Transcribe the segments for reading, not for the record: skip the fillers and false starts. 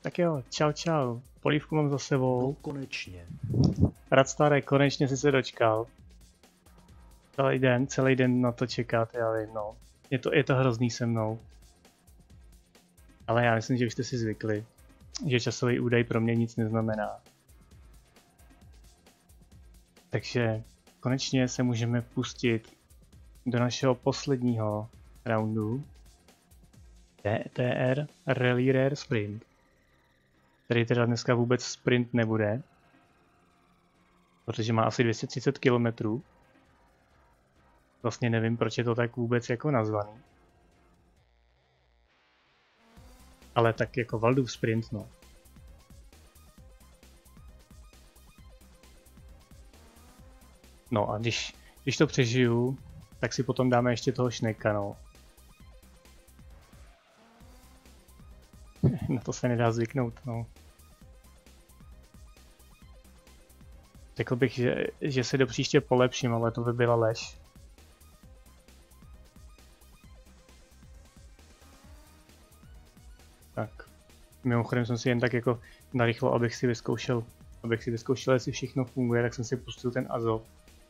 Tak jo, čau čau. Polívku mám za sebou. No konečně. Rad staré, konečně jsi se dočkal. Celý den na to čekáte, já vím, no. Je to hrozný se mnou. Ale já myslím, že už jste si zvykli. Že časový údaj pro mě nic neznamená. Takže konečně se můžeme pustit do našeho posledního roundu. DTR Rally Rare Sprint. Který teda dneska vůbec sprint nebude. Protože má asi 230 km. Vlastně nevím, proč je to tak vůbec jako nazvaný. Ale tak jako Waldův sprint, no. No a když to přežiju, tak si potom dáme ještě toho Šneka, no. Na to se nedá zvyknout, no. Řekl bych, že se do příště polepším, ale to by byla lež. Tak. Mimochodem jsem si jen tak jako narychlo, abych si vyzkoušel, jestli všechno funguje, tak jsem si pustil ten Azov.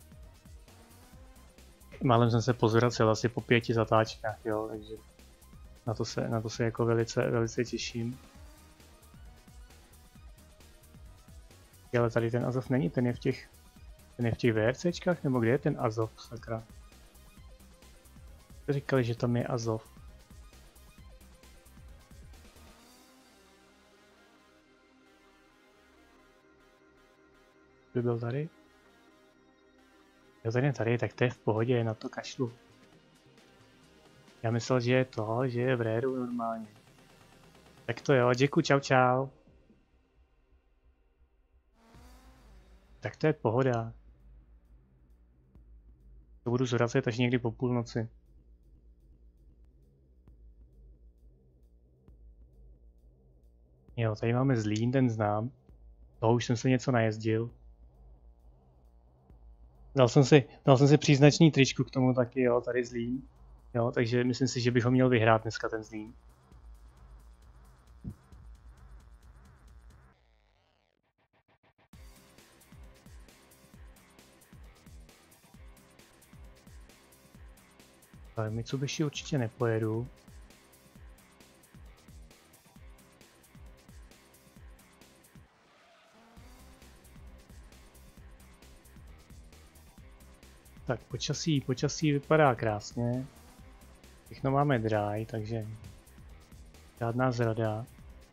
Málem jsem se pozvracel asi po 5 zatáčkách, jo, takže na to se jako velice těším. Ale tady ten Azov není, ten je v těch VRCčkách, nebo kde je ten Azov, sakra? Říkali, že tam je Azov. By byl tady? Jo, ten je tady, tak to je v pohodě, na to kašlu. Já myslel, že je v Rareu normálně. Tak to jo, děkuji, čau čau. Tak to je pohoda. To budu zvracet až někdy po půlnoci. Jo, tady máme Zlín, ten znám. Toho už jsem se něco najezdil. Dal jsem si příznačný tričku k tomu taky, jo, tady Zlín. Jo, takže myslím si, že bych ho měl vyhrát dneska ten Zlín. Ale Mitsubishi určitě nepojedu. Tak počasí vypadá krásně. Všechno máme dry, takže žádná zrada.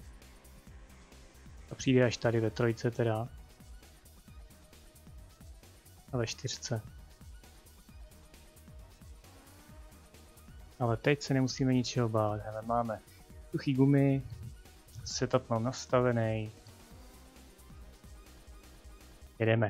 A přijde až tady ve trojce teda. A ve 4. Ale teď se nemusíme ničeho bát, hele, máme suchý gumy, setup mám nastavený. Jedeme.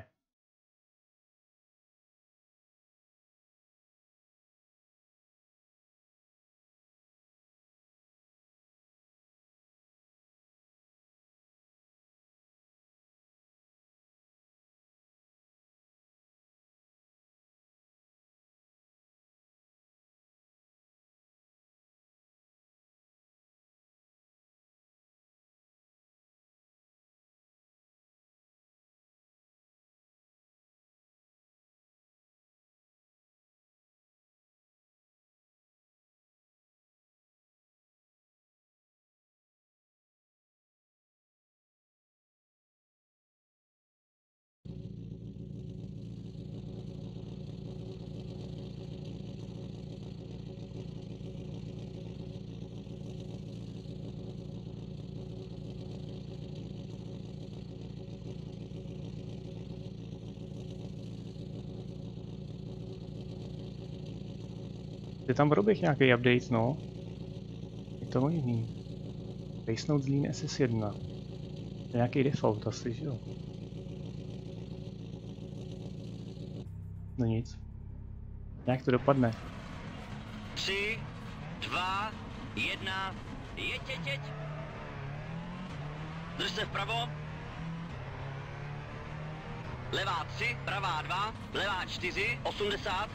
Je tam proběh nějaký update, no. Je to možný. Facenote Zlín SS1. To je nějaký default asi, že jo? No nic. Jak to dopadne? 3, 2, 1, jeď. Drž se vpravo. Levá 3, pravá 2, levá 4, 80.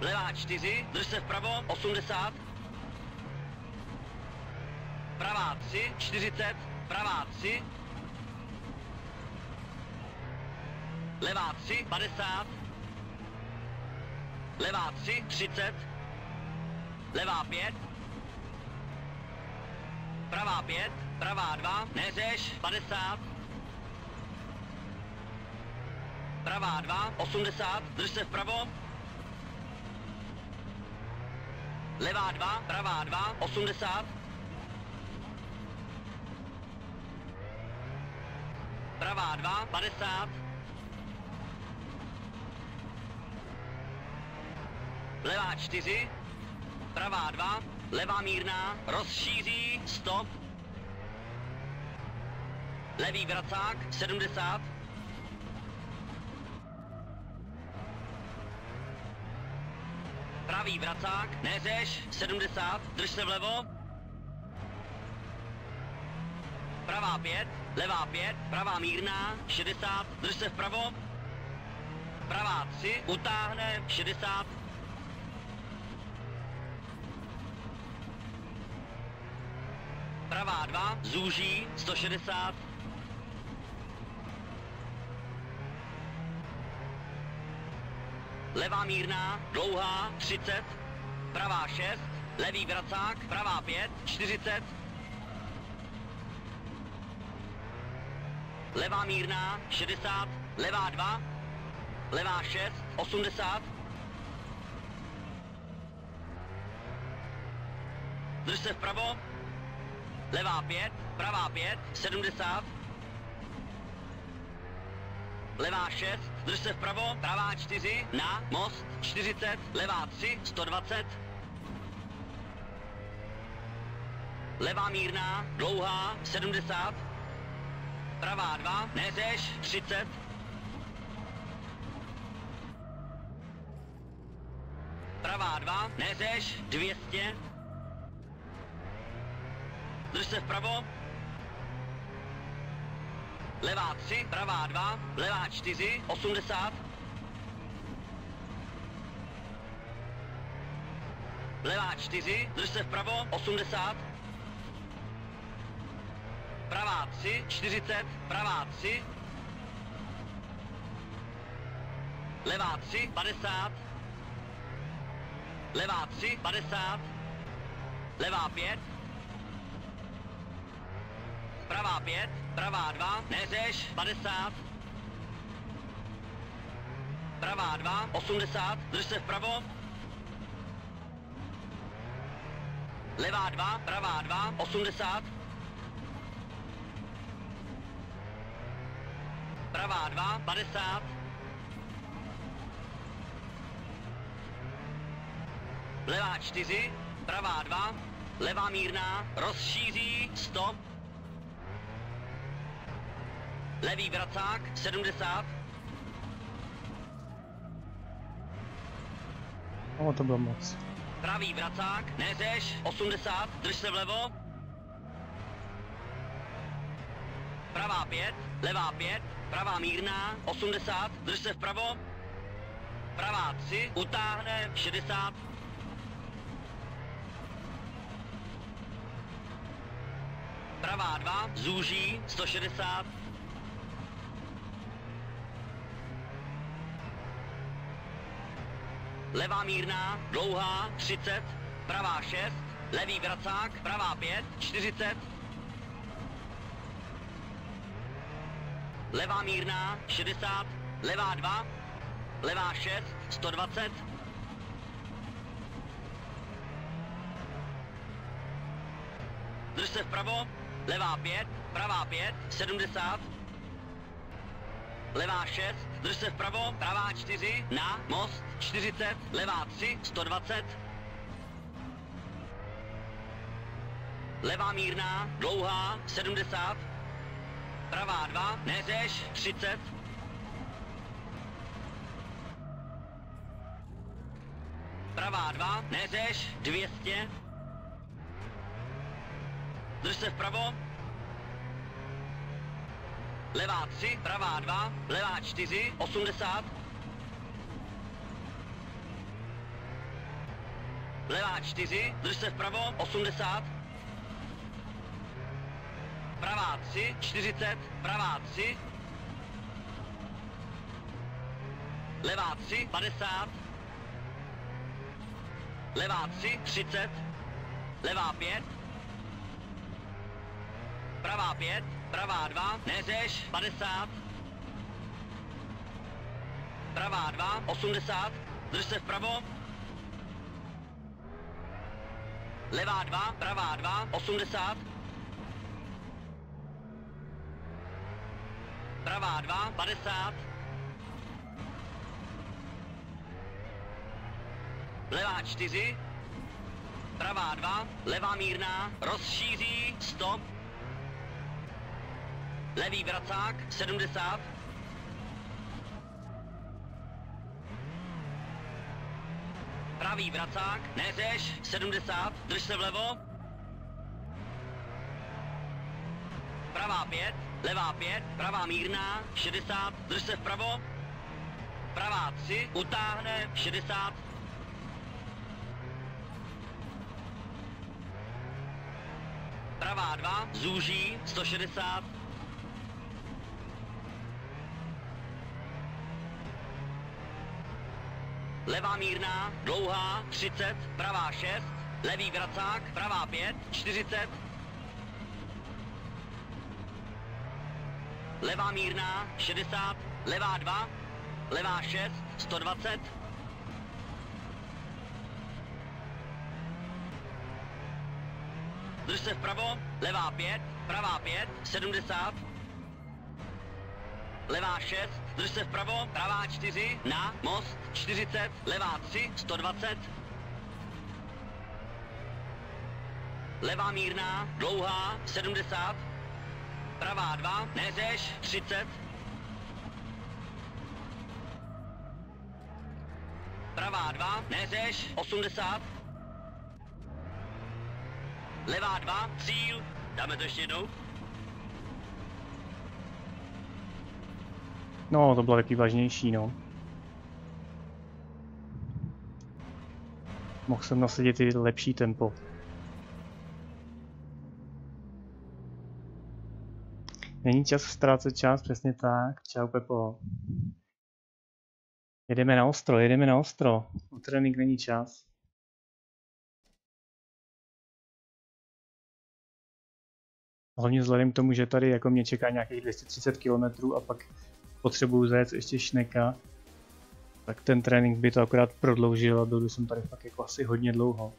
levá 4, drž se vpravo, 80. Pravá 3, 40, pravá 3. Levá 3, 50. Levá 3, 30. Levá 5. Pravá 5, pravá 2, neřeš, 50. Pravá 2, 80, drž se vpravo. Levá 2, pravá 2, 80. Pravá 2, 50. Levá 4. Pravá 2. Levá mírná. Rozšíří. Stop. Levý vracák. 70. Pravý vracák. Neřeš. 70. Drž se vlevo. Pravá 5, levá 5, pravá mírná, 60, drž se vpravo. Pravá 3, utáhne, 60. Pravá 2, zúží, 160. Levá mírná, dlouhá, 30. Pravá 6, levý vracák, pravá 5, 40. Levá mírná, 60, levá 2, levá 6, 80. Drž se vpravo. Levá 5, pravá 5, 70. Levá 6, drž se vpravo, pravá 4, na, most, 40, levá 3, 120. Levá mírná, dlouhá, 70. Pravá 2, neřeš, 30. Pravá 2, neřeš, 200. Drž se vpravo. Levá 3, pravá 2, levá 4, 80. Levá 4, drž se vpravo, 80. Pravá 3, 40, pravá 3. Levá 3, 50. Levá 3, 50. Levá 5. Pravá 5, pravá 2, neřeš, 50. Pravá 2, 80, drž se vpravo. Levá 2, pravá 2, 80. Pravá 2, 50. Levá 4, pravá 2, levá mírná, rozšíří, stop. Levý vracák, 70. No, to bylo moc. Pravý vracák, neřeš, 80, drž se vlevo. Pravá 5, levá 5, pravá mírná, 80, drž se vpravo. Pravá 3, utáhne, 60. Pravá 2, zúží, 160. Levá mírná, dlouhá, 30. Pravá 6, levý vracák, pravá 5, 40. Levá mírná, 60. Levá 2, levá 6, 120. Drž se vpravo. Levá 5, pravá 5, 70. Levá 6, drž se vpravo, pravá 4, na, most, 40, levá 3, 120. Levá mírná, dlouhá, 70. Pravá 2, neřeš, 30. Pravá 2, neřeš, 200. Drž se vpravo. Levá 3, pravá 2, levá 4, 80. levá 4, drž se vpravo, 80. Pravá 3, 40, pravá 3. Levá 3, 50. Levá 3, 30. Levá 5. Pravá 5, pravá 2, neřeš, 50. Pravá 2, 80, drž se vpravo. Levá 2, pravá 2, 80. Pravá 2, 50. Levá 4. Pravá 2, levá mírná, rozšíří, stop. Levý vracák, 70. Pravý vracák, neřeš, 70, drž se vlevo. Pravá 5, levá 5, pravá mírná, 60, drž se vpravo. Pravá 3, utáhne, 60. Pravá 2, zúží, 160. Levá mírná, dlouhá, 30, pravá 6, levý vracák, pravá 5, 40. Levá mírná, 60, levá 2, levá 6, 120. Drž se vpravo, levá 5, pravá 5, 70. Levá 6, drž se vpravo, pravá 4, na, most, 40, levá 3, 120. Levá mírná, dlouhá, 70. Pravá 2, neřeš, 30. Pravá 2, neřeš, 80. Levá 2, cíl, dáme to ještě jednou. No, to bylo taky vážnější, no. Mohl jsem nasadit i lepší tempo. Není čas ztrácet čas, přesně tak. Čau, Pepo. Jedeme na ostro, jedeme na ostro. U trénink není čas. Hlavně vzhledem k tomu, že tady jako mě čeká nějakých 230 km a pak potřebuju zajet ještě šneka, tak ten trénink by to akorát prodloužil a byl jsem tady fakt jako asi hodně dlouho.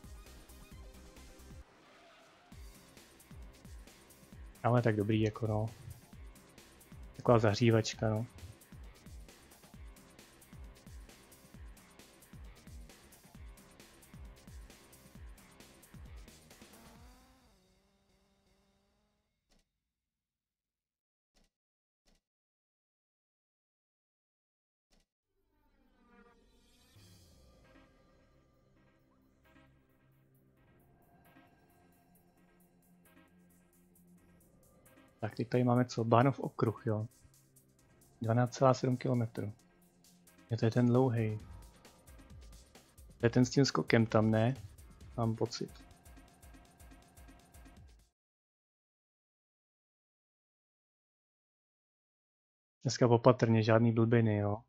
Ale tak dobrý jako no. Taková zahřívačka no. Tak teď tady máme co? Bánov okruh, jo. 12,7 km. Je to je ten dlouhej. To je ten s tím skokem tam, ne? Mám pocit. Dneska opatrně, žádný blbiny, jo.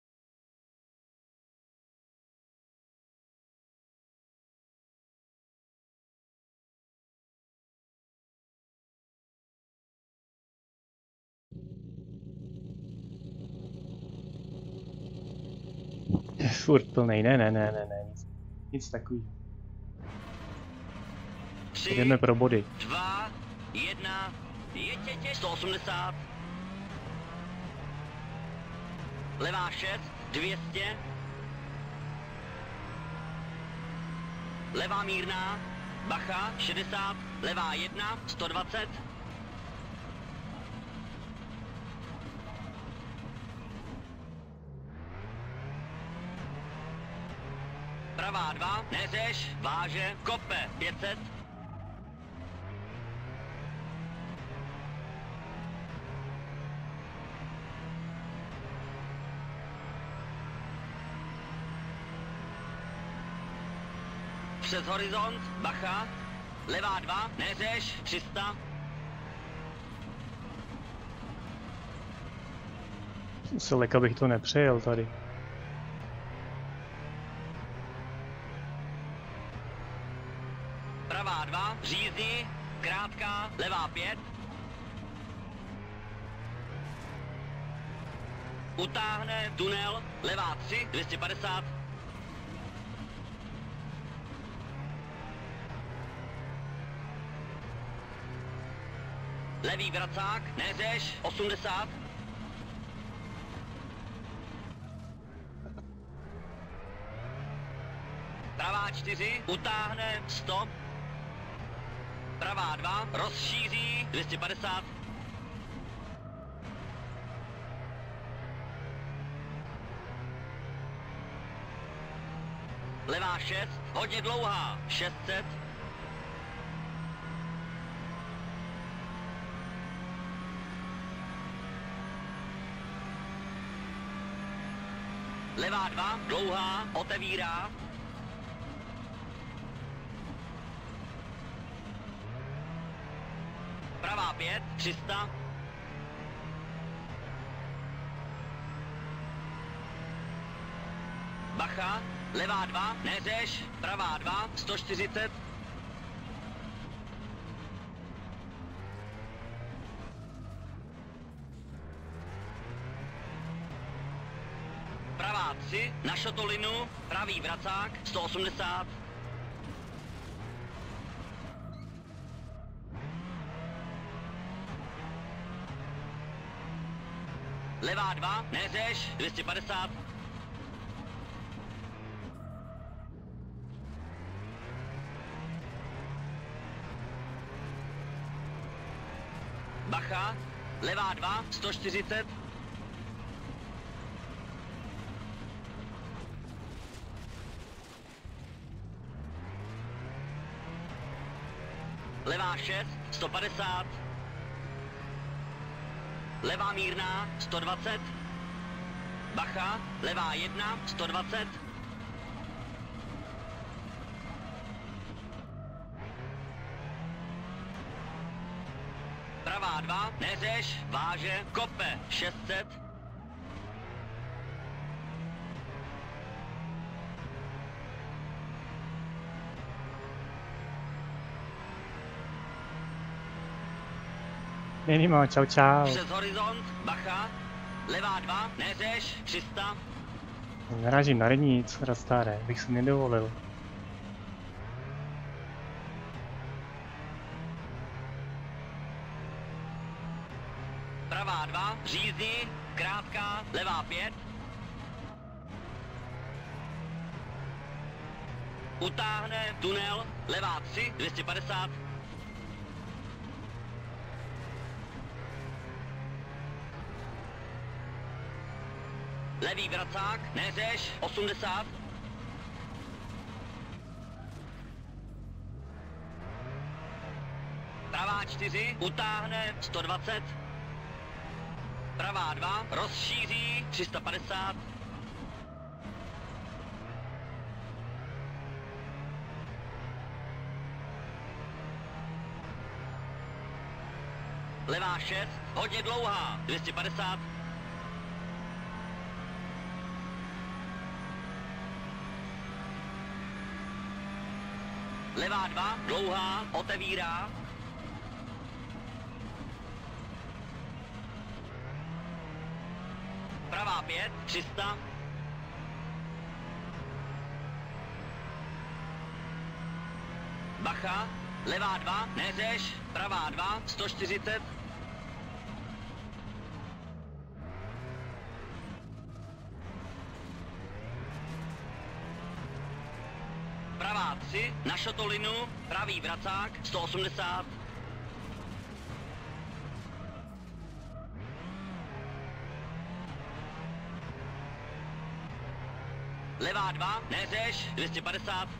Furt plnej, ne, nic takový. Jdeme pro body. 2, 1, jeďte, 180. Levá 6, 200. Levá mírná, bacha, 60. Levá 1, 120. Pravá 2, neřeš, váže, kope, 500. přes horizont, bacha, levá 2, neřeš, 300. Selek, abych to nepřejel tady. Pravá 2, řízní, krátká, levá 5. Utáhne, tunel, levá 3, 250. Levý vracák, neřeš, 80. Pravá 4, utáhne, 100. Pravá 2, rozšíří, 250. Levá 6, hodně dlouhá, 600. Levá 2, dlouhá, otevírá. Pravá 5, 300. Bacha, levá 2, neřeš, pravá 2, 140. Pravá 3, na šotolinu, pravý vracák, 180. Levá 2, neřeš, 250. Bacha, levá 2, 140. Levá 6, 150. Levá mírná, 120. Bacha, levá 1, 120. Pravá 2, neřeš, váže, kope, 600. Minimo, čau čau. Přes horizont, bacha, levá 2, neřeš, 300. Narážím na nic, rastáre, bych si nedovolil. Pravá 2, řízní, krátká, levá 5. Utáhne, tunel, levá 3, 250. Levý vracák, neřeš, 80. Pravá 4, utáhne, 120. Pravá 2, rozšíří, 350. Levá 6, hodně dlouhá, 250. Levá 2, dlouhá, otevírá. Pravá 5, 300. Bacha, levá 2, neřeš, pravá 2, 140. Pravá 3, na šotolinu, pravý vracák, 180. Levá 2, neřeš, 250.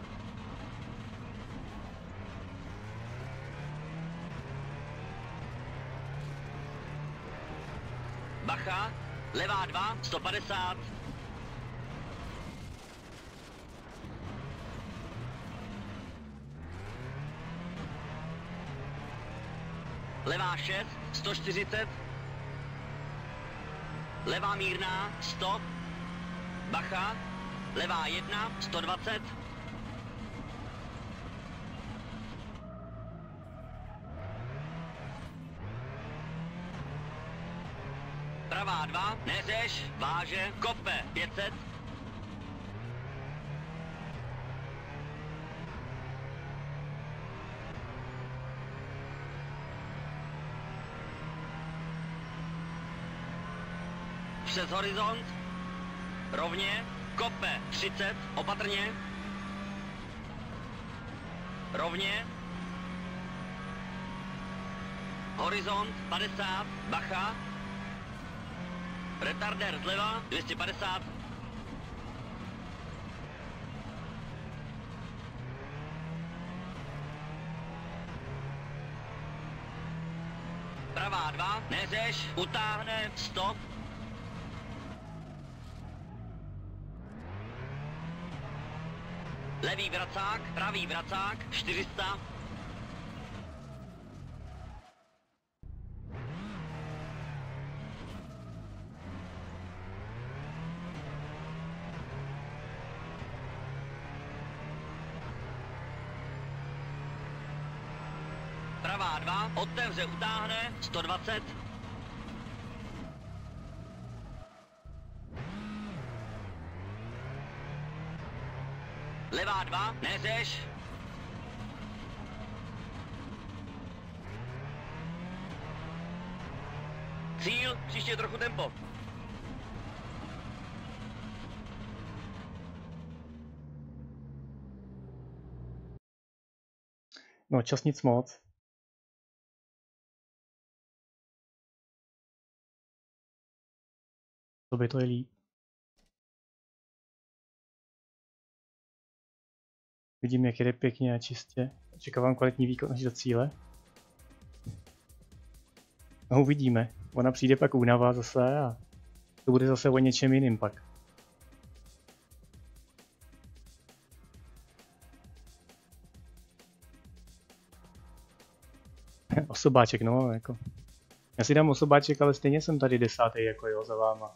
Bacha, levá 2, 150. levá 6, 140, levá mírná, stop, bacha, levá 1, 120, pravá 2, neřeš, váže, kope 500, přes horizont, rovně, kope 30, opatrně, rovně, horizont 50, bacha, retardér zleva 250, pravá 2, neřeš, utáhne, stop, levý vracák, pravý vracák, 400. Pravá 2, otevře, utáhne, 120. Levá 2, neřeš. Cíl, příště trochu tempo. No, čas nic moc. To by to je líp. Vidím, jak jede pěkně a čistě. Očekávám kvalitní výkon až do cíle. No, uvidíme. Ona přijde pak únava zase a to bude zase o něčem jiným pak. Osobáček, no, jako. Já si dám osobáček, ale stejně jsem tady 10. jako jo, za váma.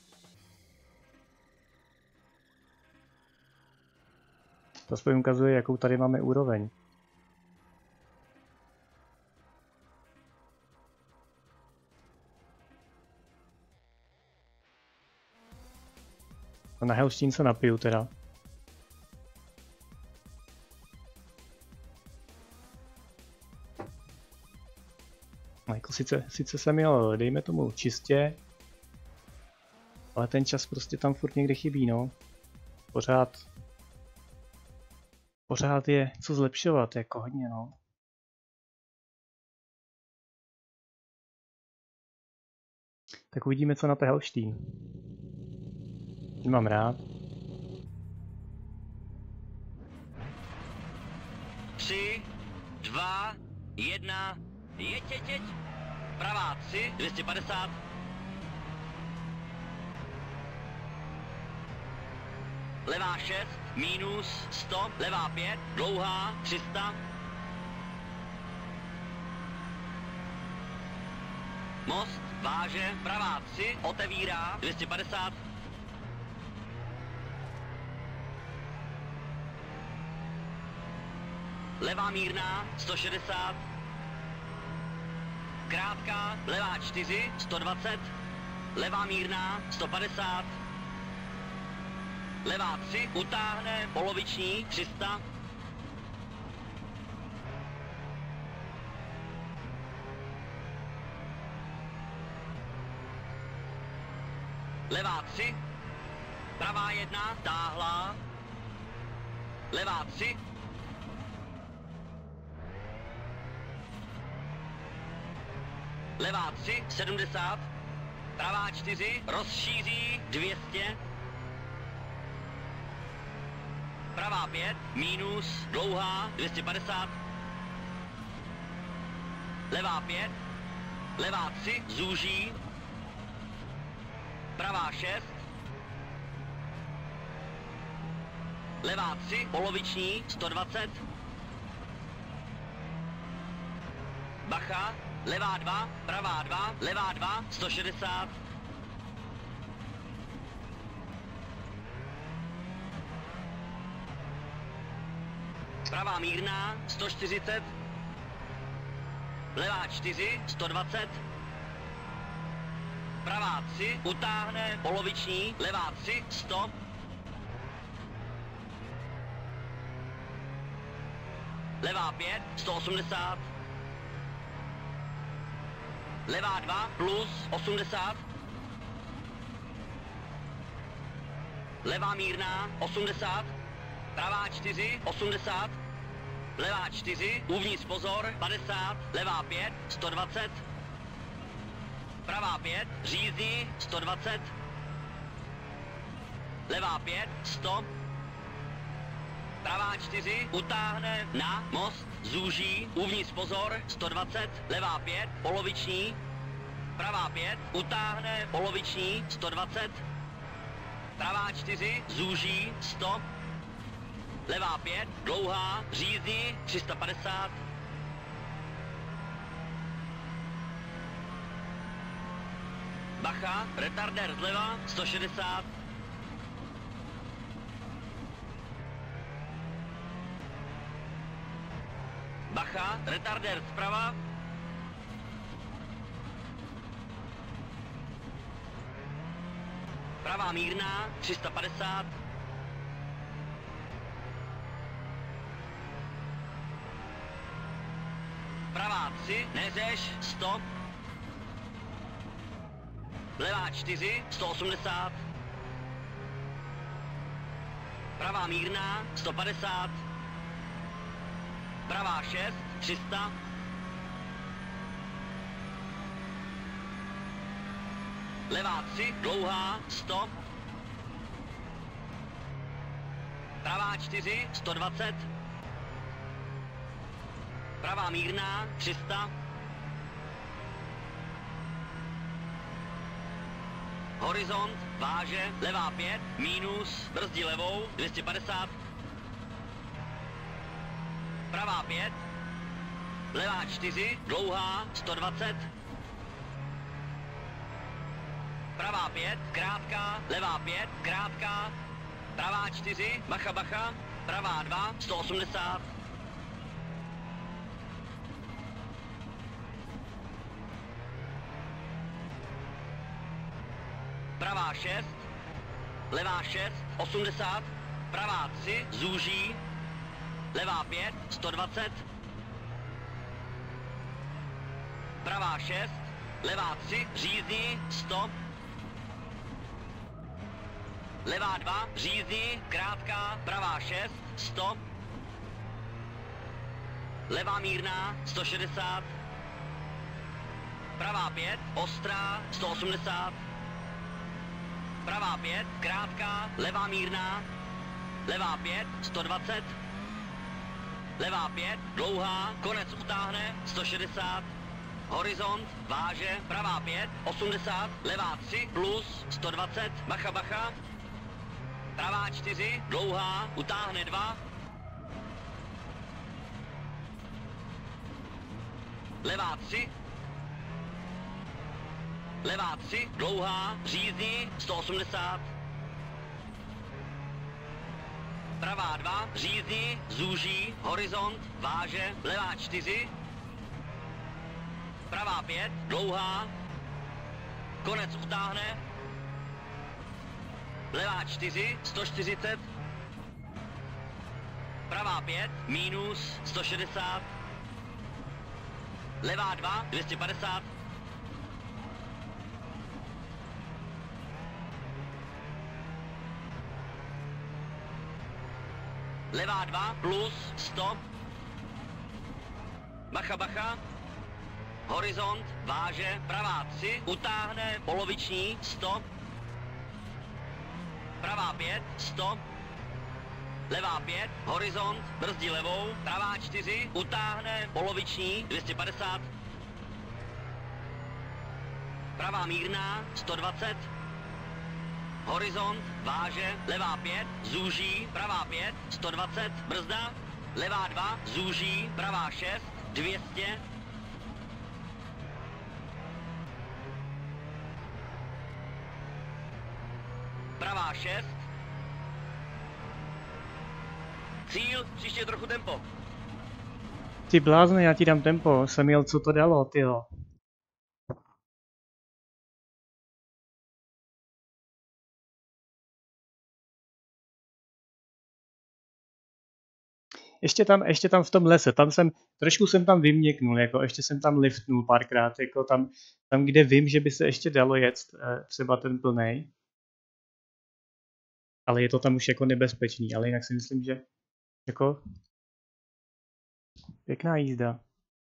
To aspoň ukazuje, jakou tady máme úroveň. Na Hellstein se napiju teda. Jako sice jsem jel, dejme tomu čistě, ale ten čas prostě tam furt někde chybí, no. Pořád je co zlepšovat, jako hodně, no. Tak uvidíme, co na to Hellstein. Mám rád. 3, 2, 1, jeď. Pravá 3, 250. Levá 6, minus 100, levá 5, dlouhá 300. Most, váže, pravá 3, otevírá 250. Levá mírná 160. Krátká, levá 4, 120. Levá mírná 150. Levá 3, utáhne, poloviční 300. Levá 3, pravá 1, táhlá. Levá 3. Levá 3, 70. Pravá 4, rozšíří 200. Pravá 5, minus, dlouhá 250. Levá 5, levá 3, zúží. Pravá 6. Levá 3, poloviční 120. Bacha. levá 2, pravá 2, levá 2, 160. Pravá mírná, 140. Levá 4, 120. Pravá 3, utáhne, poloviční, levá 3, 100. Levá 5, 180. Levá 2, plus 80. Levá mírná, 80. Pravá 4, 80. Levá 4, uvnitř pozor, 50. Levá 5, 120. Pravá 5, řízdí, 120. Levá 5, 100. Pravá 4, utáhne na most, zúží, uvnitř pozor, 120. Levá 5, poloviční. Pravá 5, utáhne, poloviční, 120. Pravá 4, zúží, 100. Levá 5, dlouhá, řízdí, 350. Bacha, retardér zleva, 160. Bacha, retardér zprava. Pravá mírná, 350. Pravá 3, neřeš, 100. Levá 4, 180. Pravá mírná, 150. Pravá 6, 300. Levá 3, dlouhá, 100. Pravá 4, 120. Pravá mírná, 300. Horizont, váže, levá 5, mínus, brzdí levou, 250. Pravá 5. Levá 4, dlouhá, 120. Pravá 5, krátká, levá 5, krátká. Pravá 4, bacha, bacha. Pravá 2, 180. Pravá 6, levá 6, 80. Pravá 3, zúží. Levá 5, 120. Pravá 6, levá 3, řízdí, 100. Levá 2, řízdí, krátká, pravá 6, 100. Levá mírná, 160. Pravá 5, ostrá, 180. Pravá 5, krátká, levá mírná. Levá 5, 120. Levá 5, dlouhá, konec utáhne, 160. Horizont, váže, pravá 5, 80. Levá 3, plus, 120. Bacha, bacha. Pravá 4, dlouhá, utáhne 2. Levá 3. Levá 3, dlouhá, řízdí, 180. Pravá 2, řízdí, zúží, horizont, váže, levá 4. Pravá 5, dlouhá, konec utáhne. Levá 4, 140. Pravá 5, mínus, 160. Levá 2, 250. Levá 2, plus, 100. Bacha, bacha. Horizont, váže, pravá 3, utáhne, poloviční, 100. Pravá 5, 100. Levá 5, horizont, brzdí levou, pravá 4, utáhne, poloviční, 250. Pravá mírná, 120. Horizont, váže, levá 5, zúží, pravá 5, 120, brzda. Levá 2, zúží, pravá 6, 200. pravá 6. Cíl, příště trochu tempo. Ty blázne, já ti dám tempo, jsem jel, co to dalo, tyjo. Ještě tam v tom lese, trošku jsem tam vyměknul, jako ještě jsem tam liftnul párkrát, jako tam kde vím, že by se ještě dalo jet, třeba ten plnej. Ale je to tam už jako nebezpečný, ale jinak si myslím, že jako pěkná jízda.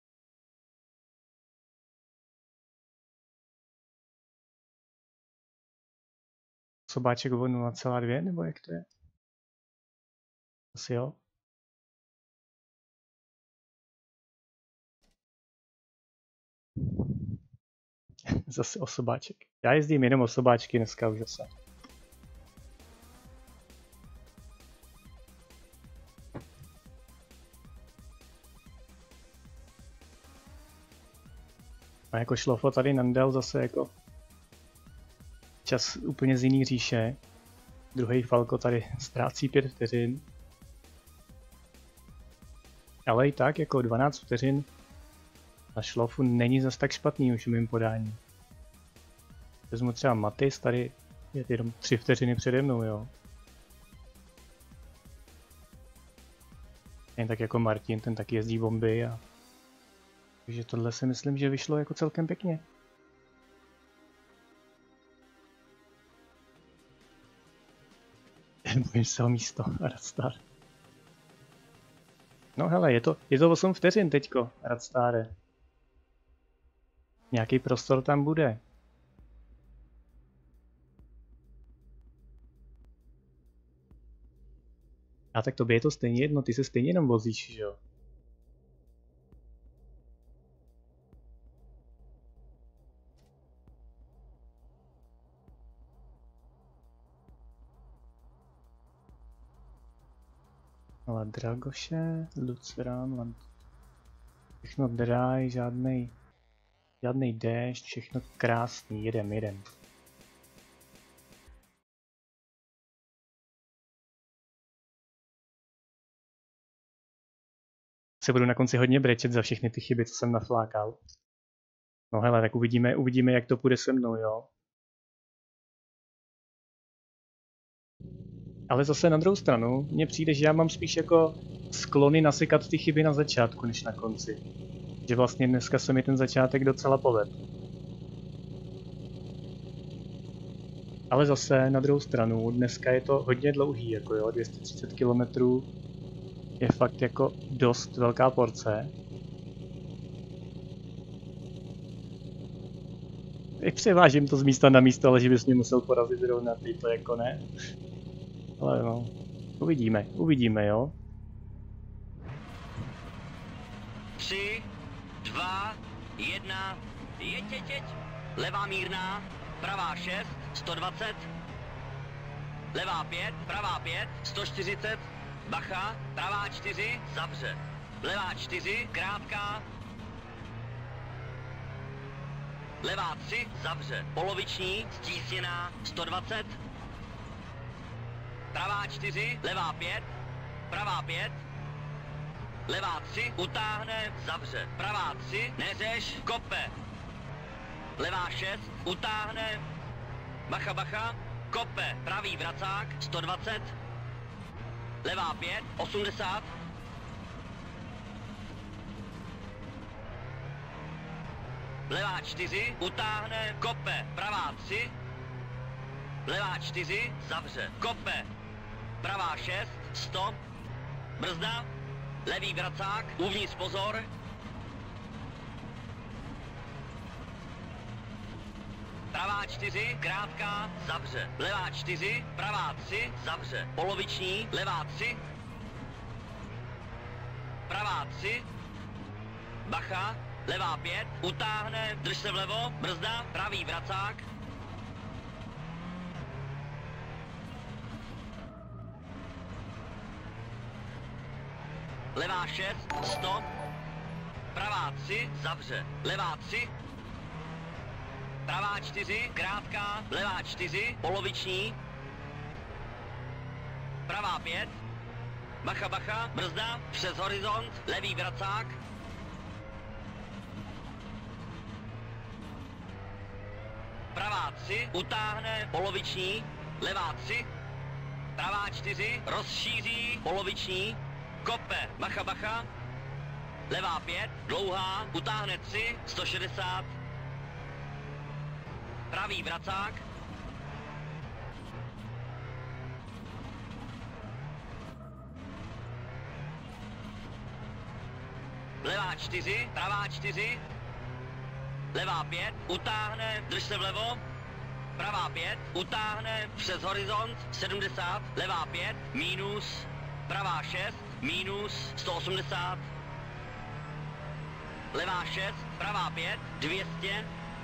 Sobáček o 0,2 nebo jak to je? Asi jo. Zase osobáček. Já jezdím jenom osobáčky dneska už zase. A jako šlofo tady nandal zase jako čas úplně z jiný říše. Druhý Falco tady ztrácí 5 vteřin. Ale i tak jako 12 vteřin na šlofu není zas tak špatný už v mým podání. Vezmu třeba Matis, tady je jenom 3 vteřiny přede mnou, jo. Jen tak jako Martin, ten taky jezdí bomby a... Takže tohle si myslím, že vyšlo jako celkem pěkně. Bojím se o místo, Radstar. No hele, je to 8 vteřin teďko, Radstare. Nějaký prostor tam bude. A tak tobě je to stejně jedno, ty se stejně jenom vozíš, že jo? Ale Dragoše, Lucerán, všechno dráj, žádnej déšť, všechno krásný, jedem. Se budu na konci hodně brečet za všechny ty chyby, co jsem naflákal. No hele, tak uvidíme, jak to půjde se mnou, jo. Ale zase na druhou stranu, mně přijde, že já mám spíš jako sklony nasykat ty chyby na začátku, než na konci. Že vlastně dneska se mi ten začátek docela povedl. Ale zase na druhou stranu, dneska je to hodně dlouhý, jako jo, 230 km je fakt jako dost velká porce. Jak převážím to z místa na místo, ale že bys mě musel porazit zrovna ty, to jako ne. Ale no, uvidíme, jo. 3, 2, 1, jeď. Levá mírná, pravá 6, 120. Levá 5, pravá 5, 140. Bacha, pravá 4, zavře. Levá 4, krátká. Levá 3, zavře. Poloviční, stísněná, 120. Pravá 4, levá 5, pravá 5. Levá 3, utáhne, zavře. Pravá 3, neřeš, kope. Levá 6, utáhne. Bacha, kope. Pravý vracák, 120. Levá 5, 80. Levá 4, utáhne, kope. Pravá 3. Levá 4, zavře. Kope. Pravá 6, 100. Brzda. Levý vracák, uvnitř pozor. Pravá 4, krátká, zavře. Levá 4, pravá 3, zavře. Poloviční, levá 3. Pravá 3. Bacha, levá 5, utáhne, drž se vlevo, brzda, pravý vracák. Levá 6, 100. Pravá 3, zavře. Levá 3. Pravá 4, krátká. Levá 4, poloviční. pravá 5, bacha, bacha, brzda, přes horizont, levý vracák, pravá 3, utáhne poloviční, levá 3, pravá 4, rozšíří poloviční, kope, bacha, bacha, levá 5, dlouhá, utáhne 3, 160, pravý vracák, levá 4, pravá 4, levá 5, utáhne, drž se vlevo, pravá 5, utáhne přes horizont, 70, levá 5, mínus, pravá 6, mínus, 180, levá 6, pravá 5, 200,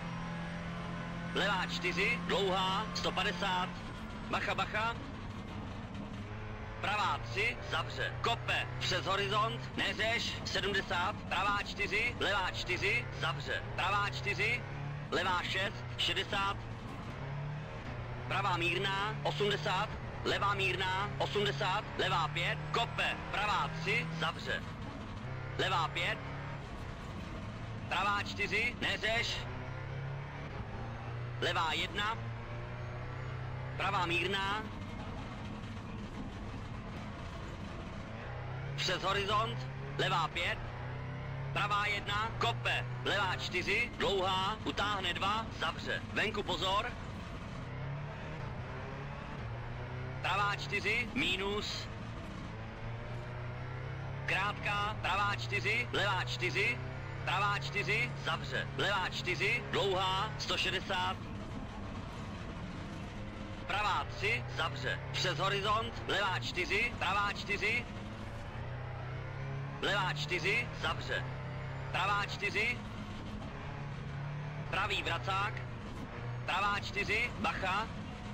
levá 4, dlouhá, 150, bacha, bacha, pravá 3, zavře, kope, přes horizont, neřeš, 70, pravá 4, levá 4, zavře, pravá 4, levá 6, 60, pravá mírná, 80, levá mírná, 80, levá 5, kope, pravá 3, zavře, levá 5, pravá 4, neřeš, levá 1, pravá mírná, přes horizont, levá 5, pravá 1, kope, levá 4, dlouhá, utáhne 2, zavře, venku pozor, pravá 4, mínus, krátká, pravá 4, levá 4, pravá 4, zavře, levá 4, dlouhá, 160, pravá 3, zavře, přes horizont, levá 4, pravá 4, levá 4, zavře, pravá 4, pravý vracák, pravá 4, bacha,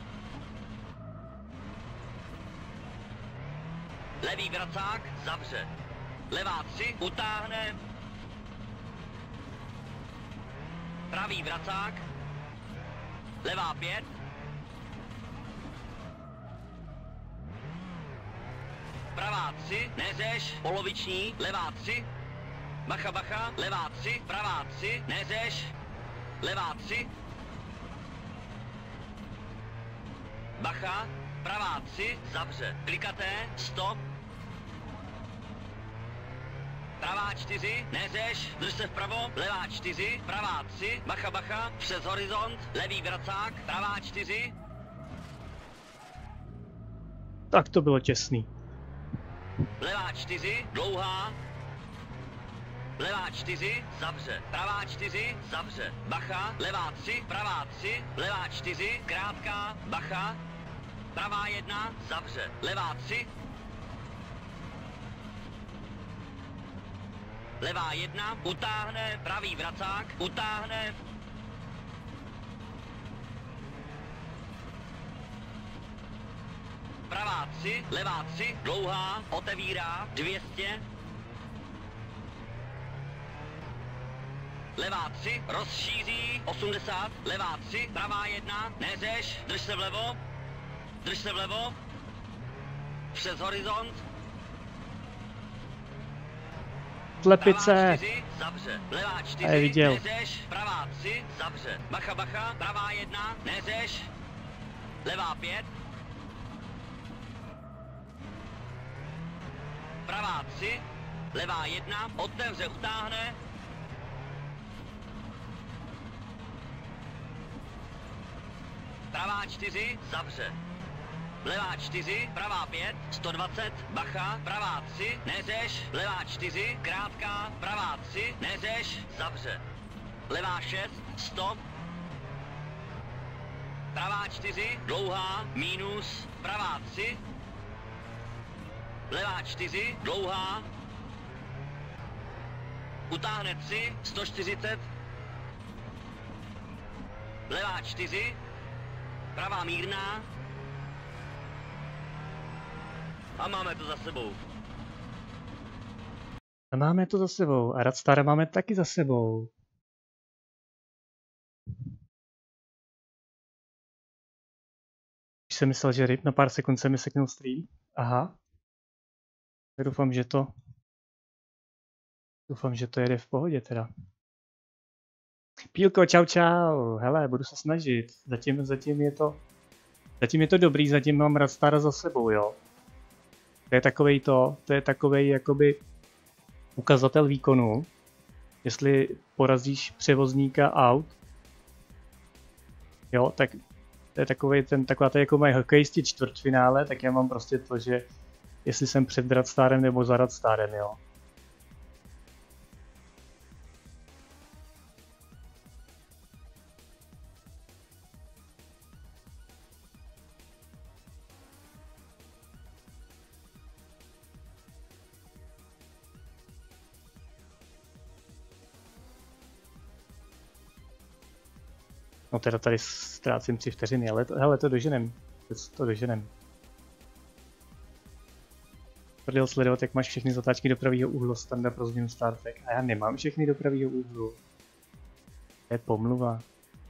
levý vracák, zavře, levá 3, utáhne, pravý vracák, levá 5, pravá 3, neřeš, poloviční, levá 3, bacha, bacha, levá 3, pravá 3, neřeš, levá 3, bacha, pravá 3, zavře, klikaté, stop, pravá 4, neřeš, drž se vpravo, levá 4, pravá 3, bacha, bacha, přes horizont, levý vracák, pravá 4, Tak to bylo těsný. levá 4, dlouhá, levá 4, zavře, pravá 4, zavře, bacha, levá 3, pravá 3, levá 4, krátká, bacha, pravá 1, zavře, levá 3, levá 1, utáhne, pravý vracák, utáhne, pravá 3, levá 3, dlouhá, otevírá, 200, levá 3, rozšíří, 80, levá 3, pravá 1, neřeš, drž se vlevo, přes horizont, Slepice. pravá 4, zavře, levá A je 4, viděl. neřeš, pravá 3, zavře, bacha, bacha, pravá 1, neřeš, levá 5, pravá 3, levá 1, otevře, utáhne, pravá 4, zavře, levá 4, pravá 5, 120, bacha, pravá 3, neřeš, levá 4, krátká, pravá 3, neřeš, zavře, levá 6, stop, pravá 4, dlouhá, mínus, pravá 3, levá 4, dlouhá, utáhne 3, 140, levá 4, pravá mírná, a máme to za sebou. A máme to za sebou. A Radstar máme taky za sebou. Když jsem myslel, že ryb, na pár sekund se mi seknul stream. Aha. Doufám, že to jede v pohodě teda. Pílko, čau čau. Hele, budu se snažit. Zatím je to dobrý, zatím mám Radstara za sebou, jo. To je takovej jakoby ukazatel výkonu. Jestli porazíš převozníka aut, jo, tak to je taková jako mají hokejisti čtvrtfinále, tak já mám prostě to, že jestli jsem před Radstarem nebo za Radstarem, jo. No teda tady ztrácím 3 vteřiny, ale hele, to doženem. Prdel sledovat, jak máš všechny zatáčky do pravýho úhlu, standard pro změnu Star Trek. A já nemám všechny do pravýho úhlu. To je pomluva.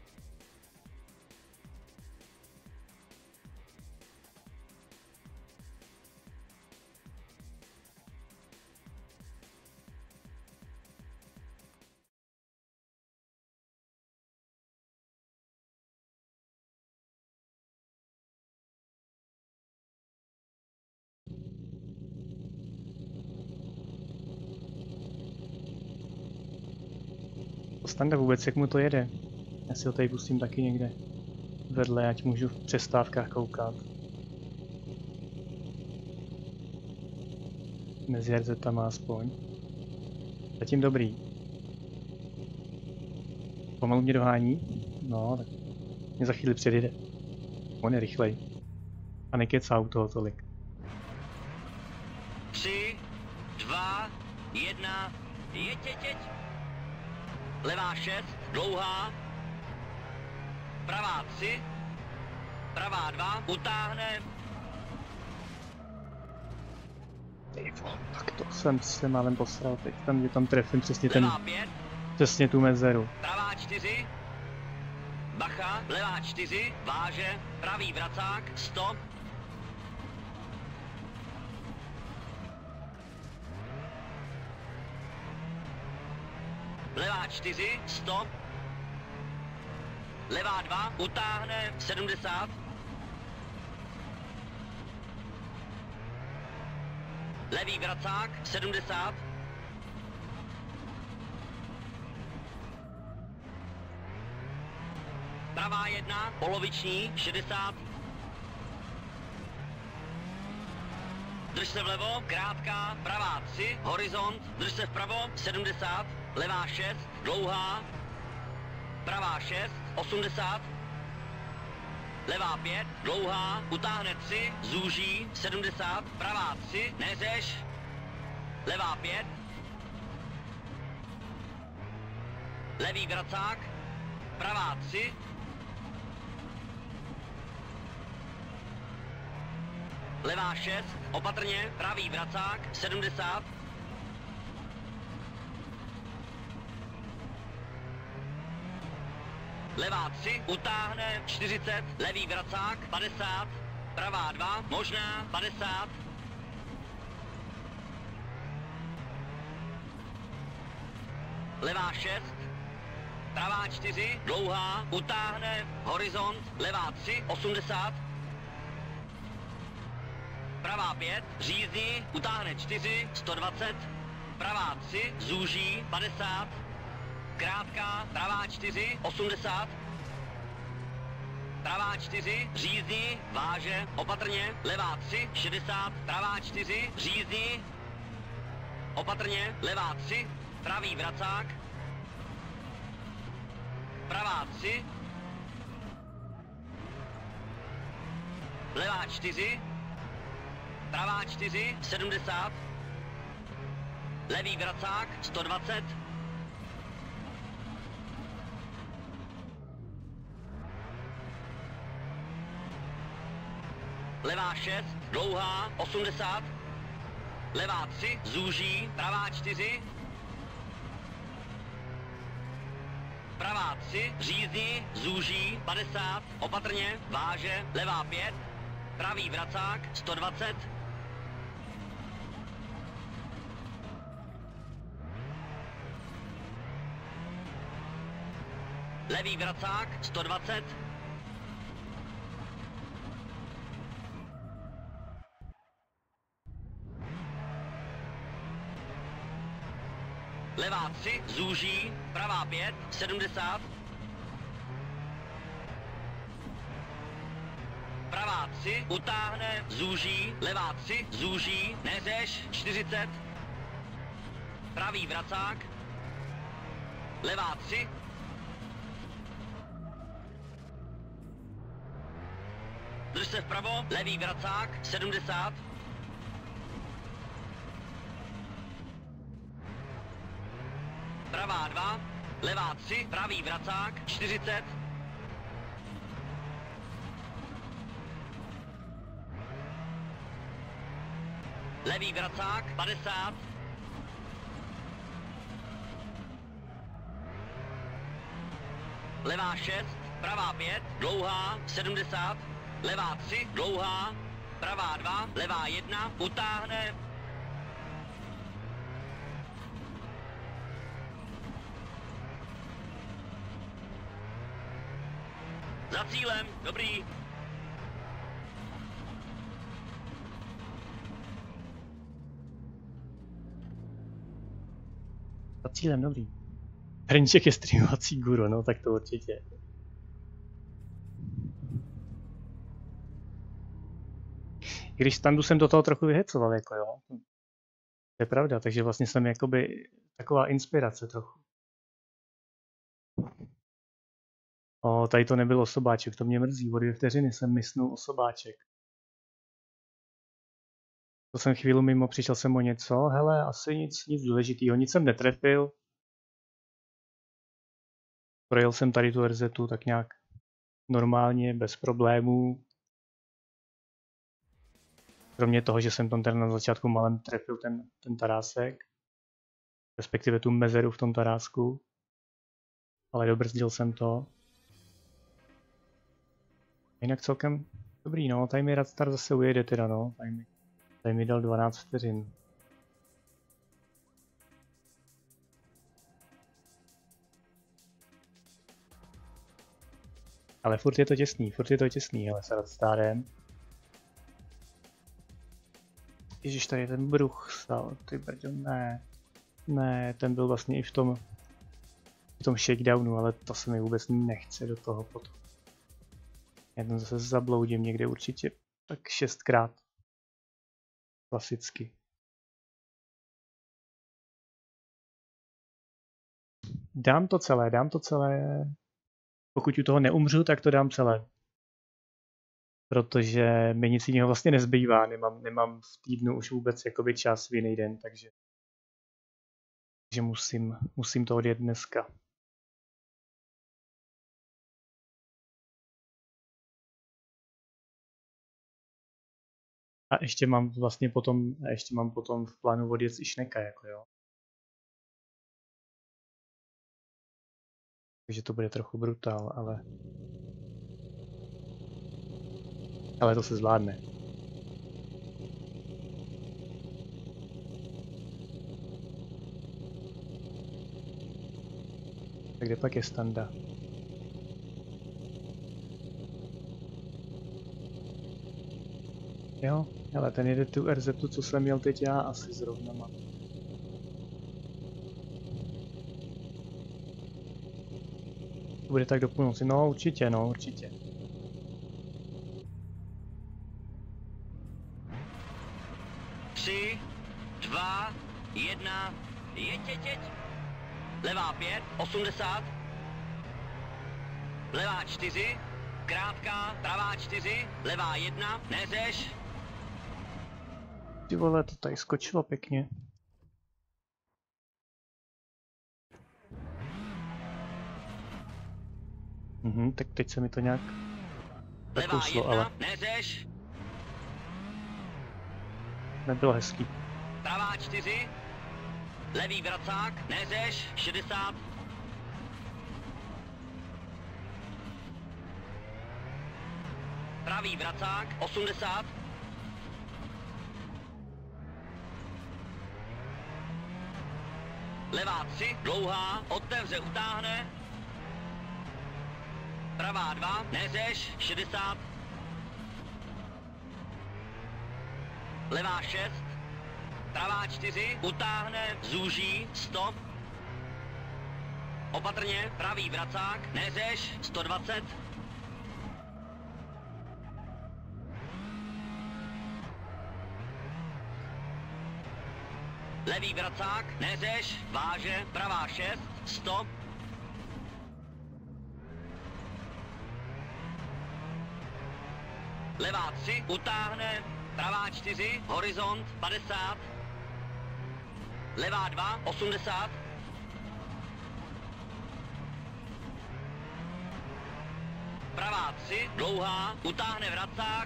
Standa vůbec, jak mu to jede. Já si ho tady pustím taky někde vedle, ať můžu v přestávkách koukat. Mezi RZ-ama aspoň. Zatím dobrý. Pomalu mě dohání. No, tak mě za chvíli předjede. On je rychlej. A nekecá u toho tolik. 3, 2, 1, jeď. Levá 6, dlouhá. Pravá 3, pravá 2, utáhne. Tak to jsem se málem posral teď. Tam trefím přesně Levá 5, přesně tu mezeru. pravá 4, bacha, levá 4, váže, pravý vracák, stop. Levá 4, stop. Levá 2, utáhne, 70. Levý vracák, 70. Pravá 1, poloviční, 60. Drž se vlevo, krátká, pravá 3, horizont, drž se vpravo, 70. Levá 6, dlouhá. Pravá 6, 80. Levá 5, dlouhá, utáhne 3, zúží, 70. Pravá 3, neřeš. Levá 5. Levý vracák. Pravá 3. Levá 6, opatrně, pravý vracák, 70. Levá 3, utáhne, 40, levý vracák, 50, pravá 2, možná, 50. Levá 6, pravá 4, dlouhá, utáhne, horizont, levá 3, 80. Pravá 5, řízní, utáhne 4, 120. Pravá 3, zúží, 50. Krátká, pravá 4, 80. Pravá 4, řízní, váže, opatrně. Levá 3, 60. Pravá 4, řízní, opatrně. Levá 3, pravý vracák. Pravá 3. Levá 4. Pravá 4, 70. Levý vracák, 120. Levá 6, dlouhá, 80. Levá 3, zúží, pravá 4. Pravá 3, řízní, zúží, 50. Opatrně, váže, levá 5. pravý vracák 120. Levý vracák 120. Levá 3 zúží, pravá 5 70. Pravá 3 utáhne, zúží, levá 3 zúží, neřeš 40. Pravý vracák. Levá 3. Drž se vpravo, levý vracák 70. Pravá 2, levá 3, pravý vracák 40. Levý vracák 50. Levá 6, pravá 5, dlouhá 70. Levá 3, dlouhá, pravá 2, levá 1, utáhne. Za cílem, dobrý. Za cílem, dobrý. Hrníček je streamovací guru, no tak to určitě. Když standu jsem do toho trochu vyhecoval, jako jo. To je pravda, takže vlastně jsem jakoby taková inspirace trochu. O, tady to nebyl osobáček, to mě mrzí, o 2 vteřiny jsem mysnul osobáček. To jsem chvíli mimo, přišel jsem o něco, hele, asi nic důležitýho, nic jsem netrefil. Projel jsem tady tu RZ tak nějak normálně, bez problémů. Kromě toho, že jsem tam teda na začátku malem trefil ten tarásek. Respektive tu mezeru v tom tarásku. Ale dobrzdil jsem to. Jinak celkem dobrý, no. Tady mi Radstar zase ujede teda, no. Tady mi dal 12 vteřin. Ale furt je to těsný, hele, s Radstarem. Ježiš, tady je ten bruch stál, ty brďo, ne, ten byl vlastně i v tom shakedownu, ale to se mi vůbec nechce do toho potom. Já tam zase zabloudím někde určitě tak 6krát. Klasicky. Dám to celé. Pokud u toho neumřu, tak to dám celé. Protože mi nic jiného vlastně nezbývá, nemám v týdnu už vůbec jakoby čas v jiný den, takže musím to odjet dneska. A ještě mám potom v plánu odjet i Šneka, jako jo. Takže to bude trochu brutál, ale to se zvládne. Tak kde pak je Standa? Jo, ale ten jede tu RZ, co jsem měl teď já, asi zrovna mám. To bude tak do půlnoci, no určitě. 3, 2, 1, jeď. Levá 5, 80. Levá 4, krátká, pravá 4, levá 1, neřeš. Ty vole, to tady skočilo pěkně. Tak teď se mi to nějak zakouslo, ale neřeš. nebylo hezký. Pravá 4, levý vracák, neřeš, 60. pravý vracák, 80. Levá 3, dlouhá, otevře, utáhne. Pravá 2, neřeš, 60. Levá 6, pravá 4, utáhne, zúží, stop. Opatrně, pravý vracák, neřeš, 120. Levý vracák, neřeš, váže, pravá 6, stop. Levá 3, utáhne, pravá 4, horizont, 50. Levá 2, 80. Pravá 3, dlouhá, utáhne vracák.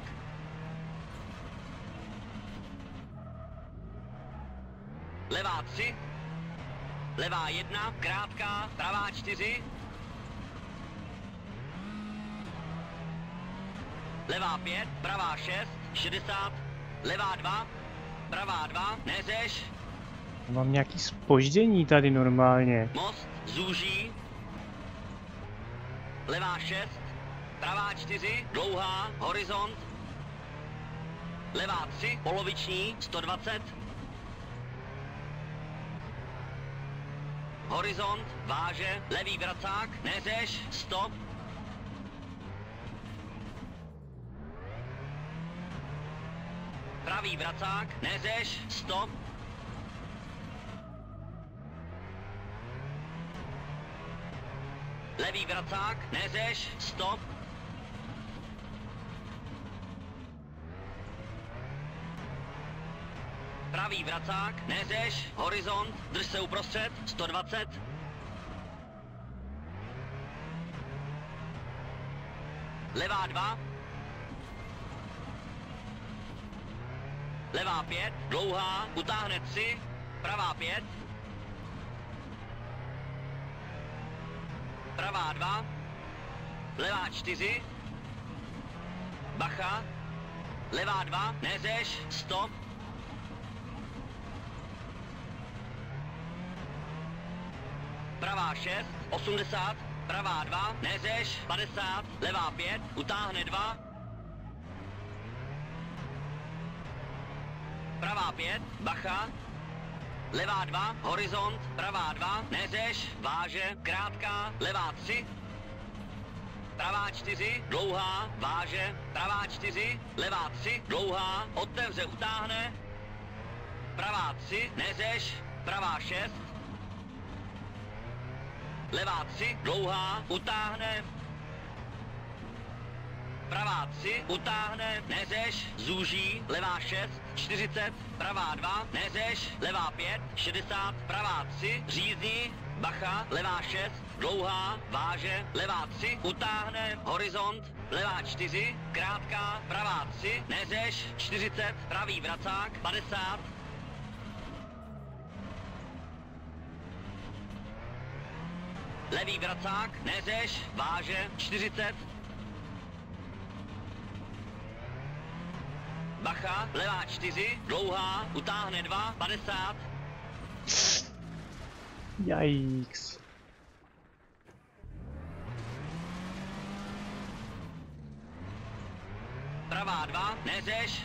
Levá 3, levá 1, krátká, pravá 4. Levá 5, pravá 6, 60. Levá 2, pravá 2, neřeš. Mám nějaký zpoždění tady normálně. Most, zúží. Levá 6, pravá 4, dlouhá, horizont. Levá 3, poloviční, 120. Horizont, váže, levý vracák, neřeš, stop. Pravý vracák, neřeš, stop. Levý vracák, neřeš, stop. Pravý vracák, neřeš, horizont, drž se uprostřed, 120. Levá 2. Levá 5, dlouhá, utáhne 3, pravá 5. Pravá 2, levá 4. Bacha, levá 2, neřeš, stop. Pravá 6, 80, pravá 2, neřeš, 50, levá 5, utáhne 2. Pravá 5, bacha, levá 2, horizont, pravá 2, neřeš, váže, krátká, levá 3. Pravá 4, dlouhá, váže, pravá 4, levá 3, dlouhá, otevře, utáhne. Pravá 3, neřeš, pravá 6. Levá 3, dlouhá, utáhne. Pravá 3, utáhne, neřeš, zúží, levá 6, 40, pravá 2, neřeš, levá 5, 60, pravá 3, řízní, bacha, levá 6, dlouhá, váže, levá 3, utáhne, horizont, levá 4, krátká, pravá 3, neřeš, 40, pravý vracák, 50. Levý vracák, neřeš, váže, 40. Bacha, levá 4, dlouhá, utáhne 2, 50. Yikes. Pravá 2, neřeš.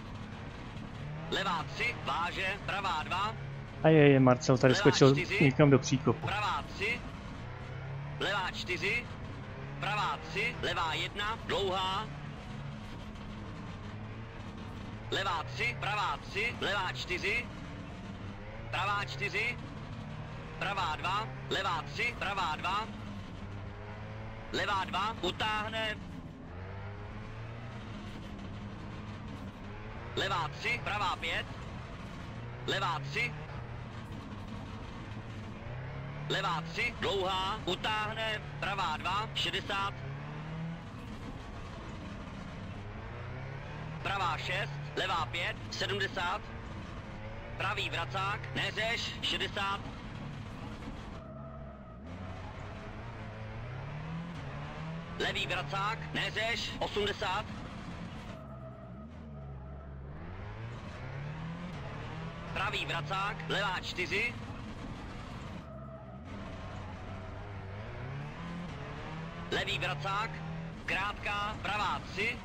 Levá 3, váže, pravá 2. A je, Marcel tady skočil někam do příkopu. Pravá 3, levá 4, pravá 3, levá 1, dlouhá. Levá 3, pravá 3, levá 4, pravá 4, pravá 2, levá 3, pravá 2, levá 2, utáhne. Levá 3, pravá 5, levá 3, levá 3, dlouhá, utáhne, pravá 2, 60, pravá 6, levá 5, 70, pravý vracák, neřeš, 60, levý vracák, neřeš, 80, pravý vracák, levá 4. Levý vracák, krátká, pravá 3.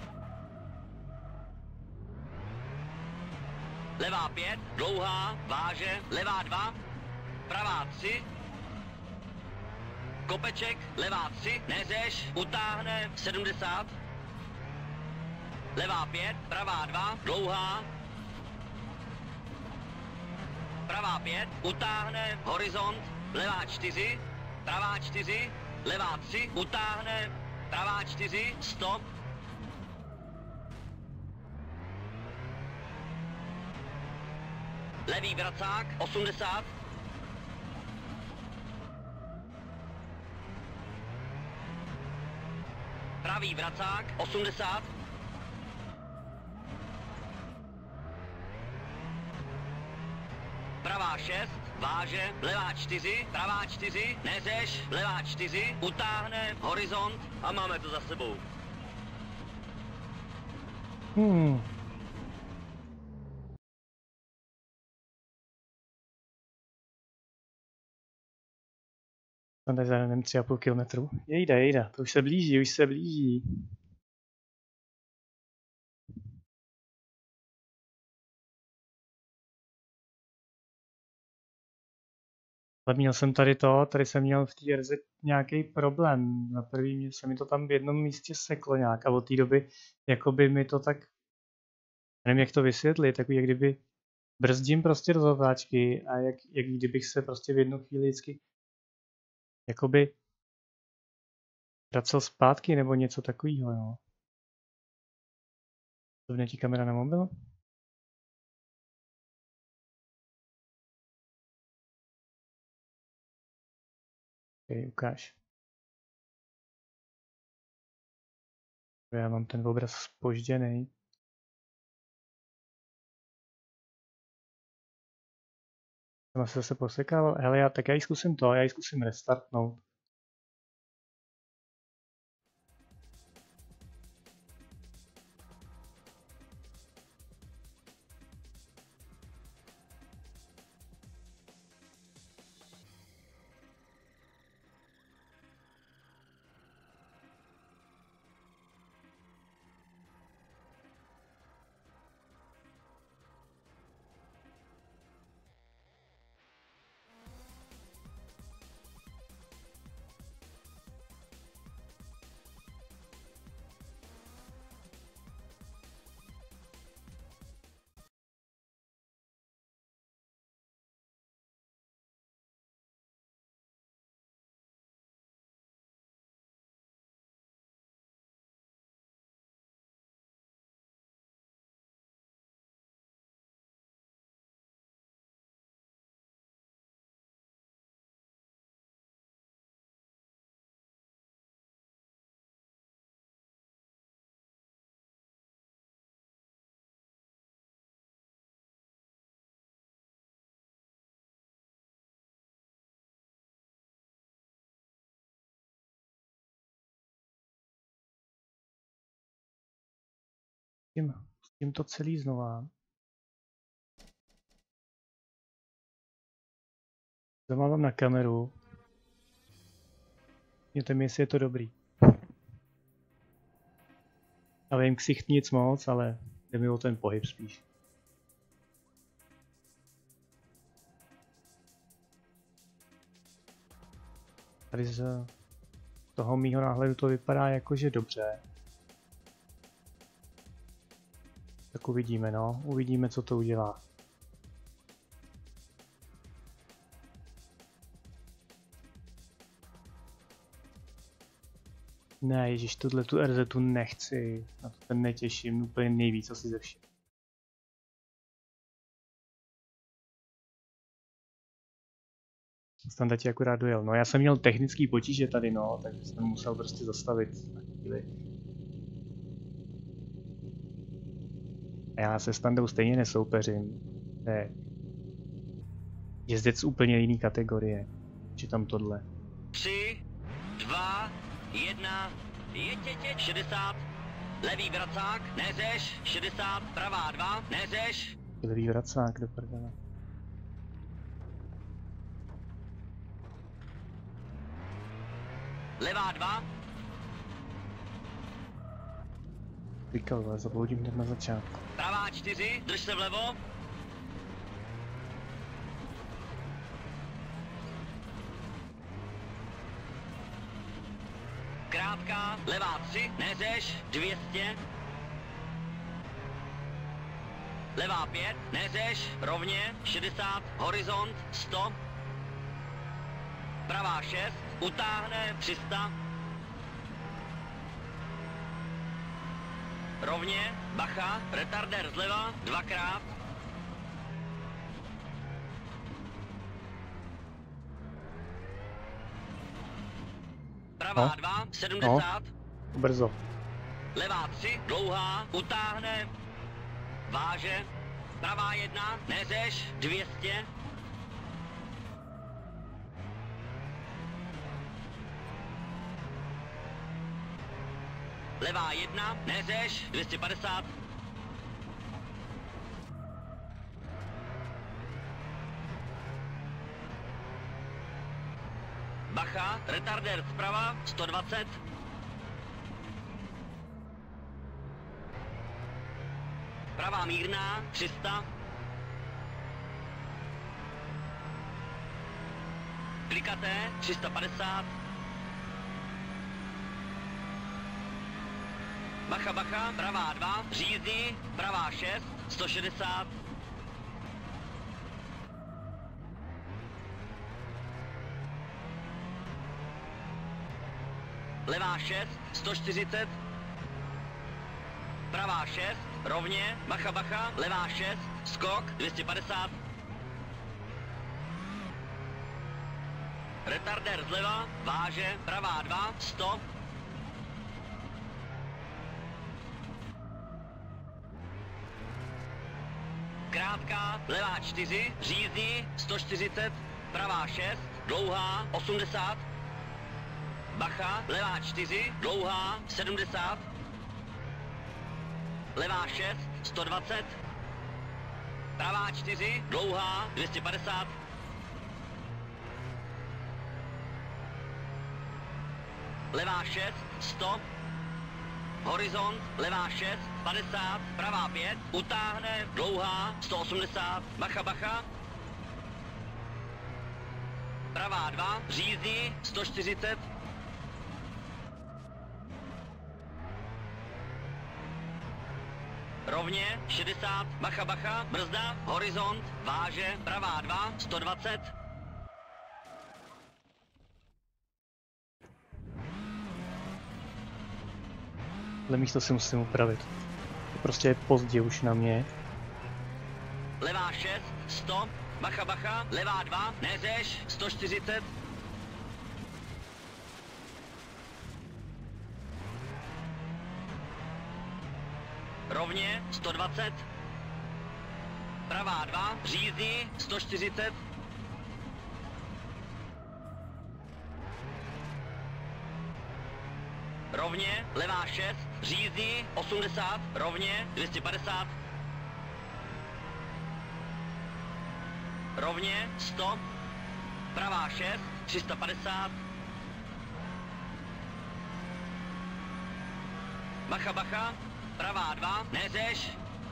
Levá 5, dlouhá, váže, levá 2, pravá 3. Kopeček, levá 3, neřeš, utáhne 70. Levá 5, pravá 2, dlouhá. Pravá 5, utáhne, horizont, levá 4, pravá 4, levá 3, utáhne, pravá 4, stop. Levý vracák, 80. Pravý vracák, 80. Pravá 6, váže, levá 4, pravá 4, neřeš, levá 4, utáhne, horizont a máme to za sebou. Tam tady za 3,5 kilometru. Jejda, to už se blíží. Ale měl jsem tady jsem měl v té RZ nějaký problém. Na první se mi to tam v jednom místě seklo nějak a od té doby jakoby mi to tak, nevím jak to vysvětlit, takový jak kdyby brzdím prostě do zatáčky a jak kdybych se prostě v jednu chvíli vždycky jakoby vracel zpátky nebo něco takového, no. Zrovna ti kamera na mobil? Okay, ukáž. Já mám ten obraz zpožděný. Jsem se zase posekával. Hele, já ji zkusím restartnout. Pustím to celý znova. Zamávám na kameru. Mějte mi, jestli je to dobrý. A vím ksicht nic moc, ale jde mi o ten pohyb spíš. Tady z toho mýho náhledu to vypadá jakože dobře. Tak uvidíme, no. Uvidíme, co to udělá. Ne, ježiš, tu RZ nechci. Na to ten netěším, úplně nejvíc asi ze všech. Standardě akorát dojel. No já jsem měl technický potíže tady, no, takže jsem musel prostě zastavit na chvíli. A já se Standou stejně nesoupeřím. To je jezdec úplně jiný kategorie. Či tam tohle. 3, 2, 1, jeď, 60, levý vracák, neřeš, 60, pravá 2, neřeš. Levý vracák do prdele. levá 2, Říkal, ale zabloudím hned na začátku. pravá 4, drž se vlevo. Krátká, levá 3, neřeš, 200. Levá 5, neřeš, rovně, 60, horizont, 100. Pravá 6, utáhne, 300. Rovně, bacha, retardér zleva, 2krát. Pravá 2, 70. Brzo. Levá 3, dlouhá, utáhne, váže. Pravá 1, neřeš, 200. Levá 1, neřeš, 250. Bacha, retardér zprava, 120. Pravá mírná, 300. Klikaté, 350. Bacha, bacha, pravá 2, řízí, pravá 6, 160. Levá 6, 140. Pravá 6, rovně, bacha, bacha, levá 6, skok, 250. Retardér zleva, váže, pravá 2, 100. Krátká, levá 4, řízí, 140, pravá 6, dlouhá, 80. Bacha, levá 4, dlouhá, 70. Levá 6, 120. Pravá 4, dlouhá, 250. Levá 6, 100. Horizont, levá 6, 50, pravá 5, utáhne, dlouhá, 180, bacha, bacha. Pravá 2, řízí, 140. Rovně, 60, bacha, bacha, brzda, horizont, váže, pravá 2, 120. Ale místo si musím upravit. Prostě je pozdě už na mě. Levá 6, 100, bacha, bacha, levá 2, neřeš, 140. Rovně, 120. Pravá 2, řízí, 140. Rovně, levá 6, řízí, 80, rovně, 250. Rovně, 100. Pravá 6, 350. Bacha, bacha, pravá 2, neřeš.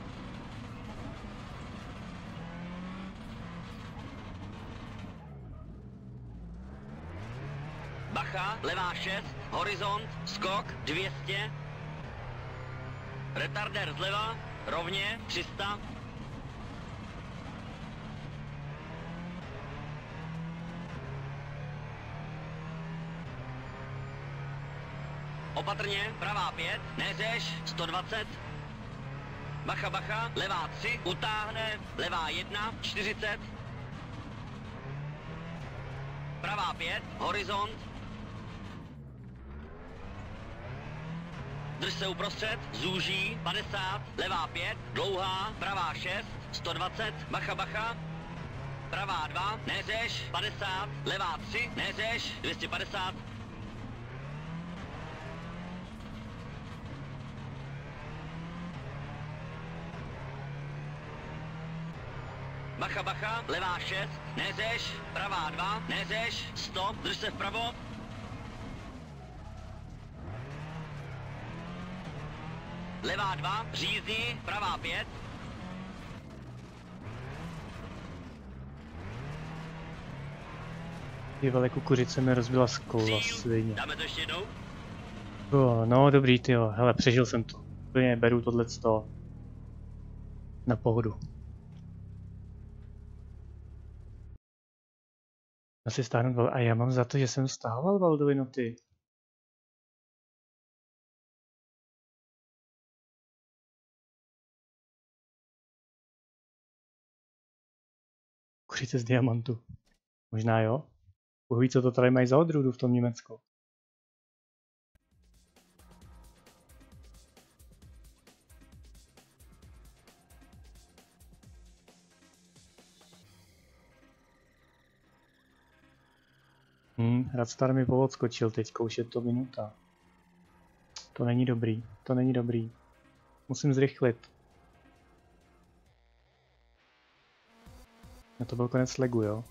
Bacha, levá 6, horizont, skok, 200. Retardér zleva, rovně, 300. Opatrně, pravá 5, neřeš, 120. Bacha, bacha, levá 3, utáhne, levá 1, 40. Pravá 5, horizont. Drž se uprostřed, zúží, 50, levá 5, dlouhá, pravá 6, 120, bacha, bacha. Pravá 2, neřeš, 50, levá 3, neřeš, 250. Bacha, bacha, levá 6, neřeš, pravá 2, neřeš, 100, drž se vpravo. levá 2, řízní, pravá 5. Ty vole, kukuřice mi rozbila sklo, svině. Dáme to ještě jednou? No dobrý, tyjo, hele, přežil jsem to. Úplně beru tohleto na pohodu. Asi stáhnout a já mám za to, že jsem stahoval Valdovi noty. Kuřice z diamantu. Možná jo? Bůh ví, co to tady mají za odrůdu v tom Německu. Radstar mi odskočil teďka, už je to minuta. To není dobrý, to není dobrý. Musím zrychlit. A to byl konec legu, jo?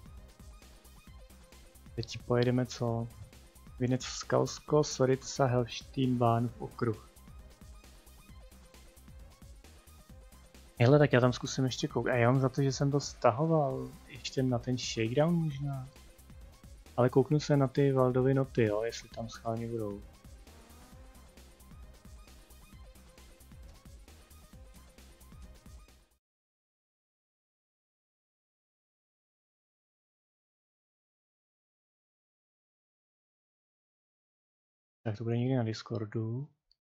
Teď pojedeme co? Vinec Skalsko, Sorica, Helštínbán v okruh. Hele, tak já tam zkusím ještě koukat. A já mám za to, že jsem to stahoval ještě na ten shakedown možná. Ale kouknu se na ty Valdovy noty, jo, jestli tam schválně budou. Tak to bude někdy na Discordu.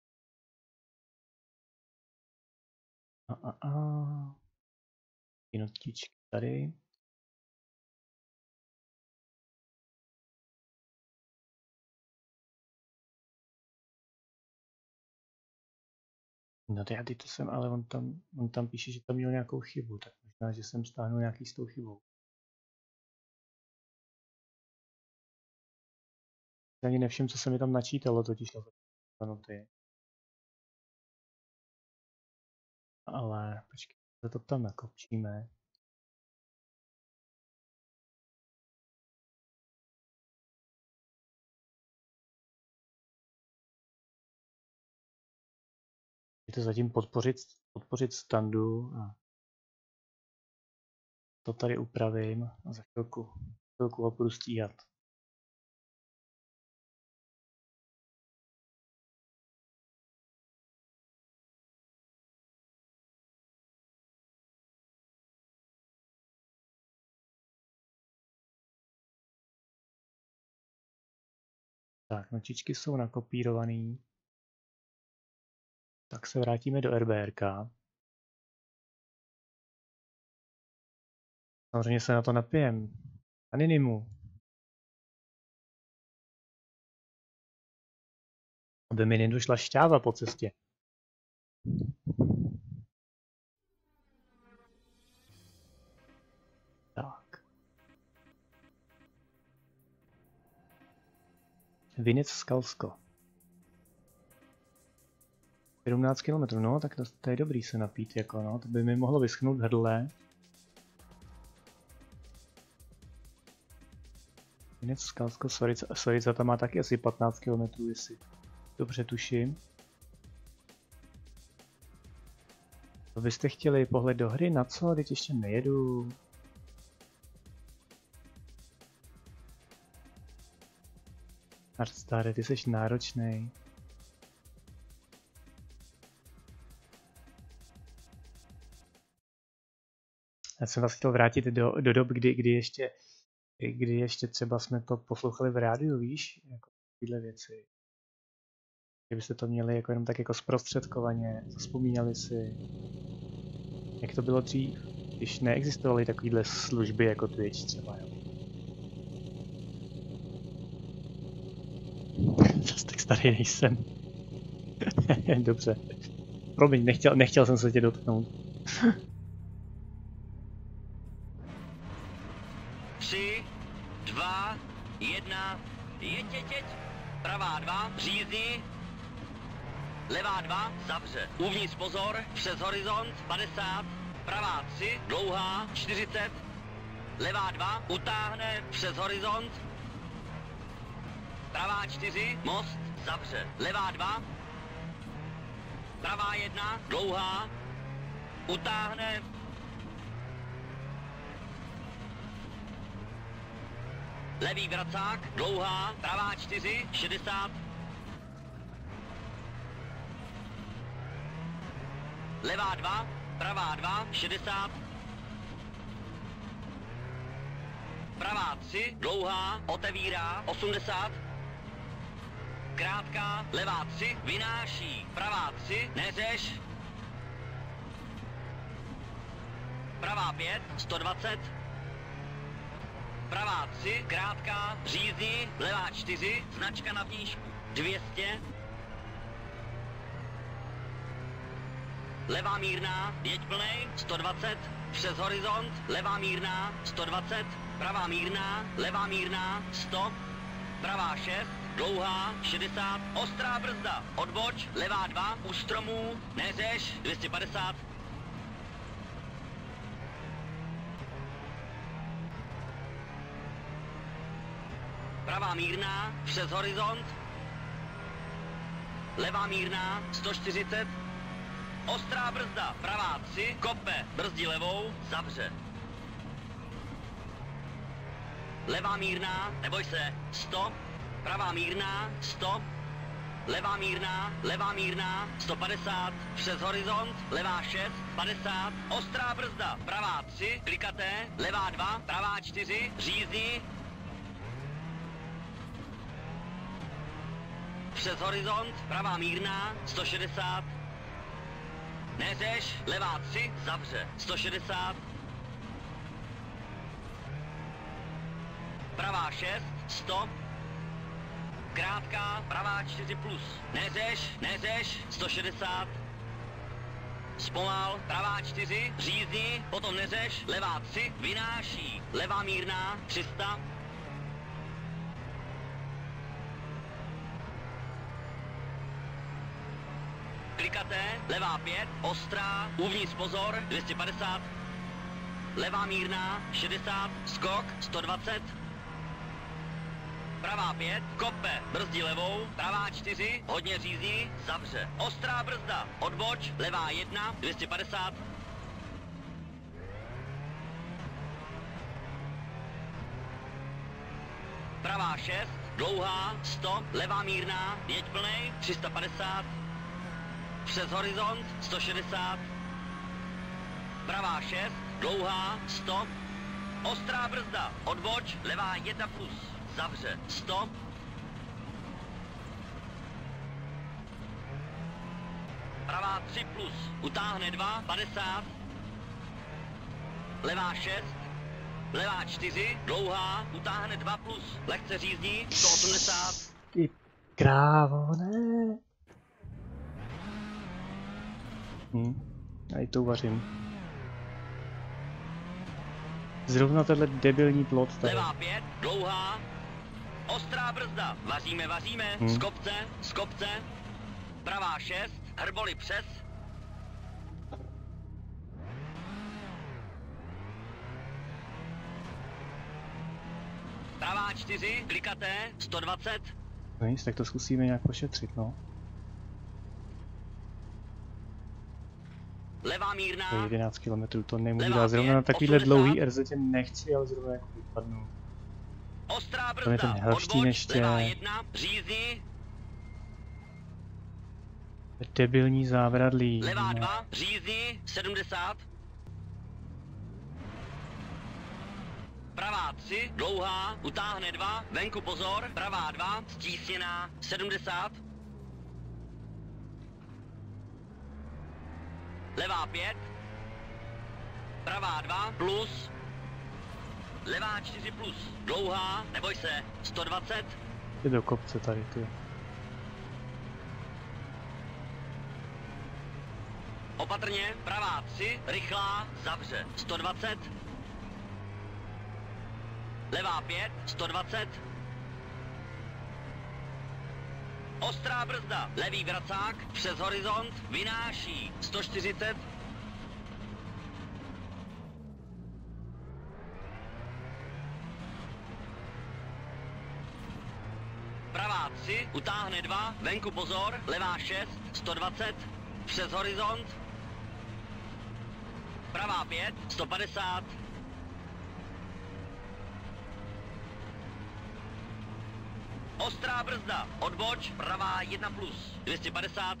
Ty notičky tady. No já teď to jsem, ale on tam píše, že tam měl nějakou chybu, tak možná, že jsem stáhnul nějaký s tou chybou. Ani nevšim, co se mi tam načítalo, totiž na noty. Ale počkej, to tam nakopčíme. Je to zatím podpořit standu a to tady upravím a za chvilku ho budu stíhat. Tak, nočičky jsou nakopírovaný. Tak se vrátíme do RBRK. Samozřejmě se na to napijem. Aninimu. Aby mi nedošla šťáva po cestě. Tak. Vinec Skalsko. 17 km, no, tak to je dobrý se napít, jako no, to by mi mohlo vyschnout hrdle. Vinec Skalsko, Sorica tam má taky asi 15 km, jestli dobře tuším. To byste chtěli pohled do hry, na co? Teď ještě nejedu. Artstare, ty jsi náročnej. Já jsem vás chtěl vrátit do dob, kdy ještě třeba jsme to poslouchali v rádiu, víš, jako tyhle věci. Kdybyste to měli jako jenom tak jako zprostředkovaně, vzpomínali si, jak to bylo dřív, když neexistovaly takovýhle služby jako Twitch třeba, jo. Zase tak starý nejsem. Dobře. Promiň, nechtěl jsem se tě dotknout. 3, 2, 1, jeď. Pravá 2, řízní. Levá 2, zavře. Uvnitř pozor, přes horizont, 50. Pravá 3, dlouhá, 40. Levá 2, utáhne přes horizont. Pravá 4, most, zavře. Levá 2. pravá 1, dlouhá, utáhne, levý vracák, dlouhá, pravá 4, 60, levá 2, pravá 2, 60, pravá 3, dlouhá, otevírá, 80, krátká, levá 3, vynáší, pravá 3, neřeš, pravá 5, 120, pravá 3, krátká, řízní, levá 4, značka na vnížku, 200, levá mírná, jeď plnej, 120, přes horizont, levá mírná, 120, pravá mírná, levá mírná, 100, pravá 6, dlouhá, 60, ostrá brzda, odboč, levá 2, u stromů, neřeš, 250, pravá mírná, přes horizont, levá mírná, 140, ostrá brzda, pravá 3, kope, brzdí levou, zavře. Levá mírná, neboj se, 100, pravá mírná, 100, levá mírná, 150, přes horizont, levá 6, 50, ostrá brzda, pravá 3, klikaté, levá 2, pravá 4, řízní, přes horizont, pravá mírná, 160, neřeš, levá 3, zavře, 160, pravá 6, 100, krátká, pravá 4 plus, neřeš, 160, zpomal, pravá 4, řízní, potom neřeš, levá 3, vynáší, levá mírná, 300, klikaté, levá 5, ostrá, uvnitř pozor, 250, levá mírná, 60, skok, 120, pravá 5, kope, brzdí levou, pravá 4, hodně řízní, zavře, ostrá brzda, odboč, levá 1, 250, pravá 6, dlouhá, 100, levá mírná, jeď plnej, 350, přes horizont, 160, pravá 6, dlouhá, 100, ostrá brzda, odboč, levá 1 plus, zavře, 100, pravá 3 plus, utáhne 2, 50, levá 6, levá 4, dlouhá, utáhne 2 plus, lehce řízdí, 180, Ty krávo, ne. Já i to uvařím. Zrovna tenhle debilní plot tady. levá 5, dlouhá, ostrá brzda, vaříme, z kopce, pravá 6, hrboli přes, pravá 4, klikaté, 120, No nic, tak to zkusíme nějak pošetřit, no. levá To je mírná, 11 km, to nemůžu Levá dát. Zrovna na 5, takovýhle 80. dlouhý RZ nechci, ale zrovna jako vypadnu. ostrá Tam je ten brzda, Helštín odboč, ještě. levá 1, řízní, Debilní závradlí. levá no. 2, řízní, 70, pravá 3, dlouhá, utáhne 2, venku pozor, pravá 2, stísněná, 70, levá 5, pravá 2, plus, levá 4 plus, dlouhá, neboj se, 120, Je do kopce tady, ty. opatrně, pravá 3, rychlá, zavře, 120, levá 5, 120, ostrá brzda, levý vracák, přes horizont, vynáší, 140, pravá 3, utáhne 2, venku pozor, levá 6, 120, přes horizont. Pravá 5, 150. Ostrá brzda, odboč, pravá 1+, 250.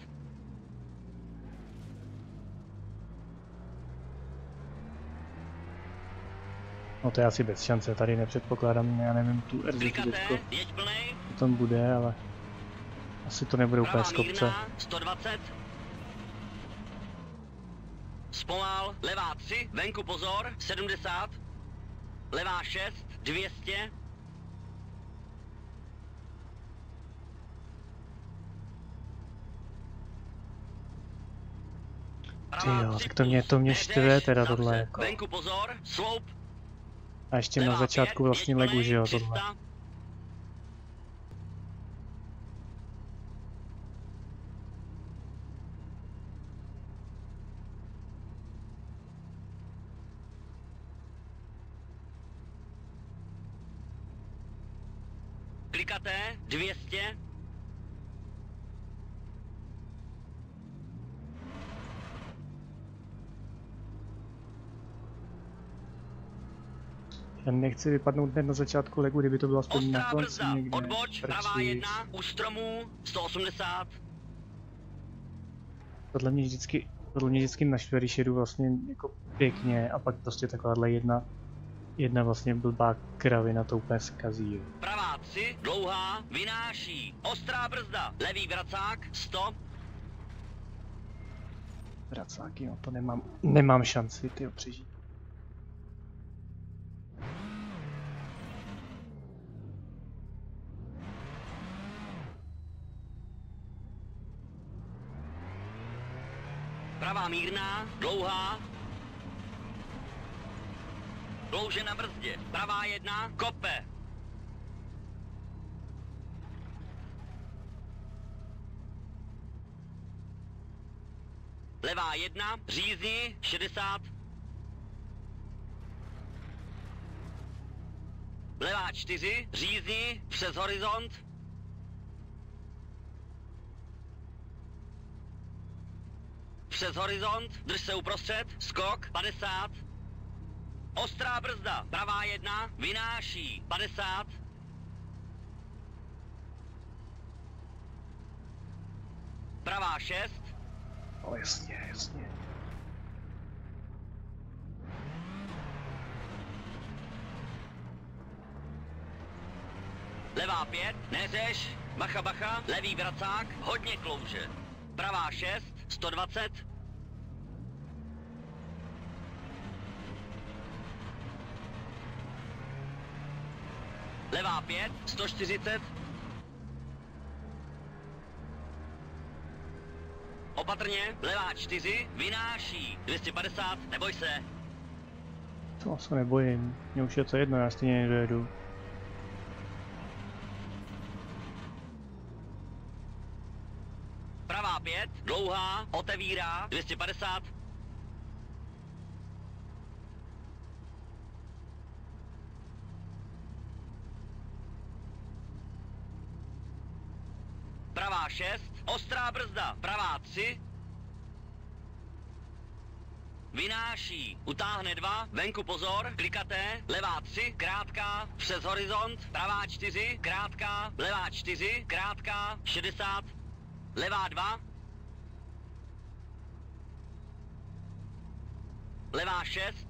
No to je asi bez šance, tady nepředpokládám, já nevím, tu RZ4, jeď plnej. co tam bude, ale asi to nebude úplně z kopce. 120. Zpomal, levá 3, venku pozor, 70. Levá 6, 200. Ty jo, tak to mě štve teda tohle jako. Venku pozor, sloup. A ještě na začátku vlastně legu, že jo, tohle. Klikaté, 200. Já nechci vypadnout hned na začátku legu, kdyby to bylo aspoň na konci brzda, někde. odboč, pravá 1, u stromů, 180. Tohle mě vždycky naštve, když jedu vlastně jako pěkně a pak prostě takováhle jedna vlastně blbá kravina to úplně zkazí. Pravá 3, dlouhá, vynáší, ostrá brzda, levý vracák, 100. Vracáky, no to nemám šanci tyho přežít. Pravá mírná, dlouhá. Dlouže na brzdě. Pravá 1, kope. Levá 1, řízni, 60. Levá 4, řízni, přes horizont. Přes horizont, drž se uprostřed, skok, 50. Ostrá brzda, pravá 1, vynáší, 50. Pravá 6. O jasně, jasně. Levá 5, neřeš, bacha bacha, levý vracák, hodně klouže. Pravá 6, 120. Levá 5, 140. Opatrně, levá 4, vynáší, 250, neboj se. To se nebojím, mně už je to jedno, já stejně nedojedu. Pravá 5, dlouhá, otevírá, 250. Pravá 6, ostrá brzda, pravá 3. Vynáší, utáhne 2, venku pozor, klikaté, levá 3, krátká, přes horizont, pravá 4, krátká, levá 4, krátká, 60. Levá 2. Levá 6.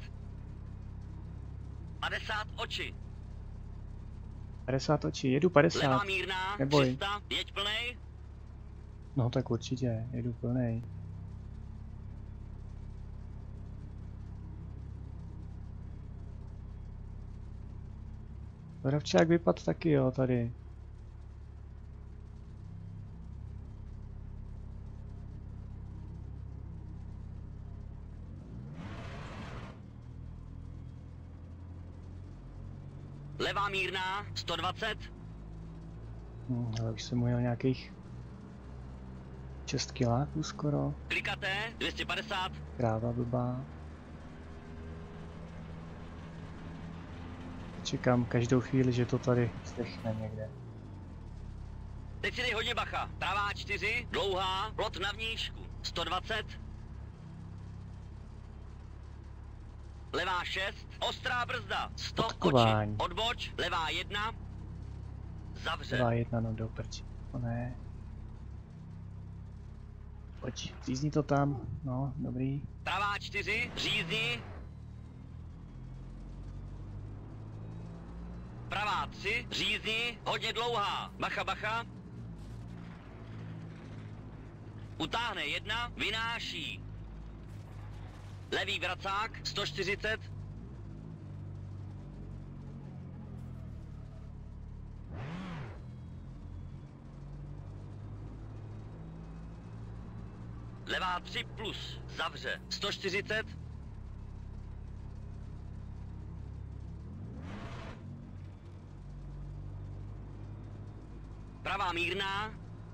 50 oči. 50 očí, jedu 50. Levá mírná, neboj. 300, jeď plnej. No tak určitě, jedu plnej. Voravčák vypadl taky jo, tady. Levá mírná, 120. Ale už jsem ujel nějakých 6 kiláků skoro. Klikaté, 250. Kráva blbá. Čekám každou chvíli, že to tady zdechne někde. Teď si dej hodně bacha. Pravá 4, dlouhá, plot na vnížku, 120. Levá 6, ostrá brzda, 100 oči, Odkování. odboč, levá 1, zavře. Levá 1, no do prči. O ne. Pojď, řízni to tam, no, dobrý. Pravá 4, řízni. Pravá 3, řízni, hodně dlouhá, bacha, bacha. Utáhne 1, vynáší. Levý vracák, 140. Levá 3 plus, zavře, 140. Pravá mírná.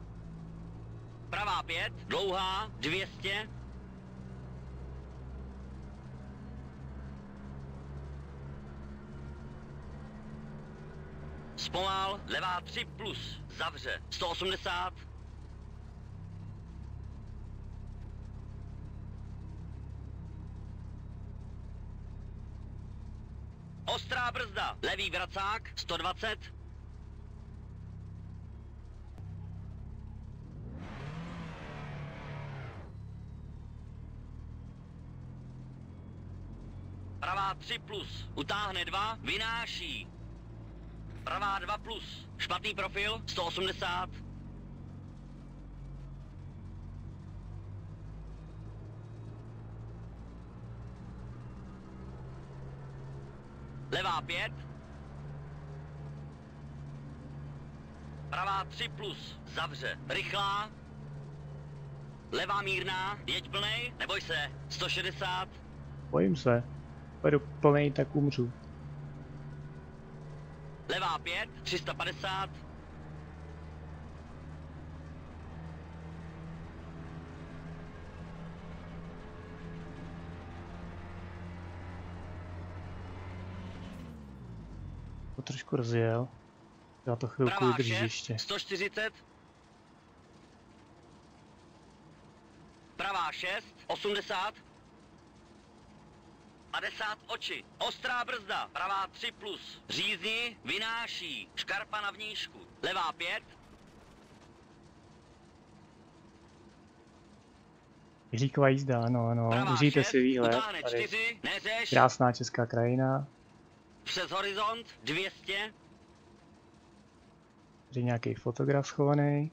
Pravá 5, dlouhá, 200. Zpomal, levá 3 plus, zavře, 180. Ostrá brzda, levý vracák, 120. Pravá 3 plus, utáhne 2, vynáší. Pravá 2 plus, špatný profil, 180. Levá 5. Pravá 3 plus, zavře, rychlá. Levá mírná, jeď plnej, neboj se, 160. Bojím se. Pojedu plnej, tak umřu. Levá 5, 350. To trošku rozjel. Já to chvilku Pravá vydrží 6, ještě. 140. Pravá 6, 80. 50 oči, ostrá brzda, pravá 3 plus, řízni, vynáší, škarpa na vnížku, levá 5. Jiříková jízda, ano, ano. Pravá Užijte 6, si výhled. utáhne Tady 4, neřeš, krásná česká krajina. přes horizont, 200. Tady nějaký fotograf schovaný.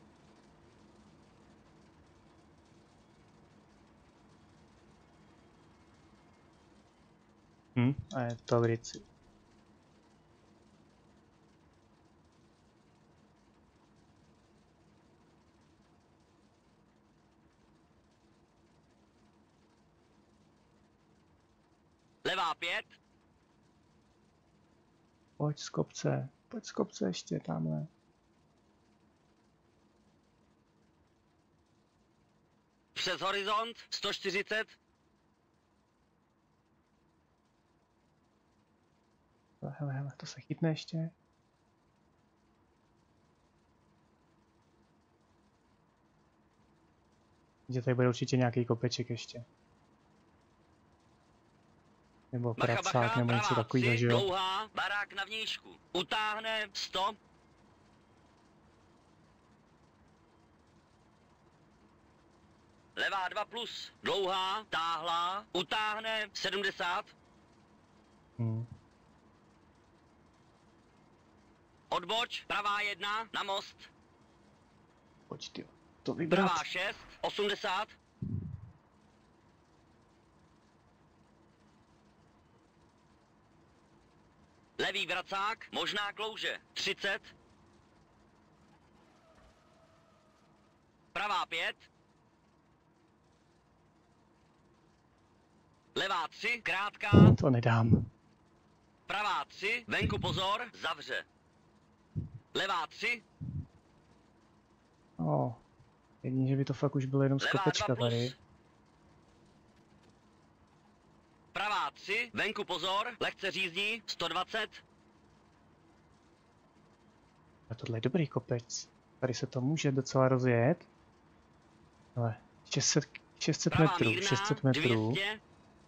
A je to v Rici. Levá 5. Pojď z kopce ještě tamhle. Přes horizont, 140. Hele, to se chytne ještě. Že tady bude určitě nějaký kopeček ještě. Nebo Bacha, pracák, bacha, nebo něco pravá takového, 3, že jo? dlouhá, barák na vnížku, utáhne, 100. Levá 2 plus, dlouhá, táhlá, utáhne, 70. Odboč, pravá 1, na most. Pojď ty, to vybrat. Pravá 6, 80. Levý vracák, možná klouže, 30. Pravá 5. Levá 3, krátká. To nedám. Pravá 3, venku pozor, zavře. Levá 3. Jedině, že by to fakt už bylo jenom z Levá kopečka 2 plus. tady. Pravá 3, venku pozor, lehce řízdí, 120. A tohle je dobrý kopec. Tady se to může docela rozjet. Ale 600 Pravá metrů, mírná, 600 metrů. 200.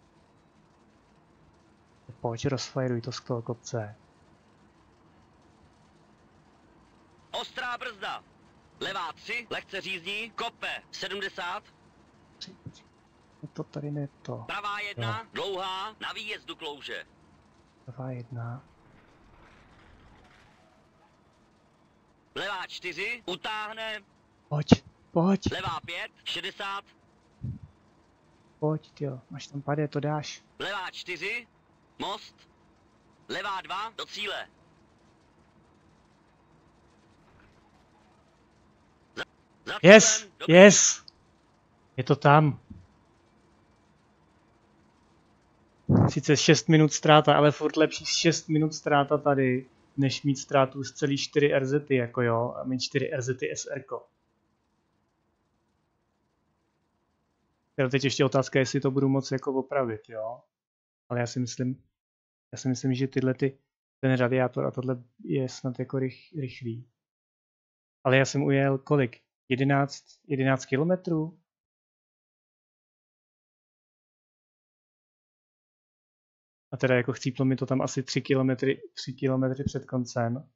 Pojď, rozfajruj to z toho kopce. Ostrá brzda. Levá 3, lehce řízdí, kope 70. To tady ne to. Pravá 1, dlouhá, na výjezdu klouže. Pravá 1. Levá 4, utáhne. Pojď. Levá 5, 60. Pojď, tyjo, až tam padne, to dáš. Levá 4, most. Levá 2, do cíle. Za Yes, cílem, dobrý. yes. Je to tam. Sice 6 minut ztráta, ale furt lepší 6 minut ztráta tady, než mít ztrátu z celý 4 RZ, jako jo, a mít 4 RZ SR. Teď ještě otázka, jestli to budu moct jako opravit, jo. Ale já si myslím, že ten radiátor a tohle je snad jako rychlý. Ale já jsem ujel kolik? 11 kilometrů? A teda jako chcíplo mi to tam asi 3 kilometry před koncem.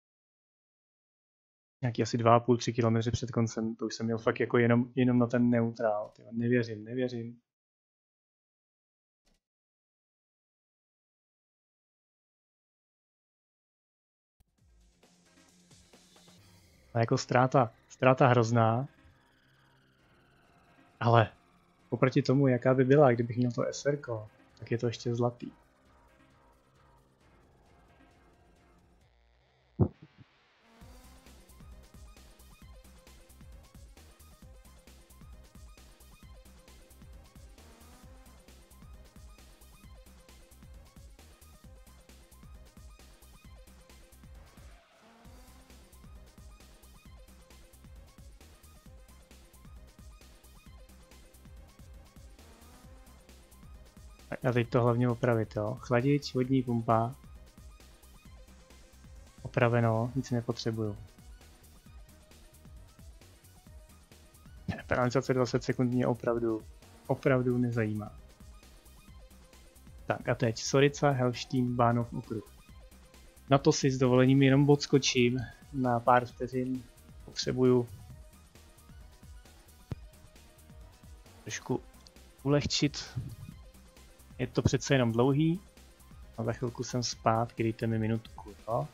Nějaký asi 2,5-3 kilometry před koncem, to už jsem měl fakt jako jenom na ten neutrál. Tyjo, nevěřím. A jako ztráta hrozná. Ale oproti tomu, jaká by byla, kdybych měl to SR, tak je to ještě zlatý. A teď to hlavně opravit, jo. Chladič, vodní pumpa. Opraveno, nic nepotřebuju. Penalizace 20 sekund mě opravdu nezajímá. Tak a teď Sorica, Helštín, Bánov okruh. Na to si s dovolením jenom odskočím na pár vteřin. Potřebuju trošku ulehčit. Je to přece jenom dlouhý. A za chvilku jsem zpátky, dejte mi minutku, jo.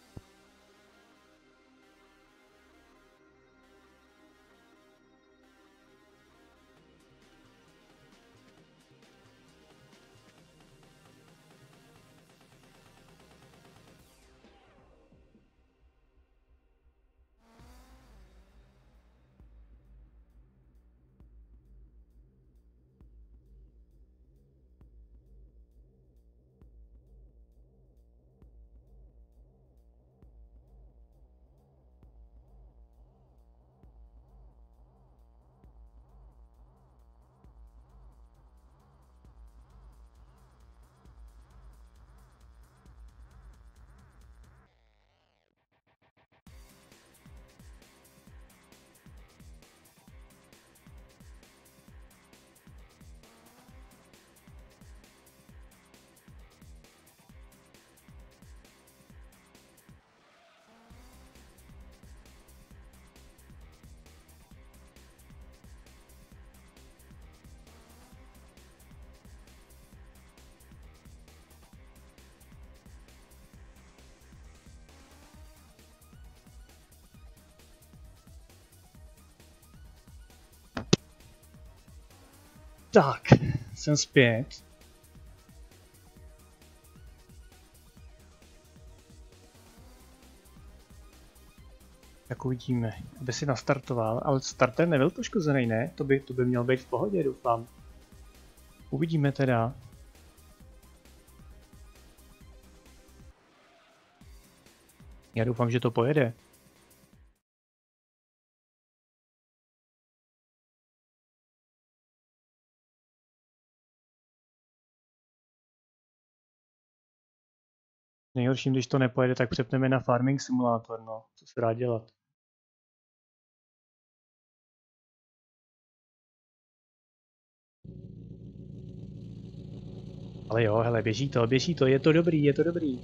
Tak, jsem zpět. Tak uvidíme, aby si nastartoval, ale starter nebyl poškozený, ne? To by měl být v pohodě, doufám. Uvidíme teda. Já doufám, že to pojede. Nejhorším, když to nepojede, tak přepneme na Farming Simulator, no. Co se dá dělat? Ale jo, hele, běží to, je to dobrý, je to dobrý.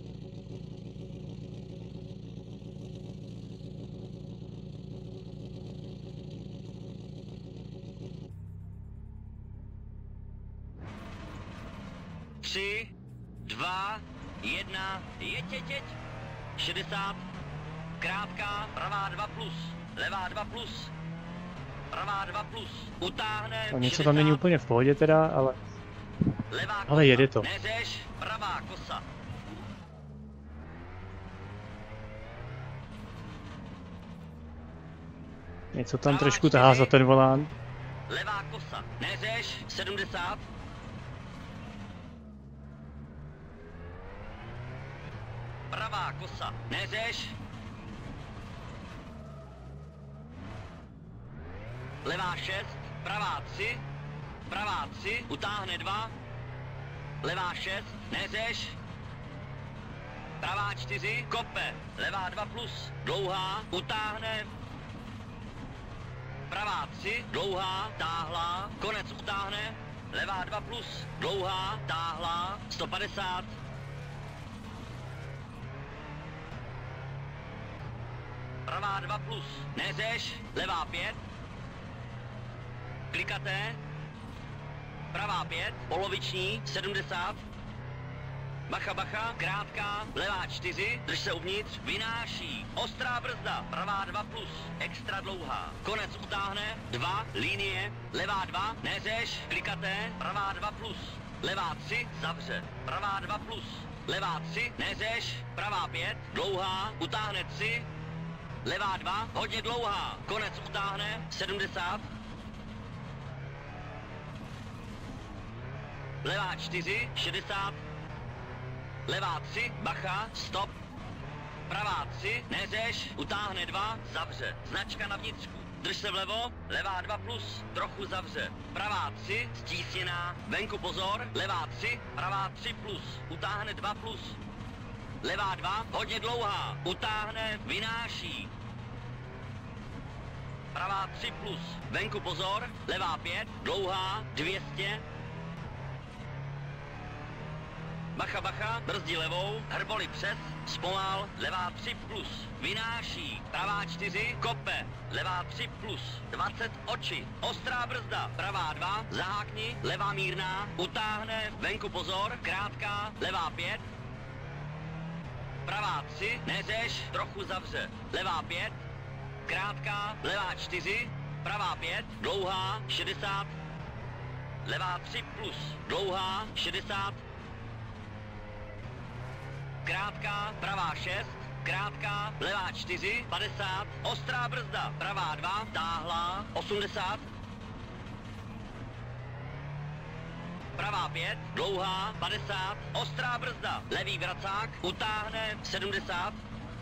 Tři, 2, 1, jeď. 60, krátká, pravá 2 plus, levá 2 plus, pravá 2 plus, utáhne, No, něco 60, tam není úplně v pohodě teda, ale... levá kosa, Ale jede to. neřeš, pravá kosa. Něco tam trošku tahá za ten volán. Levá kosa, neřeš, 70. Pravá kosa, neřeš. Levá 6, pravá 3, pravá 3, utáhne 2. Levá 6, neřeš. Pravá 4, kope, levá 2 plus, dlouhá, utáhne. Pravá 3, dlouhá, táhlá, konec utáhne. Levá 2 plus, dlouhá, táhlá, 150. Pravá 2 plus, neřeš, levá 5. Klikaté. Pravá 5, poloviční, 70. Bacha, krátká, levá 4, drž se uvnitř, vynáší, ostrá brzda, pravá 2 plus, extra dlouhá, konec utáhne, 2, linie, levá 2, neřeš, klikaté, pravá 2 plus, levá 3, zavře, pravá 2 plus, levá 3, neřeš, pravá 5, dlouhá, utáhne 3, levá 2, hodně dlouhá, konec utáhne, 70. Levá 4, 60. Levá 3, bacha, stop. Pravá 3, neřeš, utáhne 2, zavře. Značka na vnitřku. Drž se vlevo, levá 2 plus, trochu zavře. Pravá 3, stísněná, venku pozor. Levá 3, pravá 3 plus, utáhne 2 plus. Levá 2, hodně dlouhá, utáhne, vynáší. Pravá 3 plus, venku pozor. Levá 5, dlouhá, 200. Bacha, brzdí levou, hrboli přes, zpomal, levá 3 plus, vynáší, pravá 4, kope, levá 3 plus, 20 oči, ostrá brzda, pravá 2, zahákni, levá mírná, utáhne, venku pozor, krátká, levá 5, pravá 3, neřeš, trochu zavře, levá 5, krátká, levá 4, pravá 5, dlouhá, 60, levá 3 plus, dlouhá, 60, krátká, pravá 6, krátká, levá 4, 50, ostrá brzda, pravá 2, táhlá, 80, pravá 5, dlouhá, 50, ostrá brzda, levý vracák, utáhne, 70,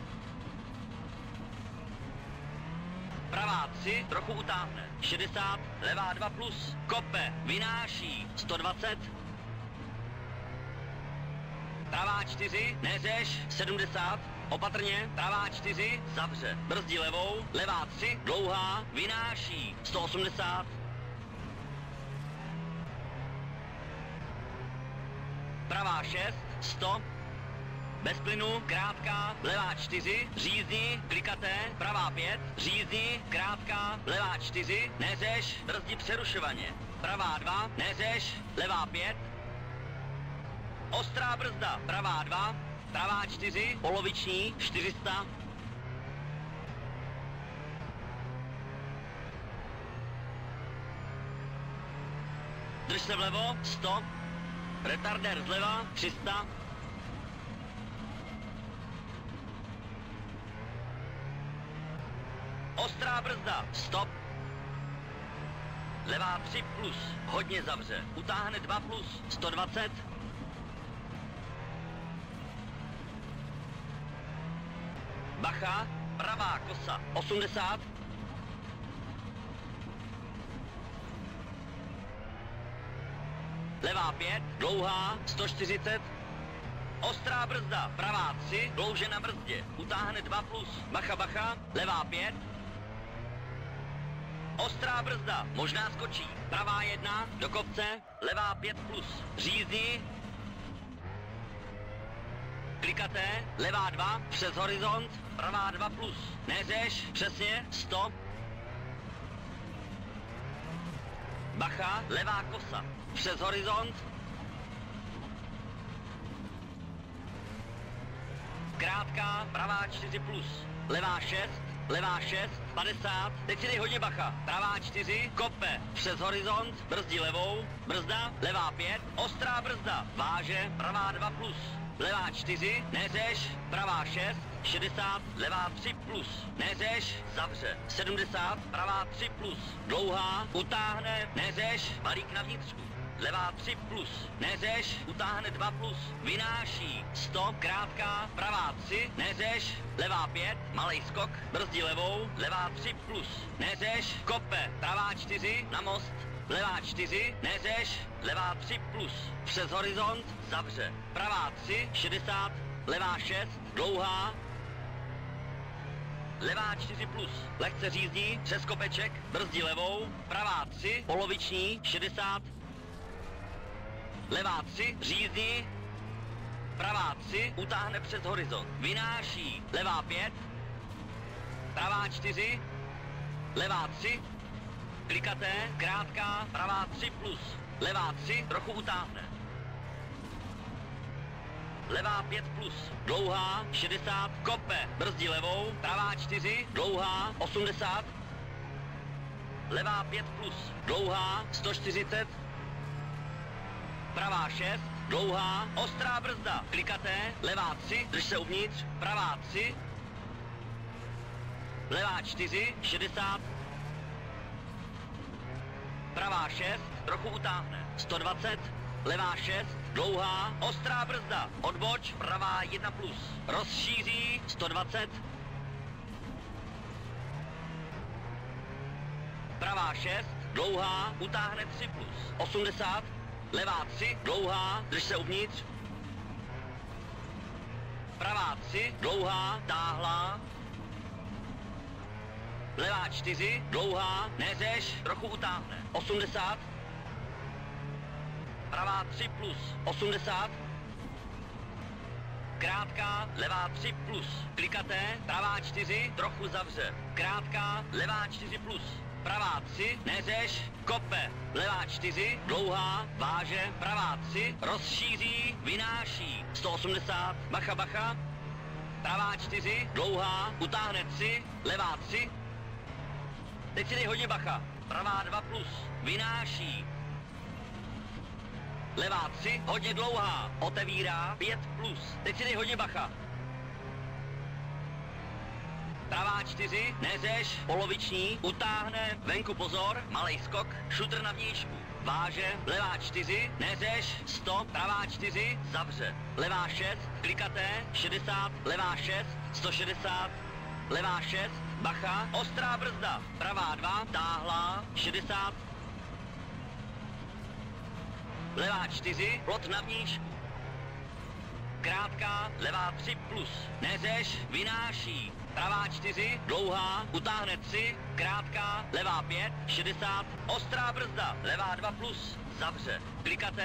pravá 3, trochu utáhne, 60, levá 2 plus, kope, vynáší, 120, pravá 4, neřeš, 70, opatrně, pravá 4, zavře, brzdí levou, levá 3, dlouhá, vynáší, 180, pravá 6, 100, bez plynu, krátká, levá 4, řízni, klikaté, pravá 5, řízni, krátká, levá 4, neřeš, brzdí přerušovaně, pravá 2, neřeš, levá 5, ostrá brzda, pravá 2, pravá 4, poloviční, 400. Drž se vlevo, 100. Retardér zleva, 300. Ostrá brzda, stop. Levá 3 plus, hodně zavře, utáhne 2 plus, 120. Bacha, pravá kosa, 80. Levá 5, dlouhá, 140. Ostrá brzda, pravá 3, dlouže na brzdě, utáhne 2 plus. Bacha, levá 5. ostrá brzda, možná skočí. Pravá 1, do kopce, levá 5+, řízni. Klikaté, levá 2, přes horizont, pravá 2+, neřeš, přesně, stop. Bacha, levá kosa, přes horizont. Krátká, pravá 4+, levá 6, 50, teď si dej hodně bacha, pravá 4, kope, přes horizont, brzdí levou, brzda, levá 5, ostrá brzda, váže, pravá 2+, levá 4, neřeš, pravá 6, 60, levá 3+, neřeš, zavře, 70, pravá 3+, dlouhá, utáhne, neřeš, balík na vnitřku. Levá 3+, neřeš, utáhne 2+, vynáší, stop, krátká, pravá 3, neřeš, levá 5, malej skok, brzdí levou, levá 3+, neřeš, kope, pravá 4, na most, levá 4, neřeš, levá 3+, přes horizont, zavře, pravá 3, 60, levá 6, dlouhá, levá 4+, lehce řízdí, přes kopeček, brzdí levou, pravá 3, poloviční, 60, levá 3, řízdí, pravá 3, utáhne přes horizont, vynáší, levá 5, pravá 4, levá 3, klikaté, krátká, pravá 3+, levá 3, trochu utáhne. Levá 5+, dlouhá, 60, kope, brzdí levou, pravá 4, dlouhá, 80, levá 5+, dlouhá, 140, pravá 6, dlouhá, ostrá brzda, klikaté, levá 3, drž se uvnitř, pravá 3, levá 4, 60, pravá 6, trochu utáhne, 120, levá 6, dlouhá, ostrá brzda, odboč, pravá 1+, rozšíří, 120, pravá 6, dlouhá, utáhne 3+, 80, levá 3, dlouhá, drž se uvnitř, pravá 3, dlouhá, táhlá, levá 4, dlouhá, neřeš, trochu utáhne, 80, pravá 3+, 80, krátká, levá 3+, klikaté, pravá 4, trochu zavře, krátká, levá 4+, pravá 3, neřeš, kope, levá 4, dlouhá, váže, pravá 3, rozšíří, vynáší, 180, bacha, bacha, pravá 4, dlouhá, utáhne 3, levá 3, teď si dej hodně bacha, pravá 2+, vynáší, levá 3, hodně dlouhá, otevírá, 5+, teď si dej hodně bacha. Pravá 4, neřeš, poloviční, utáhne, venku pozor, malej skok, šutr na vníčku, váže, levá 4, neřeš, stop, pravá 4, zavře, levá 6, klikaté, 60, levá 6, 160, levá 6, bacha, ostrá brzda, pravá 2, táhlá, 60, levá 4, plot na vníčku, krátká, levá 3+, neřeš, vynáší, pravá 4, dlouhá, utáhne 3, krátká, levá 5, 60, ostrá brzda, levá 2+, zavře, klikaté,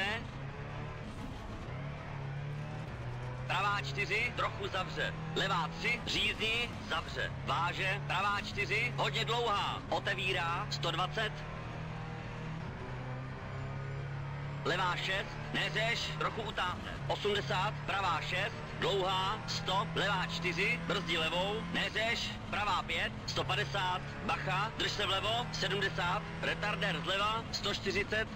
pravá 4, trochu zavře, levá 3, řízni, zavře, váže, pravá 4, hodně dlouhá, otevírá, 120, levá 6, neřeš, trochu utáhne, 80, pravá 6, dlouhá, stop, levá 4, brzdí levou, neřeš, pravá 5, 150, bacha, drž se vlevo, 70, retardér zleva, 140,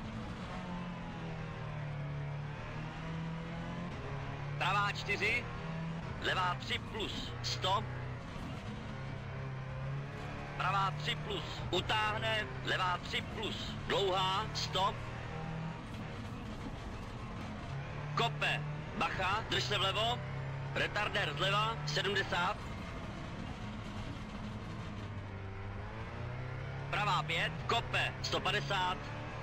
pravá 4, levá 3+, stop, pravá 3+, utáhne, levá 3+, dlouhá, stop, kope, bacha, drž se vlevo, retardér zleva, 70, pravá 5, kope, 150,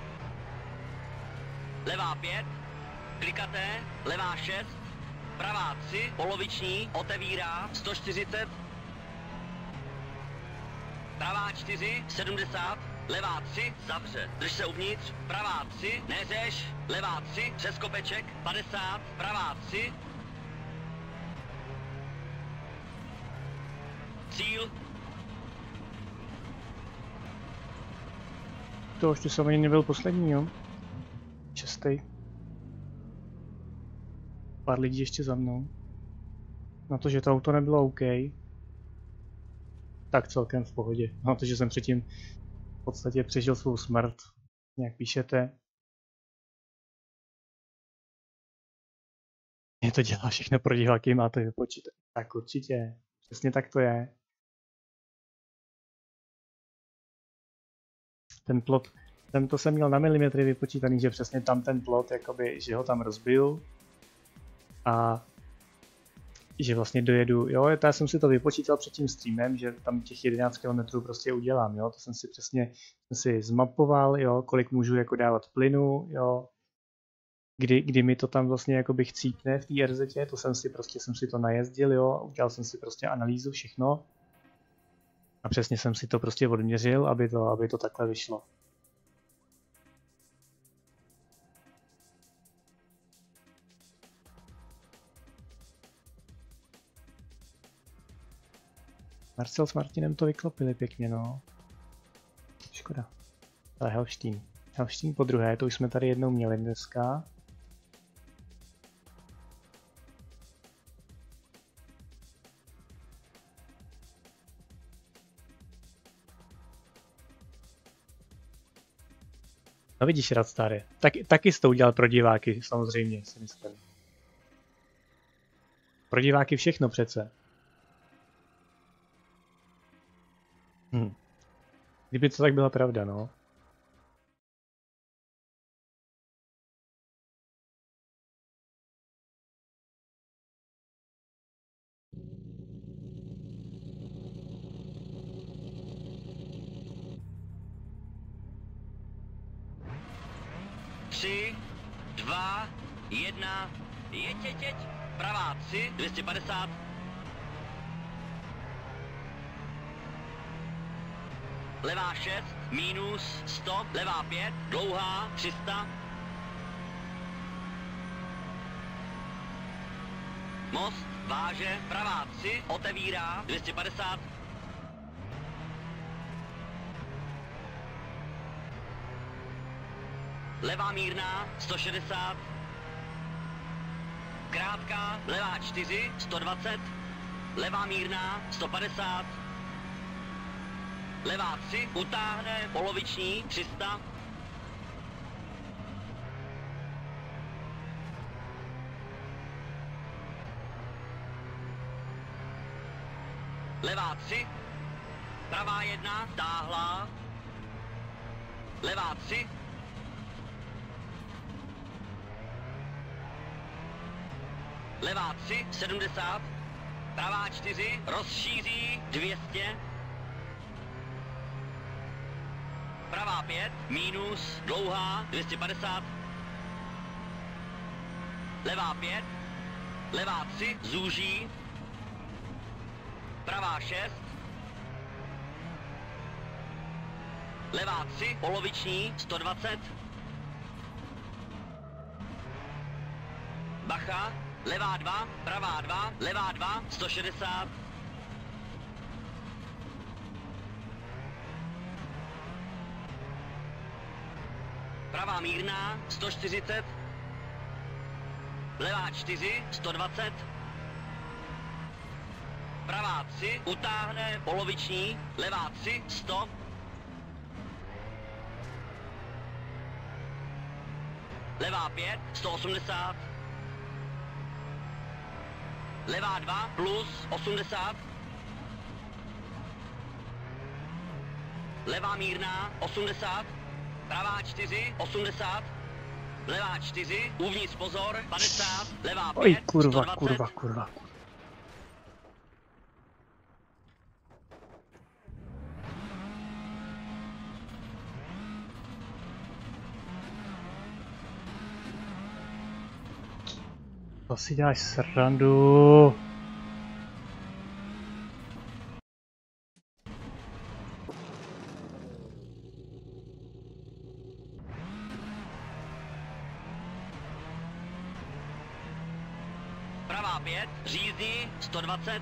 levá 5, klikaté, levá 6, pravá 3, poloviční, otevírá, 140, pravá 4, 70, levá 3, zavře, drž se uvnitř, pravá 3, neřeš, levá 3, přes kopeček, 50, pravá 3, cíl, To ještě jsem ani nebyl poslední, jo. 6. Pár lidí ještě za mnou. Na to, že to auto nebylo OK, tak celkem v pohodě. Na to, že jsem předtím v podstatě přežil svou smrt, jak píšete. Mě to dělá všechno pro diváky, máte vypočítat. Tak určitě, přesně tak to je. Ten plot, to jsem měl na milimetry vypočítaný, že přesně tam ten plot, jakoby, že ho tam rozbiju. A že vlastně dojedu, jo, já jsem si to vypočítal před tím streamem, že tam těch 11 km prostě udělám, jo, to jsem si přesně zmapoval, jo, kolik můžu jako dávat plynu, jo, kdy mi to tam vlastně jakoby chcípne v té RZ, to jsem si to najezdil, jo, udělal jsem si prostě analýzu, všechno a přesně jsem si to prostě odměřil, aby to takhle vyšlo. Marcel s Martinem to vyklopili pěkně, no. Škoda. Ale Helštín. Helštín po druhé, to už jsme tady jednou měli dneska. No vidíš, Radstare. Taky jsi to udělal pro diváky, samozřejmě, si myslím. Pro diváky všechno přece. Kdyby to tak byla pravda, no. Tři, 2, 1, jeď, pravá 3, 250, levá 6, minus 100, levá 5, dlouhá 300, most, váže, pravá 3, otevírá 250, levá mírná 160, krátká, levá 4, 120, levá mírná 150, levá 3, utáhne, poloviční 300, levá 3, pravá 1, táhlá, levá 3, levá 3, 70, pravá 4, rozšíří 200, pravá 5, minus, dlouhá 250, levá 5, levá 3, zúží, pravá 6, levá 3, poloviční 120, bacha, levá 2, pravá 2, levá 2, 160, pravá mírná 140, levá 4, 120, pravá 3, utáhne, poloviční, levá 3, 100, levá 5, 180, levá 2, plus 80, levá mírná 80, pravá 4, 80, levá 4, uvnitř pozor, 50, levá 5, Oj, kurva, 120, kurva. To si děláš srandu. Levá 5, řízní, 120.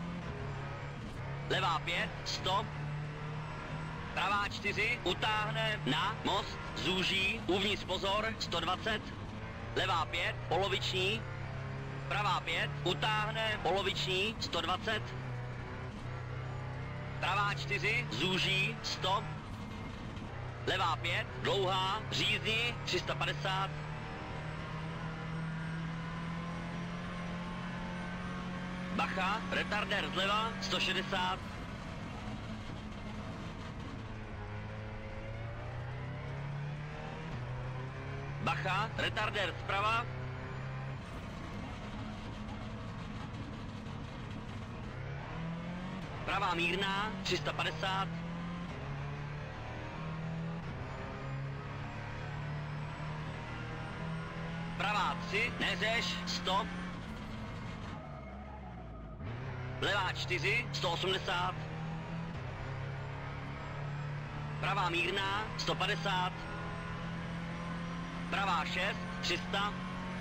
Levá 5, 100. Pravá 4, utáhne na most, zúží, uvnitř pozor, 120. Levá 5, poloviční. Pravá 5, utáhne, poloviční, 120. Pravá 4, zúží, 100. Levá 5, dlouhá, řízní, 350. Bacha, retardér zleva, 160. Bacha, retardér zprava. Pravá mírná, 350. Pravá 3, neřeš, 100. Levá 4, 180. Pravá mírná, 150. Pravá 6, 300.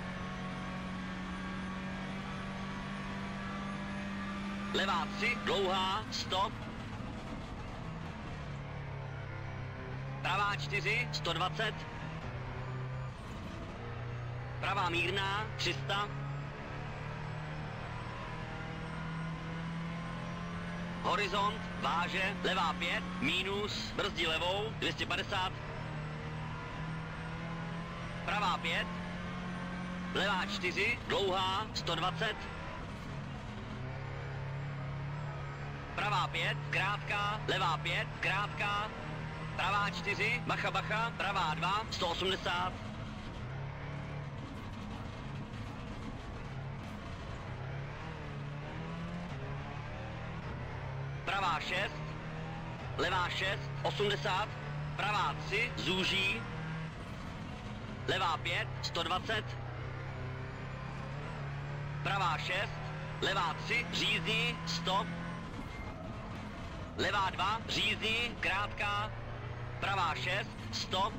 Levá 3, dlouhá, 100. Pravá 4, 120. Pravá mírná, 300. Horizont, váže, levá 5, mínus, brzdí levou, 250. Pravá 5, levá 4, dlouhá, 120. Pravá 5, krátká, levá 5, krátká. Pravá 4, bacha, bacha, pravá 2, 180. Pravá 6, levá 6, 80. Pravá 3, zúží. Levá 5, 120. Pravá 6, levá 3, řízní, 100. Levá 2, řízní, krátká. Pravá 6, 100.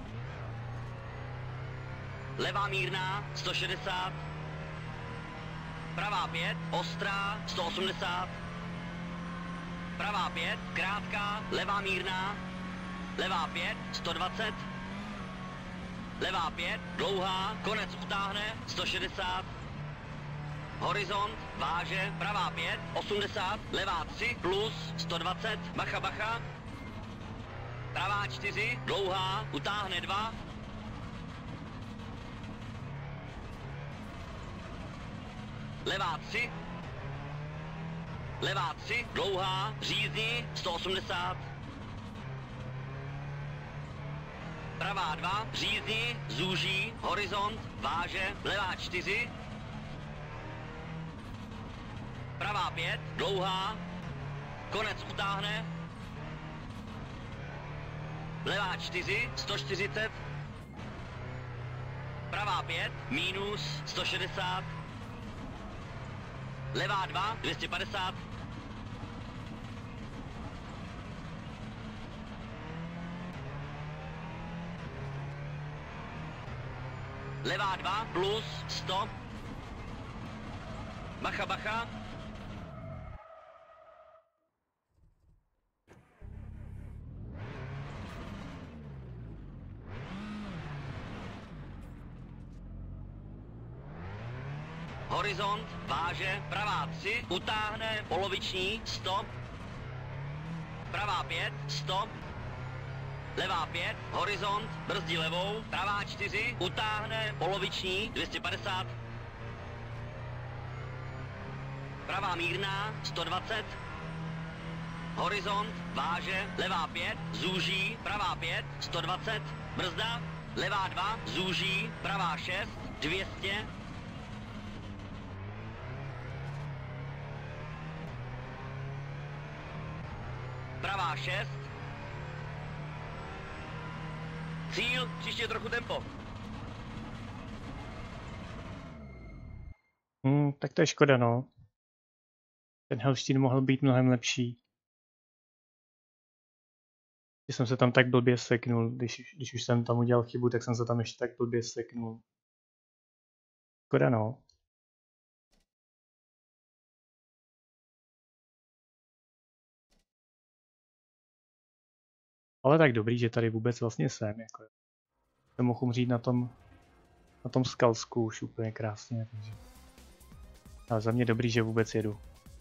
Levá mírná, 160. Pravá 5, ostrá, 180. Pravá 5, krátká, levá mírná. Levá 5, 120. Levá 5, dlouhá, konec utáhne, 160. Horizont, váže, pravá 5, 80. Levá 3, plus, 120. Bacha, bacha. Pravá 4, dlouhá, utáhne 2. Levá 3. Levá 3, dlouhá, řízní, 180. Pravá 2, řízní, zúží, horizont, váže, levá 4. Pravá 5, dlouhá, konec utáhne. Levá 4, 140. Pravá 5, mínus, 160. Levá 2, 250. Levá 2, plus, 100. Bacha, bacha. Horizont, váže, pravá 3, utáhne, poloviční, 100. Pravá 5, 100. Levá 5, horizont, brzdí levou. Pravá 4, utáhne, poloviční, 250. Pravá mírná, 120. Horizont, váže, levá 5, zúží, pravá 5, 120. Brzda, levá 2, zúží, pravá 6, 200. Pravá 6. Cíl, příště trochu tempo. Tak to je škoda, no. Ten Hellstein mohl být mnohem lepší. Když jsem se tam tak blbě seknul, když už jsem tam udělal chybu, tak jsem se tam ještě tak blbě seknul. Škoda, no. Ale tak dobrý, že tady vůbec vlastně jsem. Jako. To mohu umřít na tom Skalsku už úplně krásně. Takže. Ale za mě dobrý, že vůbec jedu.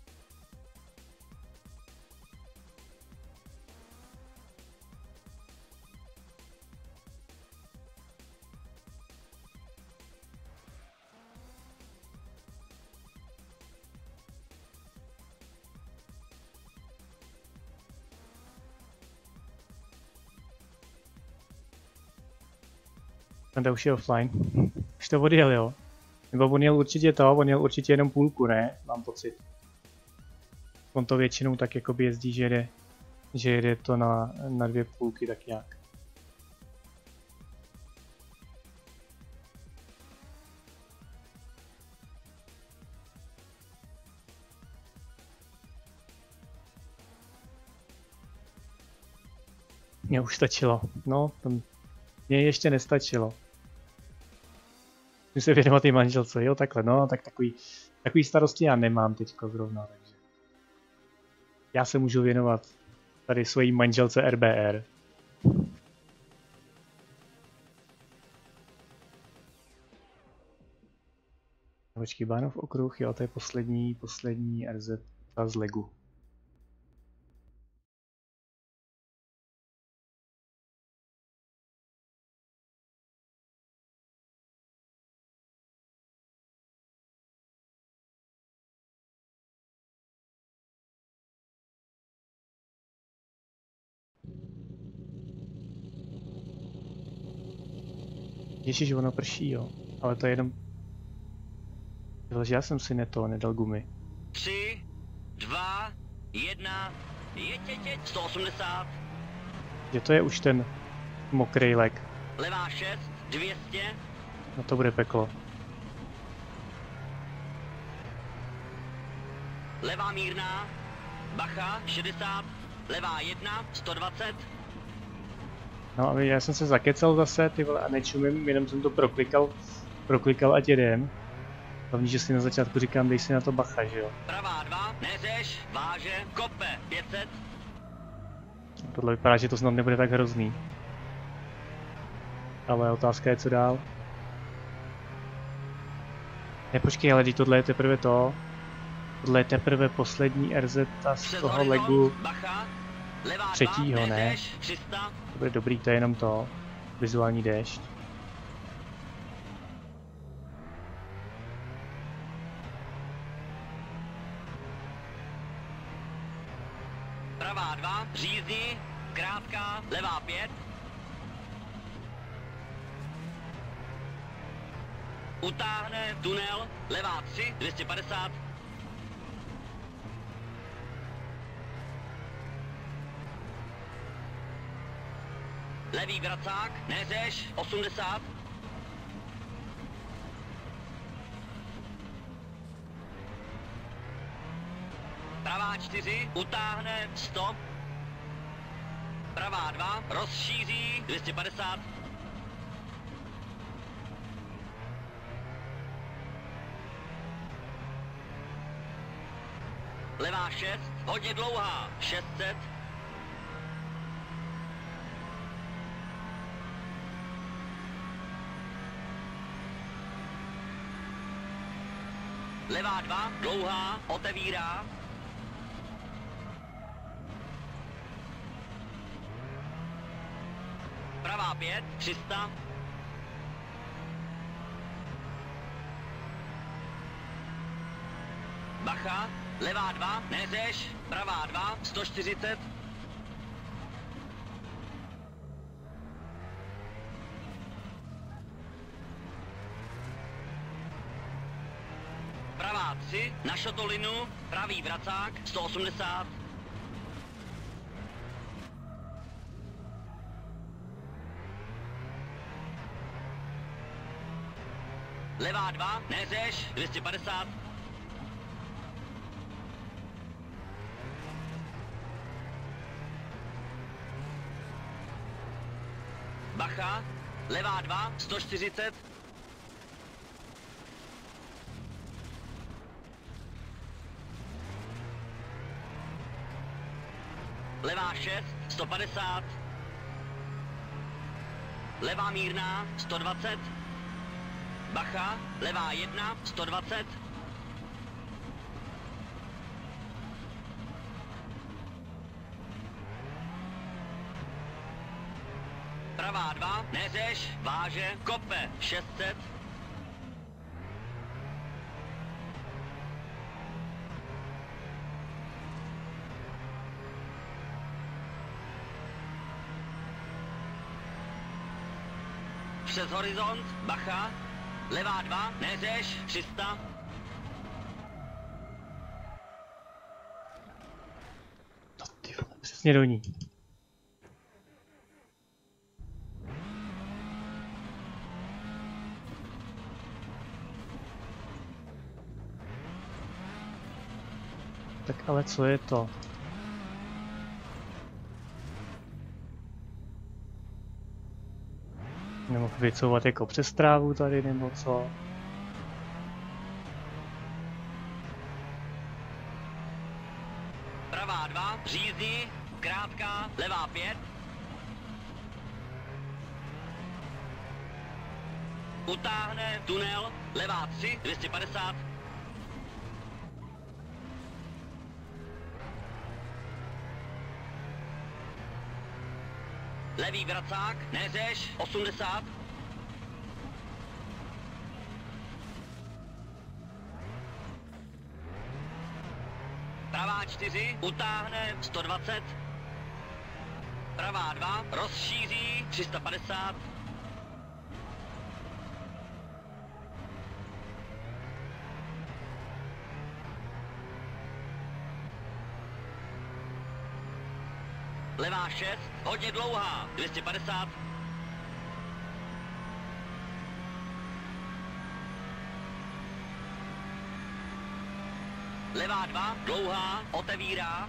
Ten už je offline. Už to odjel, jo? Nebo on jel určitě to, on jel určitě jenom půlku, ne? Mám pocit. On to většinou tak jakoby jezdí, že jede to na 2 půlky, tak jak. Mně už stačilo. No, mně ještě nestačilo. Musím se věnovat i manželce, jo, takhle, no, tak takový starosti já nemám teďko zrovna, takže. Já se můžu věnovat tady svojí manželce RBR. Počkej, Bánov okruh, jo, to je poslední RZ z Legu. Ježiš, ono prší, jo. Ale to je jenom... Já jsem si nedal gumy. 3, 2, 1, jeď, 180. Že to je už ten mokrý lek. Levá 6, 200. No to bude peklo. Levá mírná, bacha, 60. Levá 1, 120. No a já jsem se zakecal zase, ty vole, a nečumím, jenom jsem to proklikal ať jedem. Hlavně, že si na začátku říkám, dej si na to bacha, že jo. Pravá 2, neřeš, váže, kope, 500. Tohle vypadá, že to snad nebude tak hrozný. Ale otázka je, co dál. Ne, počkej, ale tohle je teprve to. Tohle je teprve poslední RZ z toho Legu. Třetího, ne? To bude dobrý, to je jenom to. Vizuální déšť. Pravá 2, řízní, krátká, levá 5. Utáhne, tunel, levá 3, 250. Levý vracák, neřeš, 80. Pravá 4, utáhne, 100. Pravá 2, rozšíří, 250. Levá 6, hodně dlouhá, 600. Levá 2, dlouhá, otevírá. Pravá 5, 300. Bacha, levá 2, neřeš, pravá 2, 140. Pravá 3, na šotolinu, pravý vracák, 180. Levá 2, neřeš, 250. Bacha, levá 2, 140. Levá 6, 150. levá mírná, 120. Bacha, levá 1, 120. Pravá 2, neřeš, váže, kope, 600. Přes horizont, bacha, levá 2, neřeš, 300. No ty vole, přesně do ní. Tak ale co je to? Nemohl vycouvat jako přes trávu tady nebo co? Pravá 2, řízní, krátká, levá 5. Utáhne, tunel, levá 3, 250. Levý vracák, neřeš, 80. Pravá 4, utáhne, 120. Pravá 2, rozšíří, 350. Levá 6, hodně dlouhá, 250. Levá 2, dlouhá, otevírá.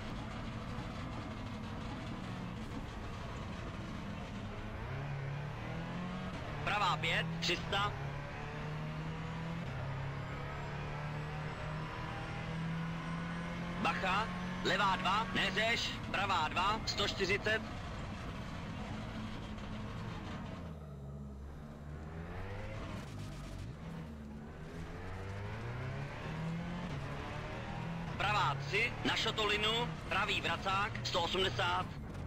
Pravá 5, 300. Bacha, levá 2, neřeš, pravá 2, 140. Pravá 3, na šotolinu, pravý vracák, 180.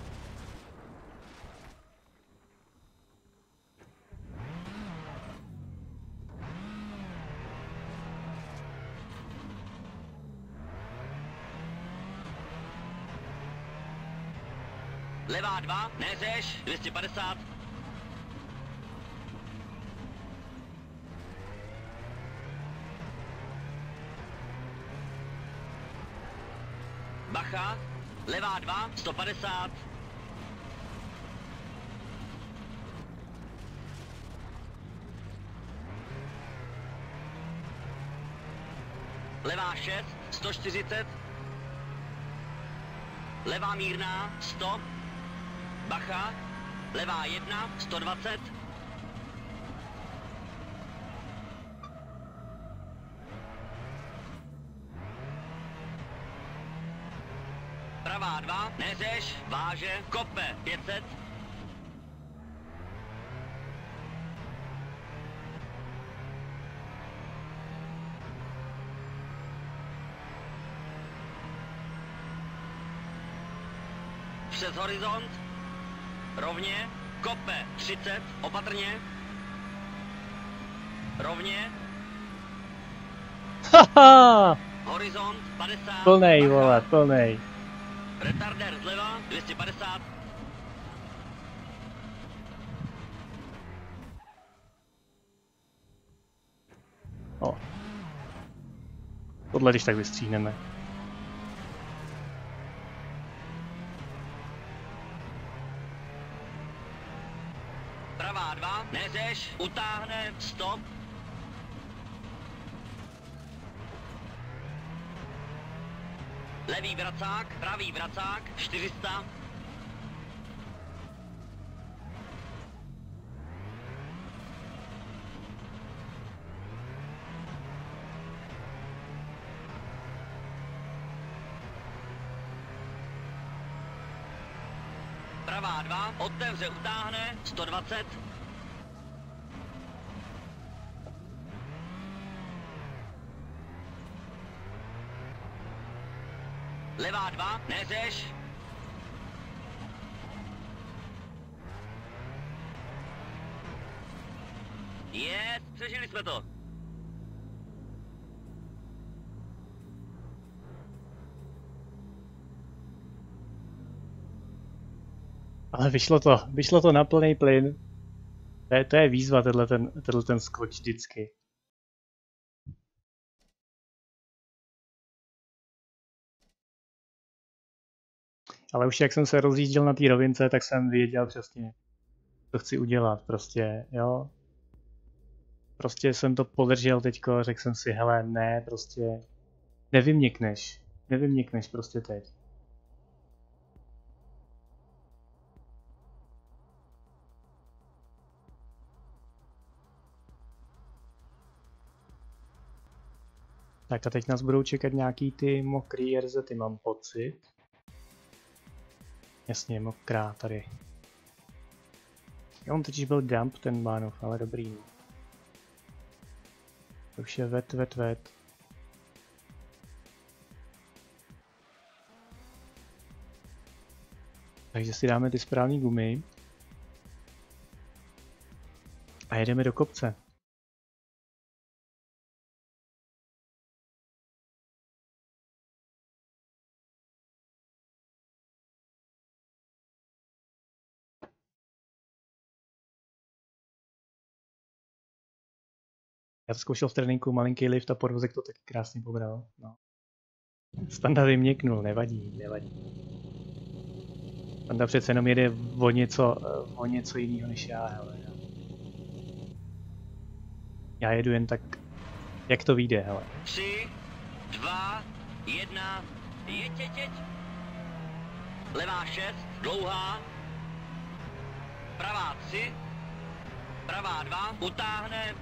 Levá 2, neřeš, 250. Bacha, levá 2, 150. Levá 6, 140. Levá mírná, 100. Bacha, levá 1, 120. Pravá 2, neřeš, váže, kope, 500. Přes horizont, rovně, kope, 30, opatrně. Rovně, Haha! horizont, 50. Plnej, bacha. vole, plnej. Retardér zleva, 250. O. Tohle když tak vystříhneme. Pravá 2, neřeš, utáhne, stop. Levý vracák, pravý vracák, 400. Pravá 2, otevře, utáhne, 120. levá 2, neřeš. Přežili jsme to. Ale vyšlo to na plný plyn. To je výzva, tenhle ten skoč vždycky. Ale už jak jsem se rozjížděl na té rovince, tak jsem věděl přesně, co chci udělat, prostě, jo. Prostě jsem to podržel teďko, řekl jsem si, hele, ne, prostě, nevyměkneš prostě teď. Tak a teď nás budou čekat nějaký ty mokrý RZ, mám pocit. Jasně, mokrá tady. On totiž byl dump ten Bánov, ale dobrý. To už je vet. Takže si dáme ty správné gumy. A jedeme do kopce. Já to zkoušel v tréninku, malinký lift a podvozek to taky krásně pobral. No. Standa vyměknul, nevadí. Standa přece jenom jede o něco jiného než já, hele. Já jedu jen tak, jak to vyjde, hele. 3, 2, 1, jeď. Levá 6, dlouhá. Pravá 3, pravá 2, utáhne.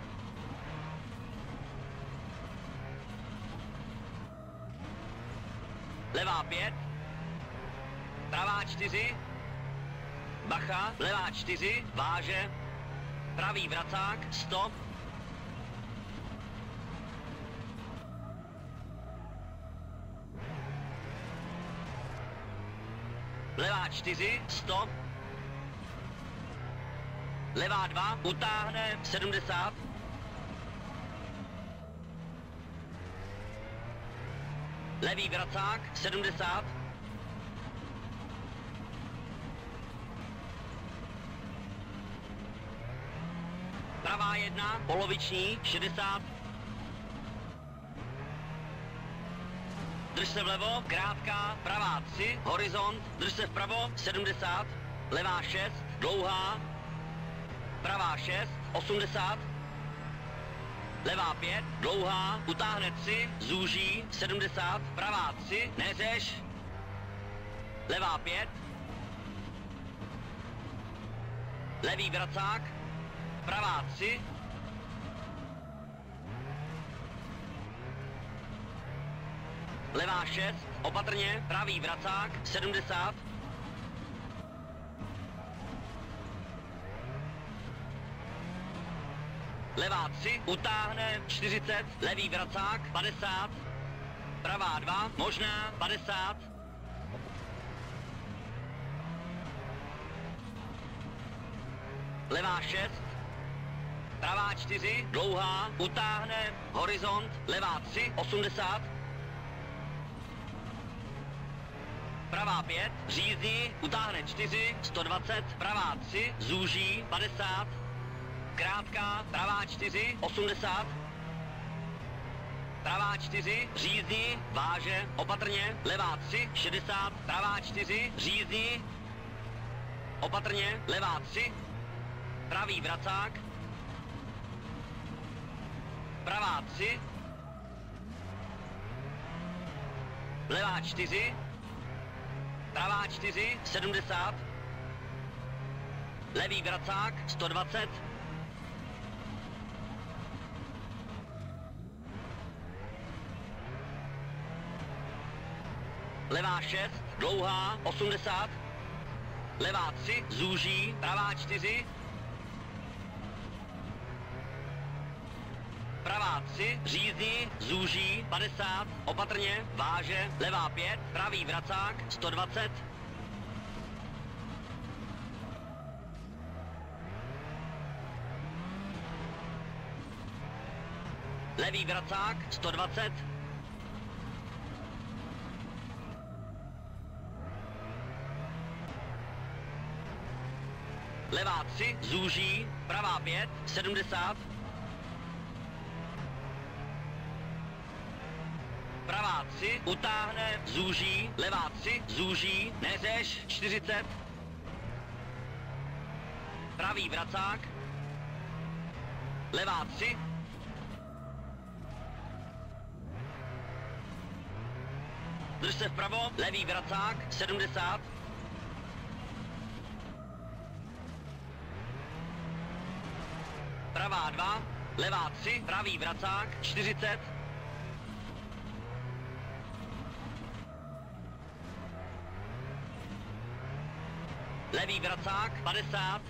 Levá 5, pravá 4, bacha, levá 4, váže, pravý vracák, stop. Levá 4, stop. Levá 2, utáhne, 70. Levý vracák, 70. Pravá 1, poloviční, 60. Drž se vlevo, krátká, pravá 3, horizont, drž se vpravo, 70. Levá 6, dlouhá. Pravá 6, 80. Levá 5, dlouhá, utáhne 3, zúží, 70, pravá 3, neřeš. Levá 5. Levý vracák, pravá 3. Levá 6, opatrně, pravý vracák, 70. Levá 3, utáhne, 40, levý vracák, 50, pravá 2, možná, 50. Levá 6, pravá 4, dlouhá, utáhne, horizont, levá 3, 80. Pravá 5, řízdí, utáhne 4, 120, pravá 3, zúží, 50. Krátká, pravá 4, 80. Pravá 4, řízdí, váže, opatrně, levá 3, 60, pravá 4, řízdí, opatrně, levá 3, pravý vracák, pravá 3, levá 4, pravá 4, 70, levý vracák, 120, levá 6, dlouhá, 80, levá 3, zúží, pravá 4, pravá 3, řízní, zúží, 50, opatrně, váže, levá 5, pravý vracák, 120. Levý vracák, 120. Levá 3, zúží, pravá 5, 70. Pravá 3, utáhne, zúží, levá 3, zúží, neřeš, 40. Pravý vracák. Levá 3. Drž se vpravo, levý vracák, 70. Pravá 2, levá 3, pravý vracák, 40. Levý vracák, 50.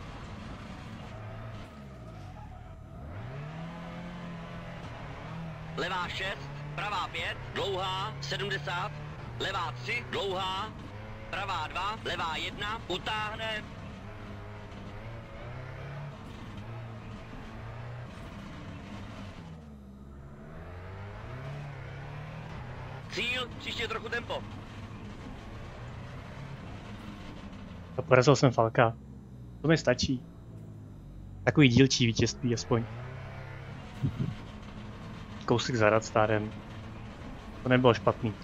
Levá 6, pravá 5, dlouhá, 70. Levá 3, dlouhá, pravá 2, levá 1, utáhne. Cíl, příště trochu tempo. Porazil jsem Falka. To mi stačí. Takový dílčí vítězství aspoň. Kousek za Radstárem. To nebylo špatný.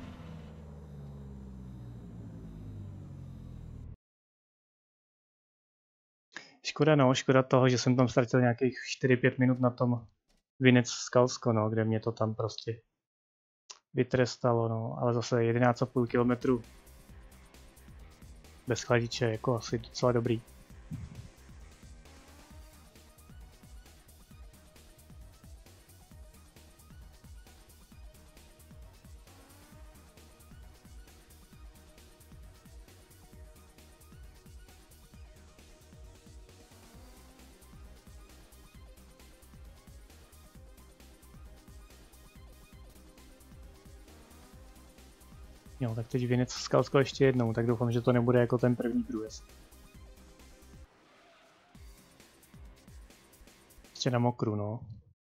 Škoda toho, že jsem tam ztratil nějakých 4-5 minut na tom Vinec Skalsko, no, kde mě to tam prostě vytrestalo, no, ale zase 11,5 km bez chladiče, jako asi docela dobrý. Jo, tak teď Vinec Skalsko ještě jednou, tak doufám, že to nebude jako ten první průjezd. Ještě na mokru, no.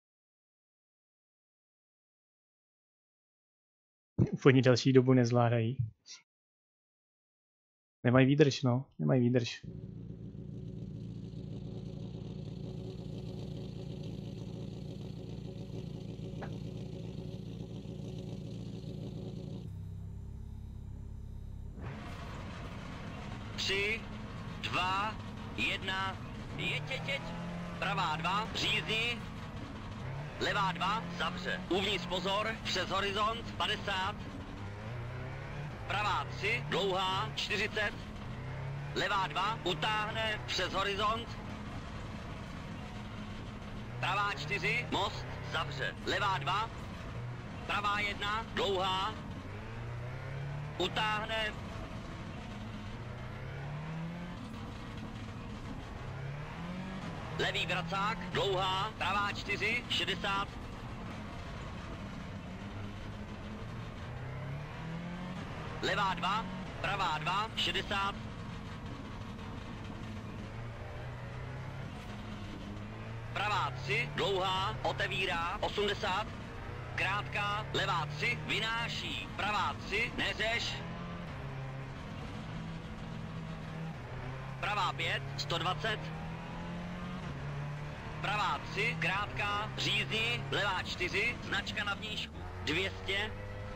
Oni další dobu nezvládají. Nemají výdrž, no, nemají výdrž. Tři, 2, 1, jeď. Pravá 2, řízní. Levá 2, zavře. Uvnitř pozor, přes horizont, 50. Pravá 3, dlouhá, 40. Levá 2, utáhne, přes horizont. Pravá 4, most, zavře. Levá 2, pravá 1, dlouhá. Utáhne. Levý vracák, dlouhá, pravá 4, 60. Levá 2, pravá 2, 60. Pravá 3, dlouhá, otevírá, 80. Krátká, levá 3, vynáší, pravá 3, neřeš. Pravá 5, 120. Pravá 3, krátká, řízní, levá 4, značka na vnížku, 200.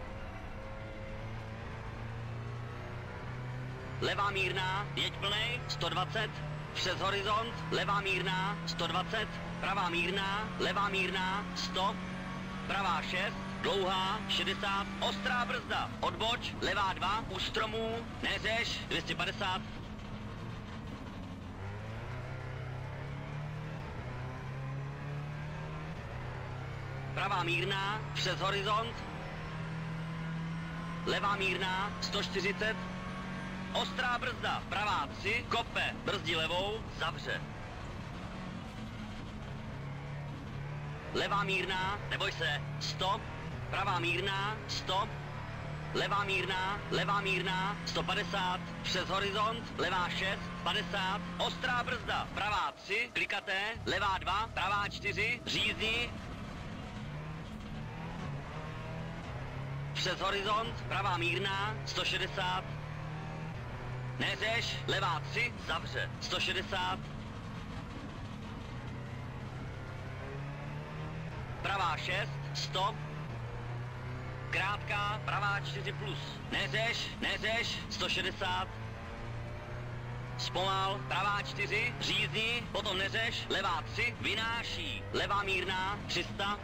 Levá mírná, jeď plnej, 120. Přes horizont, levá mírná, 120. Pravá mírná, levá mírná, 100. Pravá 6, dlouhá, 60. Ostrá brzda, odboč, levá 2, u stromů, neřeš, 250. Pravá mírná, přes horizont. Levá mírná, 140. Ostrá brzda, pravá 3, kope, brzdí levou, zavře. levá mírná, neboj se, stop, pravá mírná, stop, levá mírná, 150, přes horizont, levá 6, 50, ostrá brzda, pravá 3, klikaté, levá 2, pravá 4, řízní, přes horizont, pravá mírná, 160, neřeš, levá 3, zavře, 160, pravá 6, stop, krátká, pravá 4 plus, neřeš, 160, zpomal, pravá 4, řízní, potom neřeš, levá 3, vynáší, levá mírná, 300,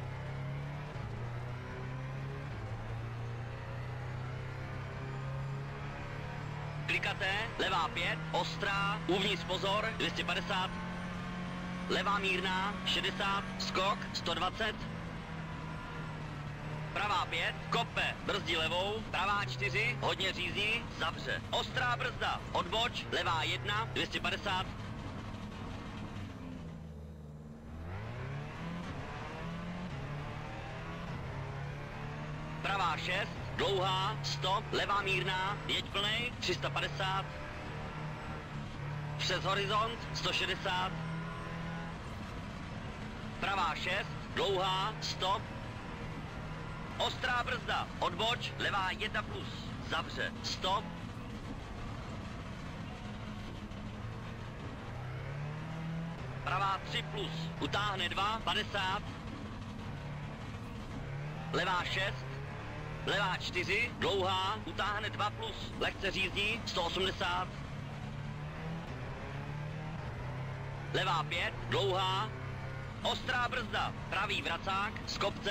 klikaté, levá 5, ostrá, uvnitř pozor, 250, levá mírná, 60, skok, 120, pravá 5, kope, brzdí levou, pravá 4, hodně řízní, zavře, ostrá brzda, odboč, levá 1, 250, pravá 6, dlouhá, stop, levá mírná, jeď plnej, 350, přes horizont, 160, pravá 6, dlouhá, stop, ostrá brzda, odboč, levá 1 plus, zavře, stop, pravá 3 plus, utáhne 2, 50, levá 6, levá 4, dlouhá, utáhne 2 plus, lehce řízdí, 180, levá 5, dlouhá, ostrá brzda, pravý vracák, z kopce,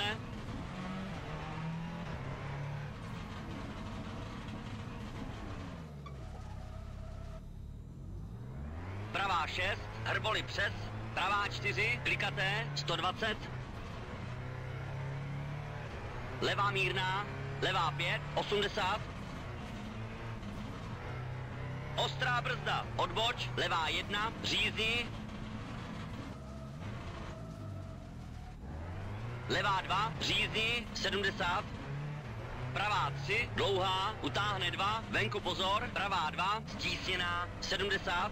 pravá 6, hrboly přes, pravá 4, klikaté, 120, levá mírná, levá 5, 80, ostrá brzda, odboč, levá 1, řízní, levá 2, řízní, 70, pravá 3, dlouhá, utáhne 2, venku pozor, pravá 2, stísněná, 70,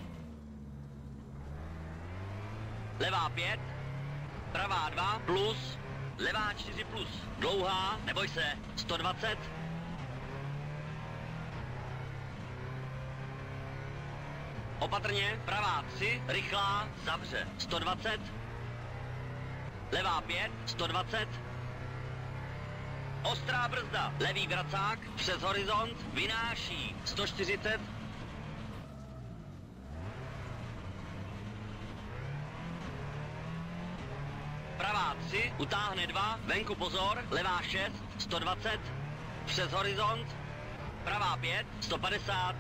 levá 5, pravá 2, plus, levá 4 plus, dlouhá, neboj se, 120, opatrně, pravá 3, rychlá, zavře, 120, levá 5, 120, ostrá brzda, levý vracák, přes horizont, vynáší, 140, pravá 3, utáhne 2, venku pozor, levá 6, 120, přes horizont, pravá 5, 150,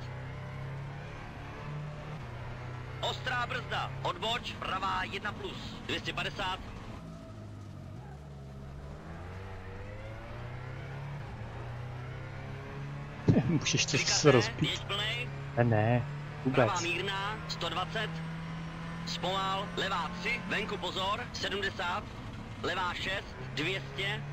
ostrá brzda, odboč, pravá 1 plus, 250, Můžeš to se rozpít. jeď plnej, Ne, pravá vůbec. mírná, 120, zpomal, levá 3, venku pozor, 70, levá 6, 200,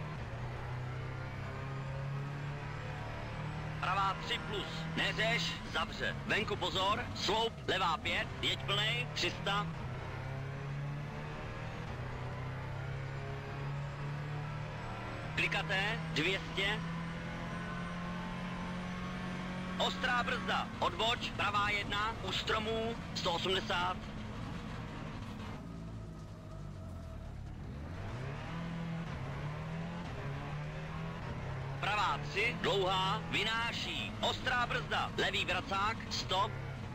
pravá 3 plus, neřeš, zavře, venku pozor, sloup, levá 5, jeď plnej, 300, klikaté, 200, ostrá brzda, odboč, pravá 1, u stromů, 180, pravá 3, dlouhá, vynáší, ostrá brzda, levý vracák, stop,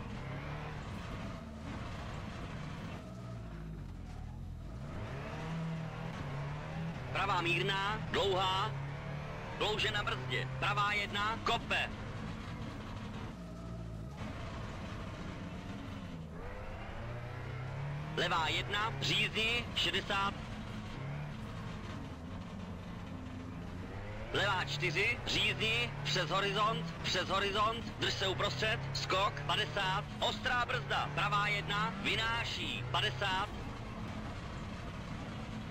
pravá mírná, dlouhá, dlouže na brzdě, pravá 1, kope, levá 1, řízní, 60, levá 4, řízní, přes horizont, drž se uprostřed, skok, 50, ostrá brzda, pravá 1, vynáší, 50,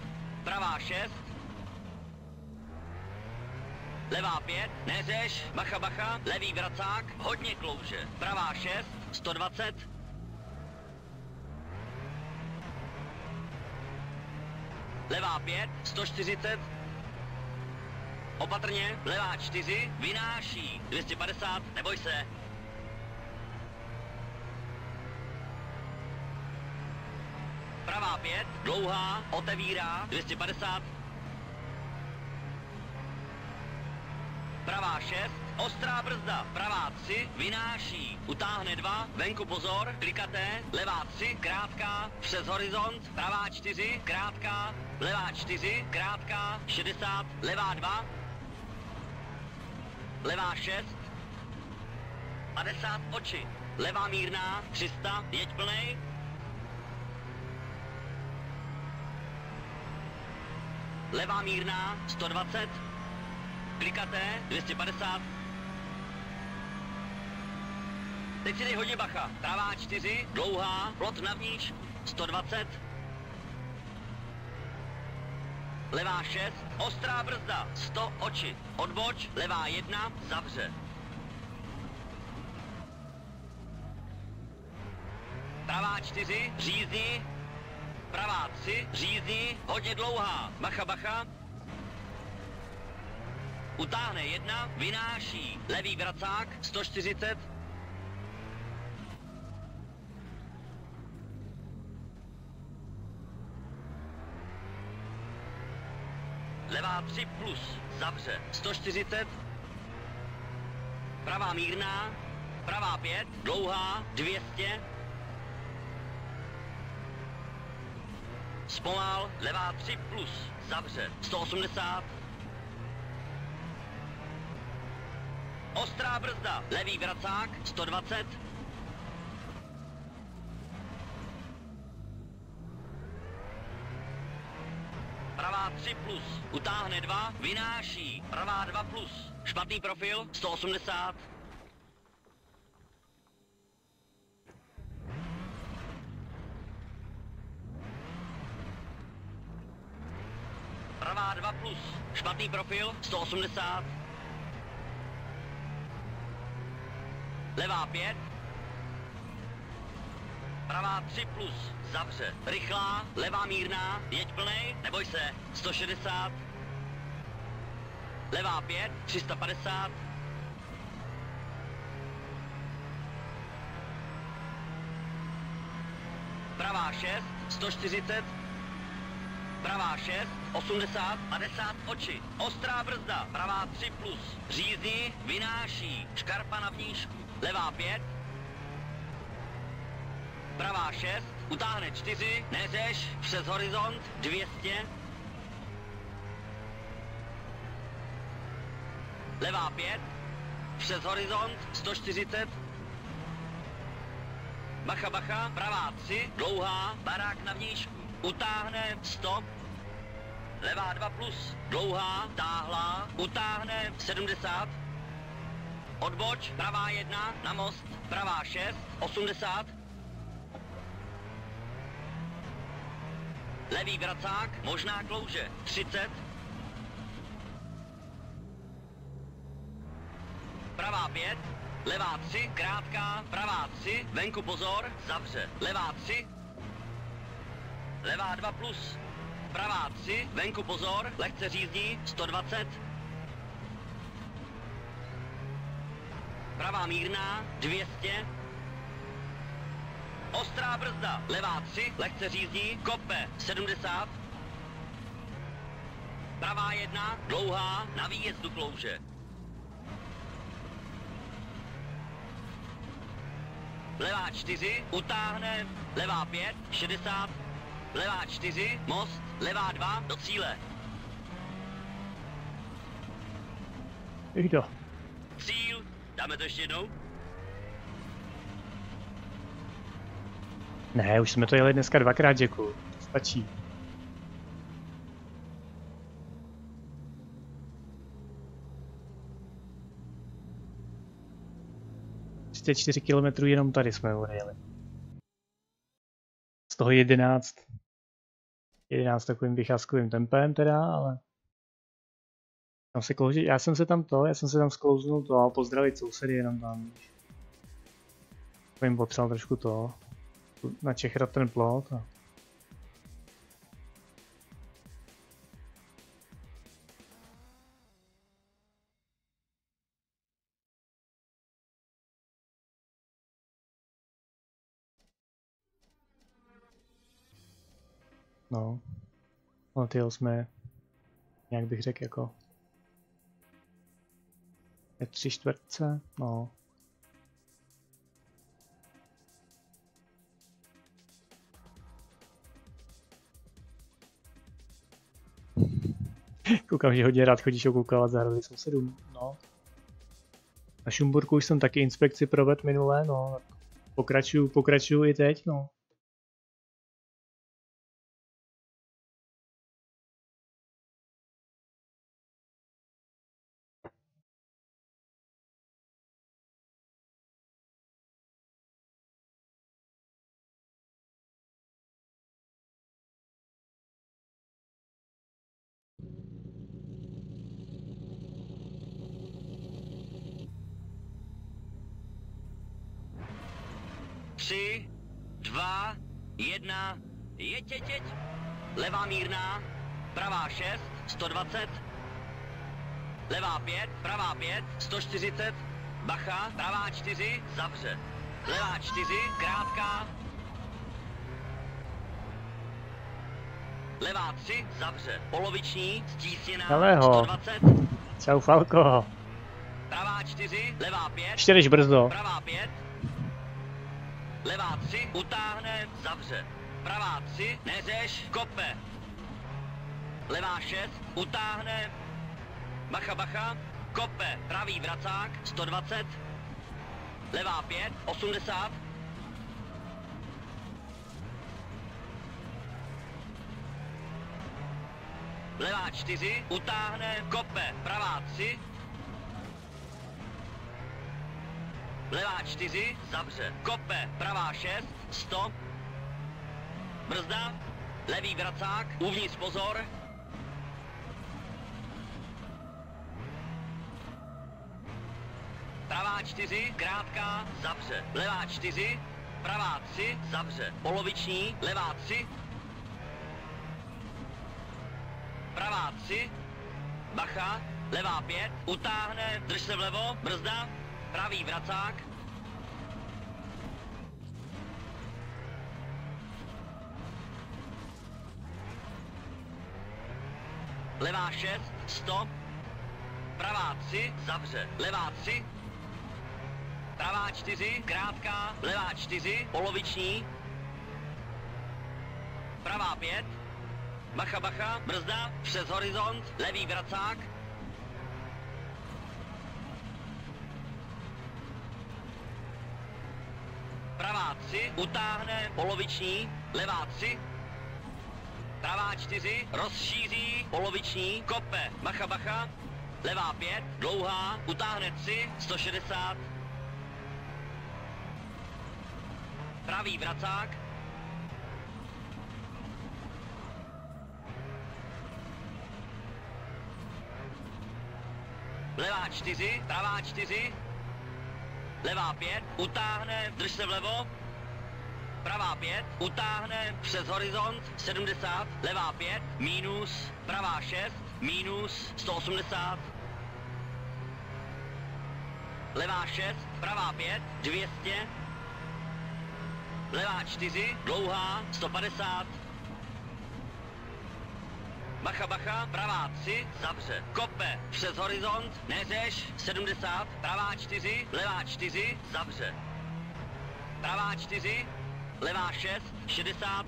pravá 6. Levá 5, neřeš, bacha, bacha, levý vracák, hodně klouže. Pravá 6, 120. Levá 5, 140. Opatrně, levá 4, vynáší, 250, neboj se. Pravá 5, dlouhá, otevírá, 250. Pravá 6, ostrá brzda, pravá 3, vynáší, utáhne 2, venku pozor, klikaté, levá 3, krátká, přes horizont, pravá 4, krátká, levá 4, krátká, 60, levá 2, levá 6, 50 oči, levá mírná, 300, jeď plnej, levá mírná, 120, klikaté, 250. Teď si dej hodně bacha. Pravá 4, dlouhá, plot navníč, 120. Levá 6, ostrá brzda, 100 oči. Odboč, levá 1, zavře. Pravá 4, řízni. Pravá 3, řízni, hodně dlouhá. Bacha, bacha. Utáhne 1, vynáší, levý vracák, 140. Levá 3 plus, zavře, 140. Pravá mírná, pravá 5, dlouhá, 200. Zpomal, levá 3 plus, zavře, 180. Ostrá brzda, levý vracák, 120. Pravá 3 plus, utáhne 2, vynáší, pravá 2 plus, špatný profil, 180. Pravá 2 plus, špatný profil, 180. Levá 5. Pravá 3 plus, zavře. Rychlá, levá mírná, jeď plnej, neboj se, 160. Levá 5, 350. Pravá 6, 140. Pravá 6, 80, 50 oči. Ostrá brzda, pravá 3 plus. Řízni, vynáší, škarpa na vnížku. Levá 5. Pravá 6, utáhne 4, neřeš, přes horizont, 200. Levá 5, přes horizont, 140. Bacha, bacha, pravá 3, dlouhá, barák na vnížku. Utáhne 100. Levá 2 plus, dlouhá, táhlá, utáhne 70. Odboč, pravá 1, na most, pravá 6, 80. Levý vracák, možná klouže, 30. Pravá 5, levá 3, krátká, pravá 3, venku pozor, zavře. Levá 3, levá 2 plus, pravá 3, venku pozor, lehce řízdí, 120. Pravá mírná, 200. Ostrá brzda, levá 3, lehce řízdí, kope, 70. Pravá 1, dlouhá, na výjezdu klouže. Levá 4, utáhne, levá 5, 60. Levá 4, most, levá 2, do cíle. Jdo. Cíl, dáme to ještě jednou? Ne, už jsme to jeli dneska dvakrát, Jacku. Stačí. Ještě 4 kilometrů jenom tady jsme odjeli. Z toho 11 11 takovým vycházkovým tempem teda, ale tam se kloužit, já jsem se tam sklouznul to a pozdravit sousedy jenom tam. Jim potřeboval trošku to, načechrat ten plot a... No, ale tyjo jsme, jak bych řekl, jako je 3/4, no. Koukám, že hodně rád chodíš okoukávat zahrady sousedům, no. Na Šumburku už jsem taky inspekci provedl minulé, no. Pokračuju i teď, no. Tři, 2, 1, jeď. Levá mírná, pravá 6, 120. Levá 5, pravá 5, 140. Bacha, pravá 4, zavře. Levá 4, krátká. Levá 3, zavře. Poloviční, stísněná, 120. Čau Falko. Pravá 4, levá 5. Ještě jdeš brzo. Pravá 5. Levá 3, utáhne, zavře. Pravá 3, neřeš, kope. Levá 6, utáhne. Bacha, kope, pravý vracák, 120. Levá 5, 80. Levá 4, utáhne, kope, pravá 3. Levá 4, zavře, kope, pravá 6, 100. Brzda, levý vracák, uvnitř pozor. Pravá 4, krátká, zavře. Levá 4, pravá 3, zavře. Poloviční, levá 3. Pravá 3, bacha, levá 5, utáhne, drž se vlevo, brzda, pravý vracák. Levá 6, 100. Pravá 3, zavře. Levá 3. Pravá 4, krátká. Levá 4, poloviční. Pravá 5. Bacha, brzda, přes horizont, levý vracák. Pravá 3, utáhne, poloviční. Levá 3. Pravá 4, rozšíří, poloviční, kope, bacha. Levá 5, dlouhá, utáhne 3, 160. Pravý vracák. Levá 4, pravá 4. Levá 5, utáhne, drž se vlevo. Pravá 5, utáhne, přes horizont, 70. Levá 5, minus, pravá 6, minus, 180. Levá 6, pravá 5, 200. Levá 4, dlouhá, 150. Bacha, pravá 3, zavře. Kope, přes horizont, neřeš, 70. Pravá 4, levá 4, zavře. Pravá 4, levá 6, 60.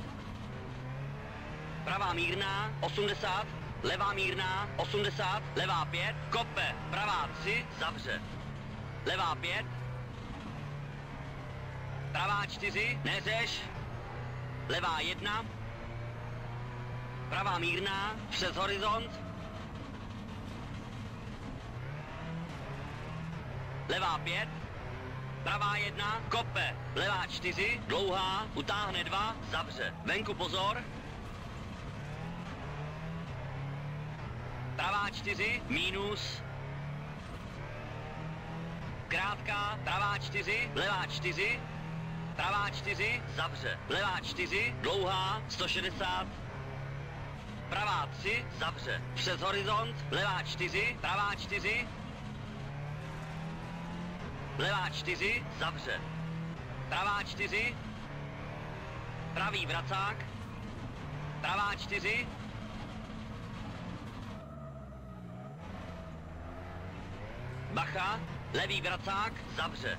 Pravá mírná, 80. Levá mírná, 80. Levá 5, kope, pravá 3, zavře. Levá 5. Pravá 4, neřeš. Levá 1. Pravá mírná, přes horizont. Levá 5. Pravá 1, kope. Levá 4, dlouhá, utáhne 2, zavře. Venku pozor. pravá 4, minus. Krátká, pravá 4, levá 4, pravá 4, zavře, levá 4, dlouhá, 160, pravá 3, zavře, přes horizont, levá 4, pravá 4, levá 4, zavře, pravá 4, pravý vracák, pravá 4, bacha, levý vracák, zavře.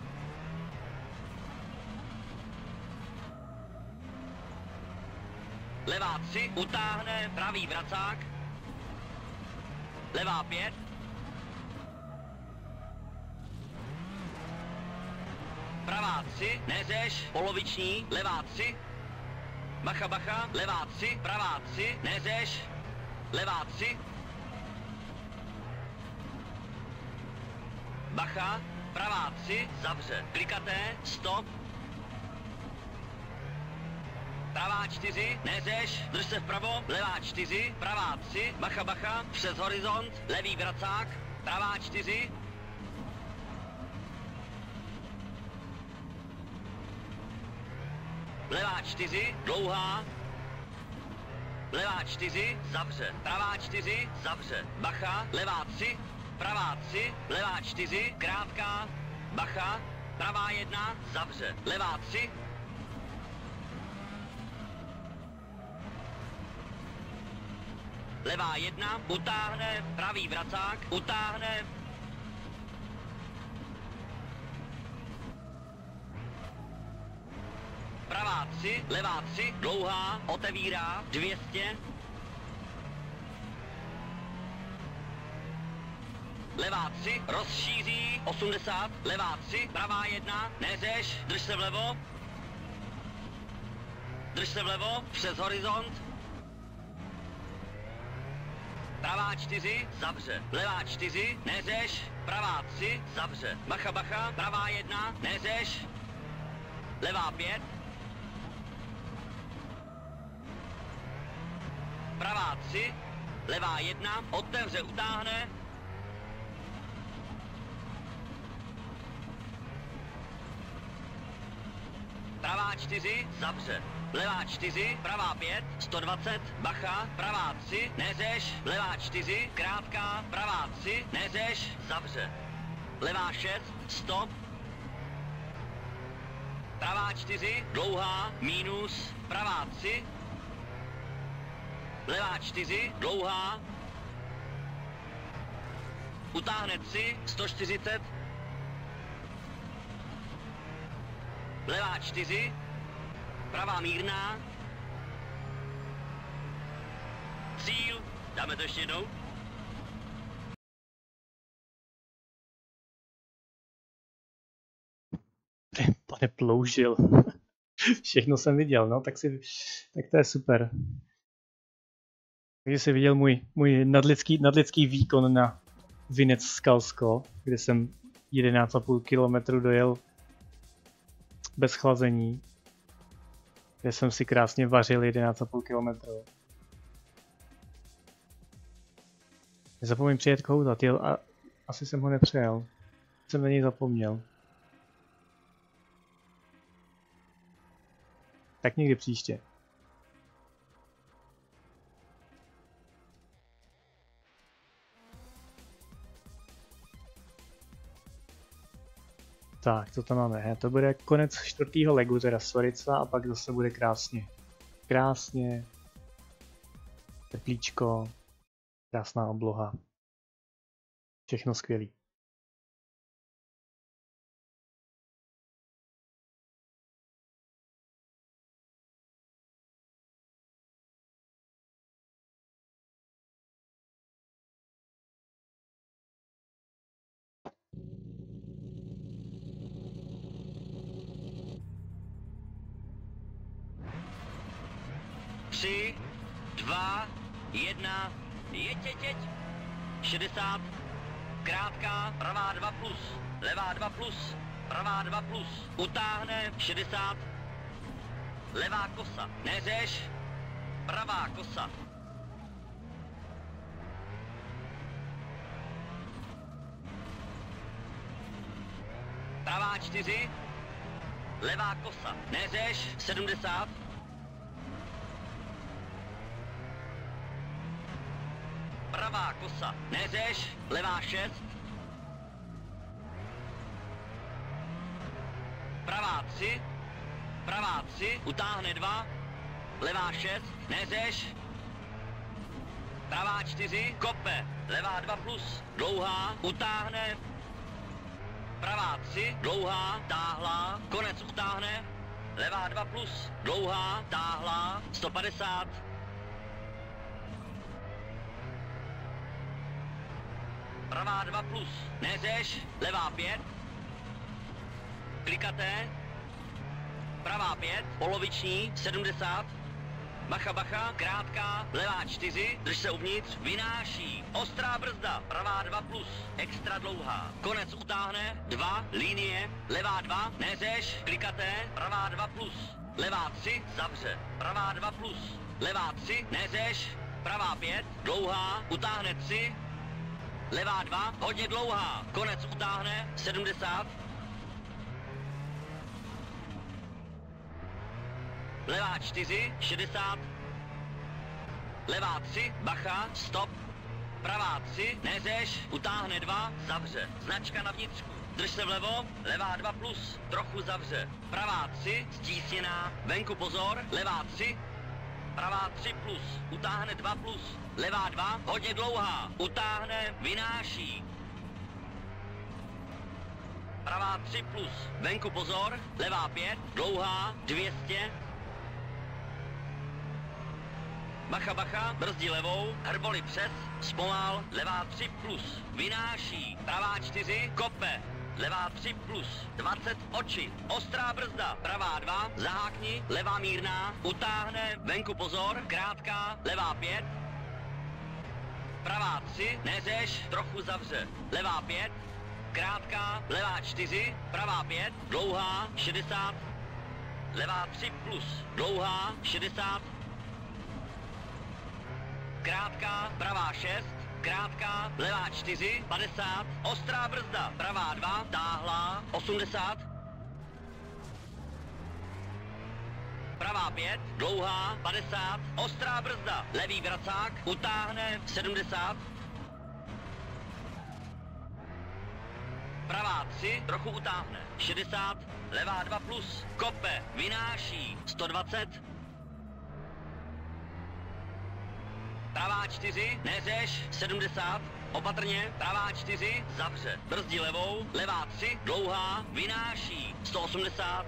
Levá 3, utáhne, pravý vracák. Levá 5. Pravá 3, neřeš, poloviční, levá 3. Bacha, bacha, levá 3, pravá 3, neřeš, levá 3. Bacha, pravá 3, zavře, klikaté, stop. Pravá 4, neřeš, drž se vpravo, levá 4, pravá 3, bacha, bacha, přes horizont, levý vracák, pravá 4. Levá 4, dlouhá. Levá 4, zavře, pravá 4, zavře, bacha, levá 3, pravá 3, levá 4, krátká, bacha, pravá 1, zavře, levá 3. Levá 1, utáhne, pravý vracák, utáhne. Pravá 3, levá 3, dlouhá, otevírá, 200. Levá 3, rozšíří, 80, levá 3, pravá 1, neřeš, drž se vlevo. Drž se vlevo, přes horizont. Pravá 4, zavře, levá 4, neřeš, pravá 3, zavře, bacha, bacha, pravá 1, neřeš, levá 5. Pravá 3, levá 1, otevře, utáhne. Pravá 4, zavře, levá 4, pravá 5, 120, bacha, pravá 3, neřeš, levá 4, krátká, pravá 3, neřeš, zavře, levá 6, stop. Pravá 4, dlouhá, minus, pravá 3, levá 4, dlouhá, utáhne 3, 140, levá 4, pravá mírná, cíl, dáme to ještě jednou. Pane, ploužil. Všechno jsem viděl, no, tak to je super. Takže jsi viděl můj nadlidský výkon na Vinec Skalsko, kde jsem 11,5 km dojel bez chlazení, kde jsem si krásně vařil 11,5 km. Nezapomeň přijet koutat, a asi jsem ho nepřejel. Jsem na něj zapomněl. Tak někdy příště. Tak, co tam máme? To bude konec 4. legu, teda Svorica, a pak zase bude krásně. Krásně. Teplíčko. Krásná obloha. Všechno skvělý. Tři, 2, 1, jeď. 60, krátká, pravá 2 plus, levá 2 plus, pravá 2 plus, utáhne, 60, levá kosa, neřeš, pravá kosa. pravá 4, levá kosa, neřeš, 70, pravá kosa, neřeš, levá 6, pravá 3, utáhne 2, levá 6, neřeš, pravá 4, kope, levá 2 plus, dlouhá, utáhne, pravá 3, dlouhá, táhlá, konec utáhne, levá 2 plus, dlouhá, táhlá, 150, pravá 2 plus, neřeš, levá 5, klikaté, pravá 5, poloviční, 70, bacha, krátká, levá 4, drž se uvnitř, vynáší, ostrá brzda, pravá 2 plus, extra dlouhá, konec utáhne, 2, linie, levá 2, neřeš, klikaté, pravá 2 plus, levá 3, zavře, pravá 2 plus, levá 3, neřeš, pravá 5, dlouhá, utáhne 3, levá 2, hodně dlouhá, konec utáhne, 70, levá 4, 60, levá 3, bacha, stop, pravá 3, neřeš, utáhne 2, zavře, značka na vnitřku, drž se vlevo, levá 2 plus, trochu zavře, pravá 3, stísněná, venku pozor, levá 3, pravá 3 plus, utáhne 2 plus, levá 2, hodně dlouhá, utáhne, vynáší, pravá 3 plus, venku pozor, levá 5, dlouhá, 200, bacha, brzdí levou, hrboli přes, zpomal, levá 3 plus, vynáší, pravá 4, kope, levá 3 plus, 20 oči, ostrá brzda, pravá 2, zahákni, levá mírná, utáhne, venku pozor, krátká, levá 5, pravá 3, neřeš, trochu zavře, levá 5, krátká, levá 4, pravá 5, dlouhá, 60, levá 3 plus, dlouhá, 60, krátká, pravá 6, krátká, levá 4, 50, ostrá brzda, pravá 2, táhlá, 80, pravá 5, dlouhá, 50, ostrá brzda, levý vracák, utáhne, 70, pravá 3, trochu utáhne, 60, levá 2 plus, kope, vynáší, 120, pravá 4, neřeš, 70, opatrně, pravá 4, zavře, brzdí levou, levá 3, dlouhá, vynáší, 180,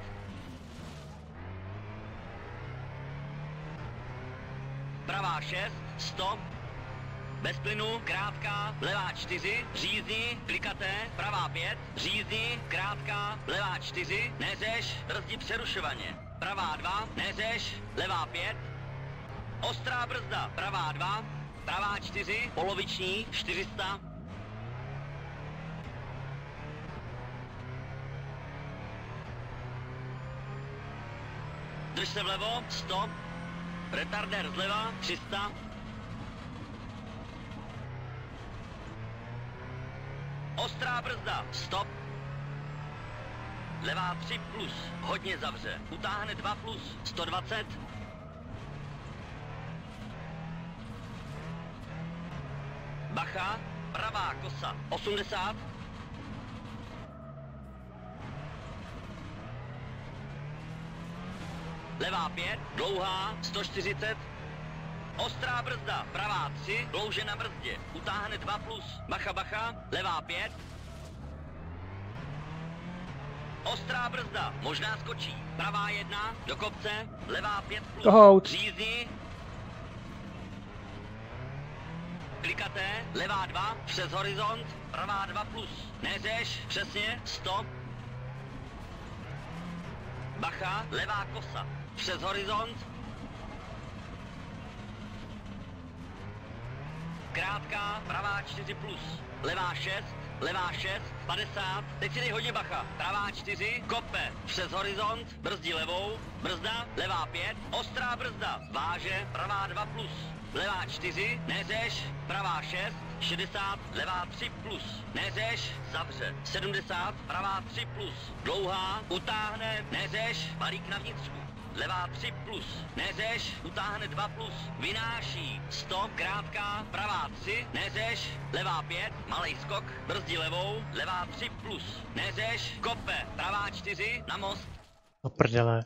pravá 6, 100, bez plynu, krátká, levá 4, řízní, klikaté, pravá 5, řízní, krátká, levá 4, neřeš, brzdí přerušovaně, pravá 2, neřeš, levá 5, ostrá brzda, pravá 2, pravá 4, poloviční, 400, drž se vlevo, 100, retardér zleva, 300, ostrá brzda, stop, levá 3 plus, hodně zavře, utáhne 2 plus, 120, bacha, pravá kosa, 80, levá 5, dlouhá, 140, ostrá brzda, pravá 3, dlouže na brzdě, utáhne 2 plus, bacha, levá 5, ostrá brzda, možná skočí, pravá 1, do kopce, levá 5 plus, řízní, klikaté, levá 2, přes horizont, pravá 2 plus, neřeš, přesně, 100, bacha, levá kosa, přes horizont, krátká, pravá 4 plus, levá 6, 50, teď si dej hodně bacha, pravá 4, kope, přes horizont, brzdí levou, brzda, levá 5, ostrá brzda, váže, pravá 2 plus, levá 4, neřeš, pravá 6, 60, levá 3 plus, neřeš, zavře, 70, pravá 3 plus, dlouhá, utáhne, neřeš, balík na vnitřku, levá 3 plus, neřeš, utáhne 2 plus, vynáší, 100, krátká, pravá 3, neřeš, levá 5, malej skok, brzdí levou, levá 3 plus, neřeš, kope, pravá 4, na most, Do prdele.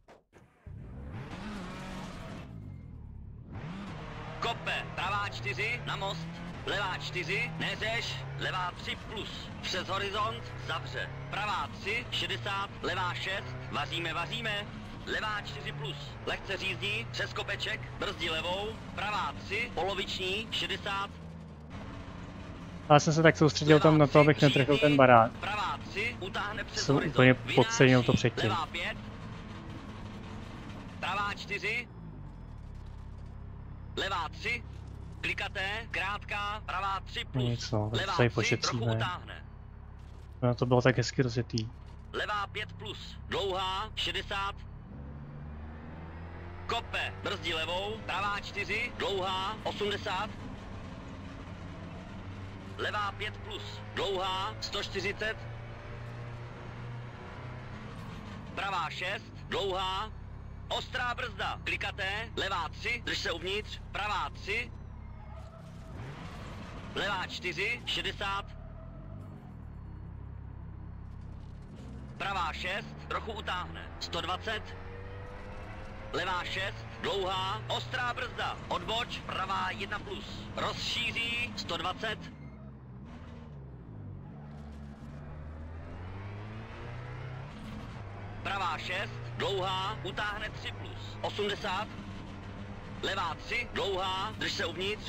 kope, pravá 4, na most, levá 4, neřeš, levá 3 plus, přes horizont, zavře, pravá 3, 60, levá 6, vaříme, levá 4 plus, lehce řízdí, přes kopeček, brzdí levou, pravá 3, poloviční, 60, Já jsem se tak soustředil tam na to, abych netrefil ten barák. pravá 3, utáhne přes Jsem horizont, úplně vynáší, podcenil to předtím. levá 5, pravá 4, levá 3, klikaté, krátká, pravá 3 plus, Nic no, tak levá tady 3, trochu pošetříme. utáhne, No, to bylo tak hezky rozjetý. levá 5 plus, dlouhá, 60, kope, brzdí levou, pravá 4, dlouhá, 80, levá 5 plus, dlouhá, 140, pravá 6, dlouhá, ostrá brzda, klikaté, levá 3, drž se uvnitř, pravá 3, levá 4, 60, pravá 6, trochu utáhne, 120, levá 6, dlouhá, ostrá brzda, odboč, pravá 1 plus, rozšíří, 120, pravá 6, dlouhá, utáhne 3 plus, 80, levá 3, dlouhá, drž se uvnitř,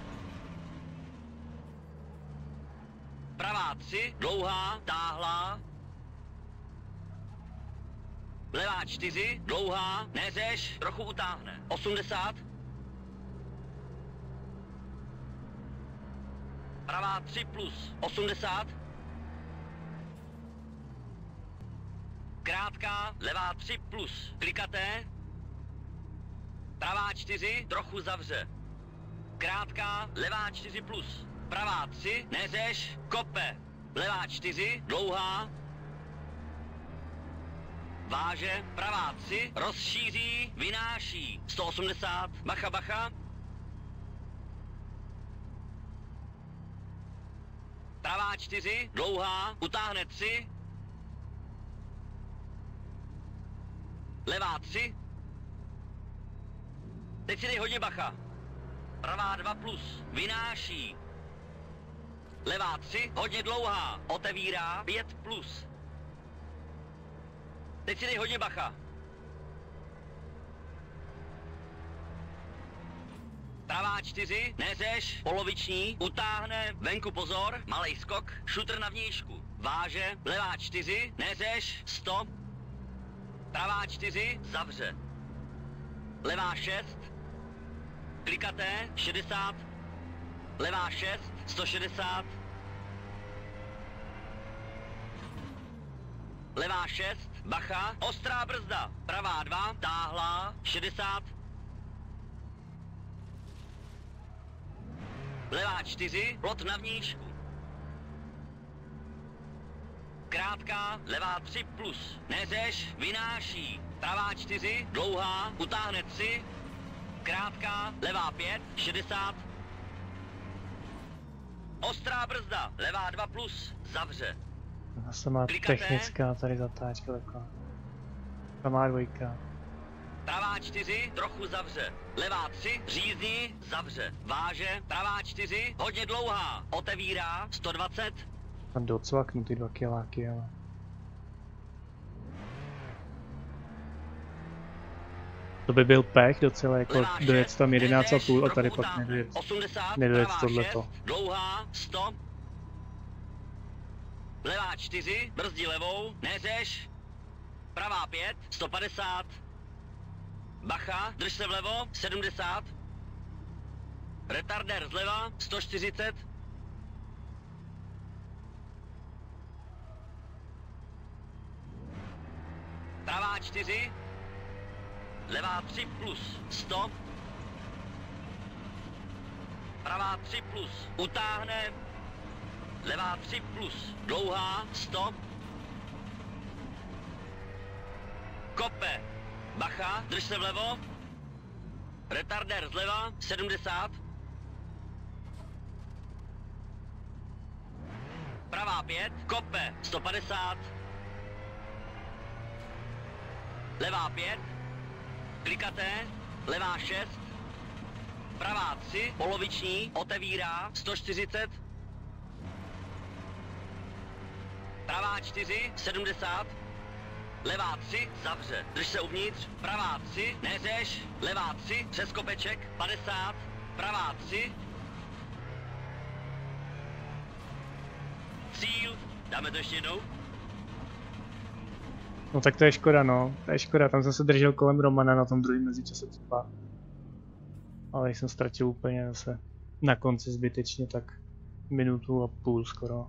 pravá 3, dlouhá, táhlá, levá 4, dlouhá, neřeš, trochu utáhne, 80, pravá 3 plus, 80, krátká, levá 3 plus, klikaté, pravá 4, trochu zavře, krátká, levá 4 plus, pravá 3, neřeš, kope, levá 4, dlouhá, váže, pravá 3, rozšíří, vynáší, 180, bacha, bacha, pravá 4, dlouhá, utáhne 3, levá 3, teď si dej hodně bacha, pravá 2 plus, vynáší, levá 3, hodně dlouhá, otevírá, 5 plus, teď si dej hodně bacha, pravá 4, neřeš, poloviční, utáhne, venku pozor, malej skok, šutr na vnějšku, váže, levá 4, neřeš, 100, pravá 4, zavře, levá 6, klikaté, 60, levá 6, 160, levá 6, bacha, ostrá brzda, pravá 2, táhlá, 60, levá 4, plot na vnějšku, krátká, levá 3 plus, neřeš, vynáší, pravá 4, dlouhá, utáhne 3, krátká, levá 5, 60, ostrá brzda, levá 2 plus, zavře, Zase má klikaté, technická tady zatáčka taková. Ta má dvojka. pravá 4, trochu zavře, levá 3, řízní, zavře, váže, pravá 4, hodně dlouhá, otevírá, 120, Tam docvaknu ty 2 kiláky, ale... To by byl pech docela, jako levá 6, dojet tam 11,5 a neřeš, tady trochu pak utáhne, nedojet. 80, nedojet pravá tohleto. 6, dlouhá, 100, levá 4, brzdí levou, neřeš, pravá 5, 150, bacha, drž se vlevo, 70, retardér zleva, 140, pravá 4, levá 3 plus, 100, pravá 3 plus, utáhne, levá 3 plus, dlouhá, stop, kope, bacha, drž se vlevo, retardér zleva, 70, pravá 5, kope, 150, levá 5, klikaté, levá 6, pravá 3, poloviční, otevírá, 140, pravá 4, 70, levá 3, zavře, drž se uvnitř, pravá 3, neřeš, levá 3, přes kopeček, 50, pravá 3, cíl, dáme to ještě jednou? No tak to je škoda, no. To je škoda, tam jsem se držel kolem Romana na tom druhém mezičase třeba. Ale jsem ztratil úplně zase na konci zbytečně tak 1,5 minuty skoro.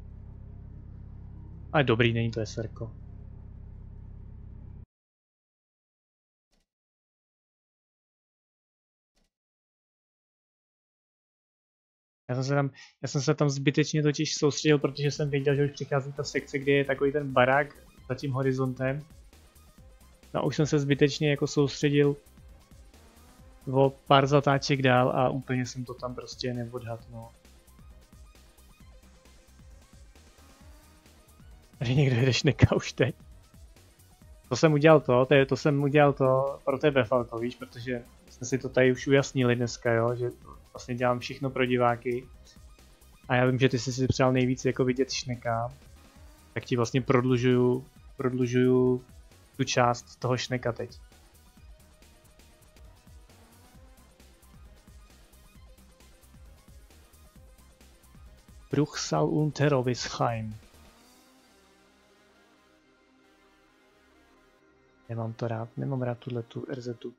Ale dobrý, není to SRko. Já jsem se tam zbytečně totiž soustředil, protože jsem věděl, že už přichází ta sekce, kde je takový ten barák za tím horizontem. No a už jsem se zbytečně jako soustředil o pár zatáček dál a úplně jsem to tam prostě neodhadl, no. Tady někdo jede šneka už teď. To jsem udělal to pro tebe, Falko, víš, protože jsme si to tady už ujasnili dneska, jo, že vlastně dělám všechno pro diváky. A já vím, že ty jsi si přál nejvíc jako vidět šneka, tak ti vlastně prodlužuju tu část toho šneka teď. Bruchsal und Terovisheim. Nemám rád tu RZ-tu.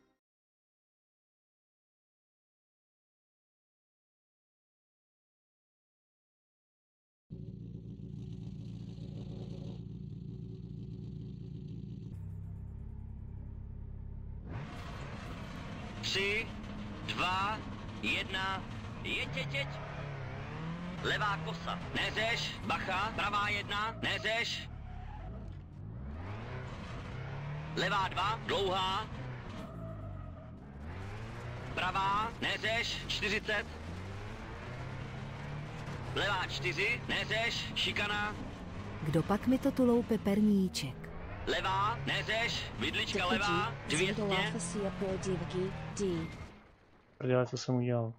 Tři, 2, 1, jeď. Levá kosa, neřeš, bacha, pravá 1, neřeš. Levá 2, dlouhá. Pravá, neřeš, 40. Levá 4, neřeš, šikana. Kdo pak mi to tu loupe perníček? Levá, neřeš, vidlička levá, 200. Prdele, co jsem udělal?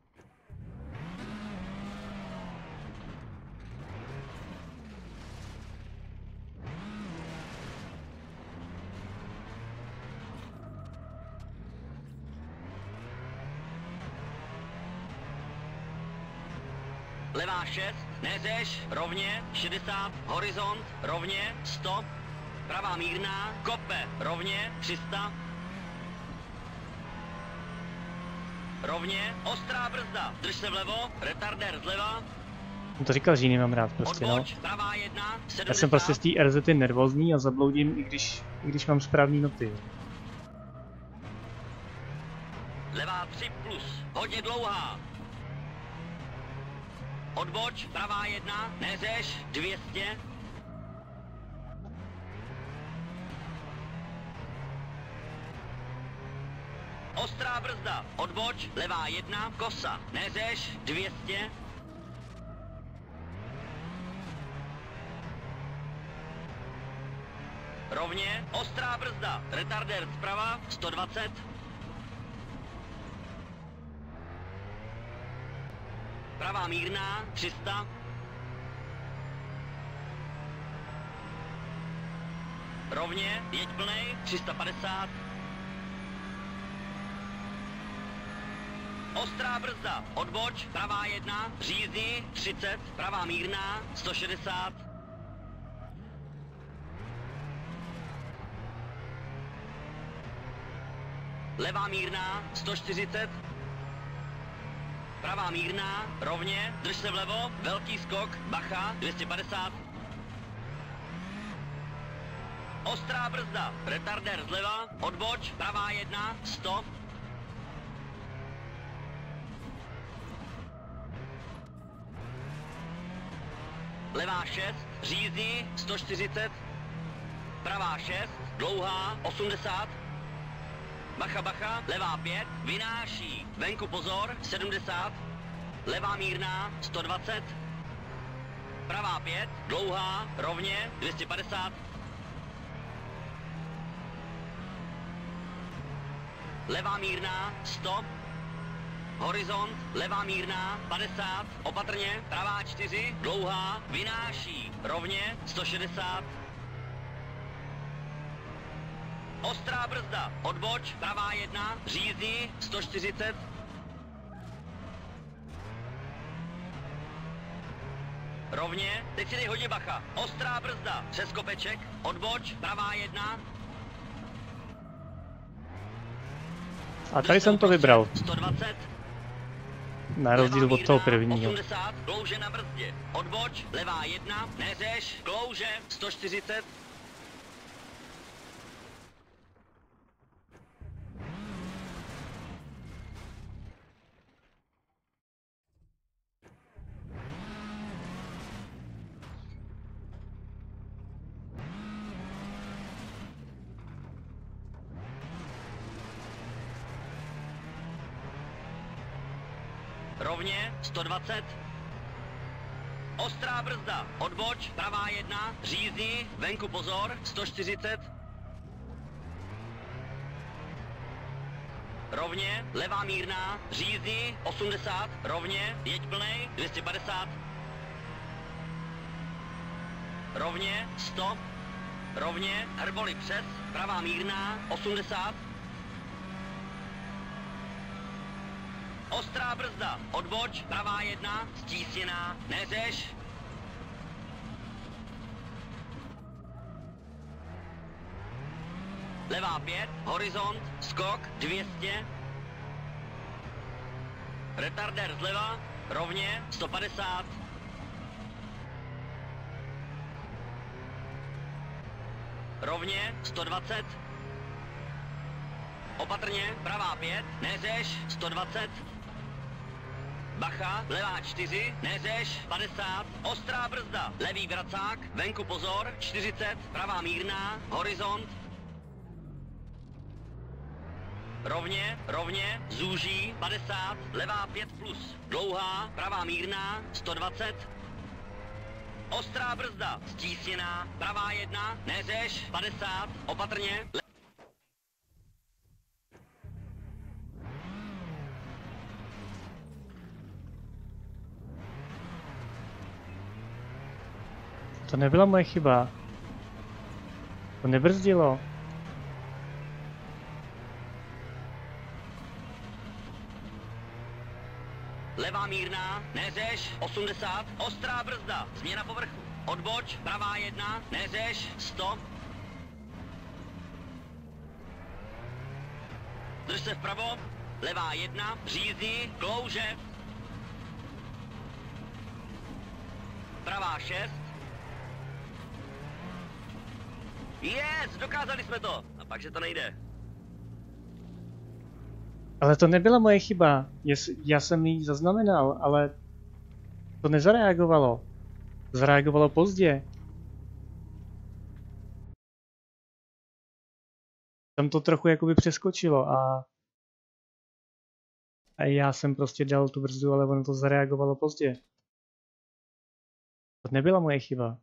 Levá 6, neřeš, rovně, 60, horizont, rovně, stop, pravá mírná, kope, rovně, 300, rovně, ostrá brzda, drž se vlevo, retardér zleva, On to říkal, že ji nemám rád prostě, no. odboč, pravá 1, 70, Já jsem prostě z té RZty nervózní a zabloudím, i když mám správný noty. levá 3 plus, hodně dlouhá, odboč, pravá 1, neřeš, 200, ostrá brzda, odboč, levá 1, kosa, neřeš, 200, rovně, ostrá brzda, retardér zprava, 120, pravá mírná, 300, rovně, jeď plnej, 350, ostrá brzda, odboč, pravá 1, řízní, 30, pravá mírná, 160, levá mírná, 140, pravá mírná, rovně, drž se vlevo, velký skok, bacha, 250, ostrá brzda, retardér zleva, odboč, pravá 1, stop, levá 6, řízní 140, pravá 6, dlouhá 80, bacha, bacha, levá 5, vynáší, venku pozor, 70, levá mírná 120, pravá 5, dlouhá, rovně 250, levá mírná 100, horizont, levá mírná 50, opatrně, pravá 4, dlouhá, vynáší, rovně 160, ostrá brzda, odboč, pravá 1, řízní 140, rovně, teď si dej hodně bacha, ostrá brzda, přes kopeček, odboč, pravá 1, A tady jsem to vybral. 120, Na rozdíl od toho prvního. 80, klouže na brzdě, odboč, levá 1, neřeš, klouže 140, rovně 120, ostrá brzda, odboč, pravá 1, řízní, venku pozor, 140, rovně, levá mírná, řízní, 80, rovně, jeď plnej, 250, rovně, 100, rovně, herboli přes, pravá mírná, 80, ostrá brzda, odboč, pravá 1, stísněná, neřeš. Levá 5, horizont, skok, 200. Retardér zleva, rovně, 150. Rovně, 120. Opatrně, pravá 5, neřeš, 120. Bacha, levá 4, neřeš, 50, ostrá brzda, levý vracák, venku pozor, 40, pravá mírná, horizont. Rovně, zúží, 50, levá 5 plus, dlouhá, pravá mírná, 120. Ostrá brzda, stísněná, pravá 1, neřeš, 50, opatrně. To nebyla moje chyba. To nebrzdilo. Levá mírná, neřeš, 80, ostrá brzda, změna povrchu, odboč, pravá 1, neřeš, 100. Drž se vpravo, levá 1, řízní, klouže. Pravá 6. Yes, dokázali jsme to. A pak, že to nejde. Ale to nebyla moje chyba. Já jsem ji zaznamenal, ale to nezareagovalo. Zareagovalo pozdě. Tam to trochu jakoby přeskočilo a já jsem prostě dal tu brzdu, ale ono to zareagovalo pozdě. To nebyla moje chyba.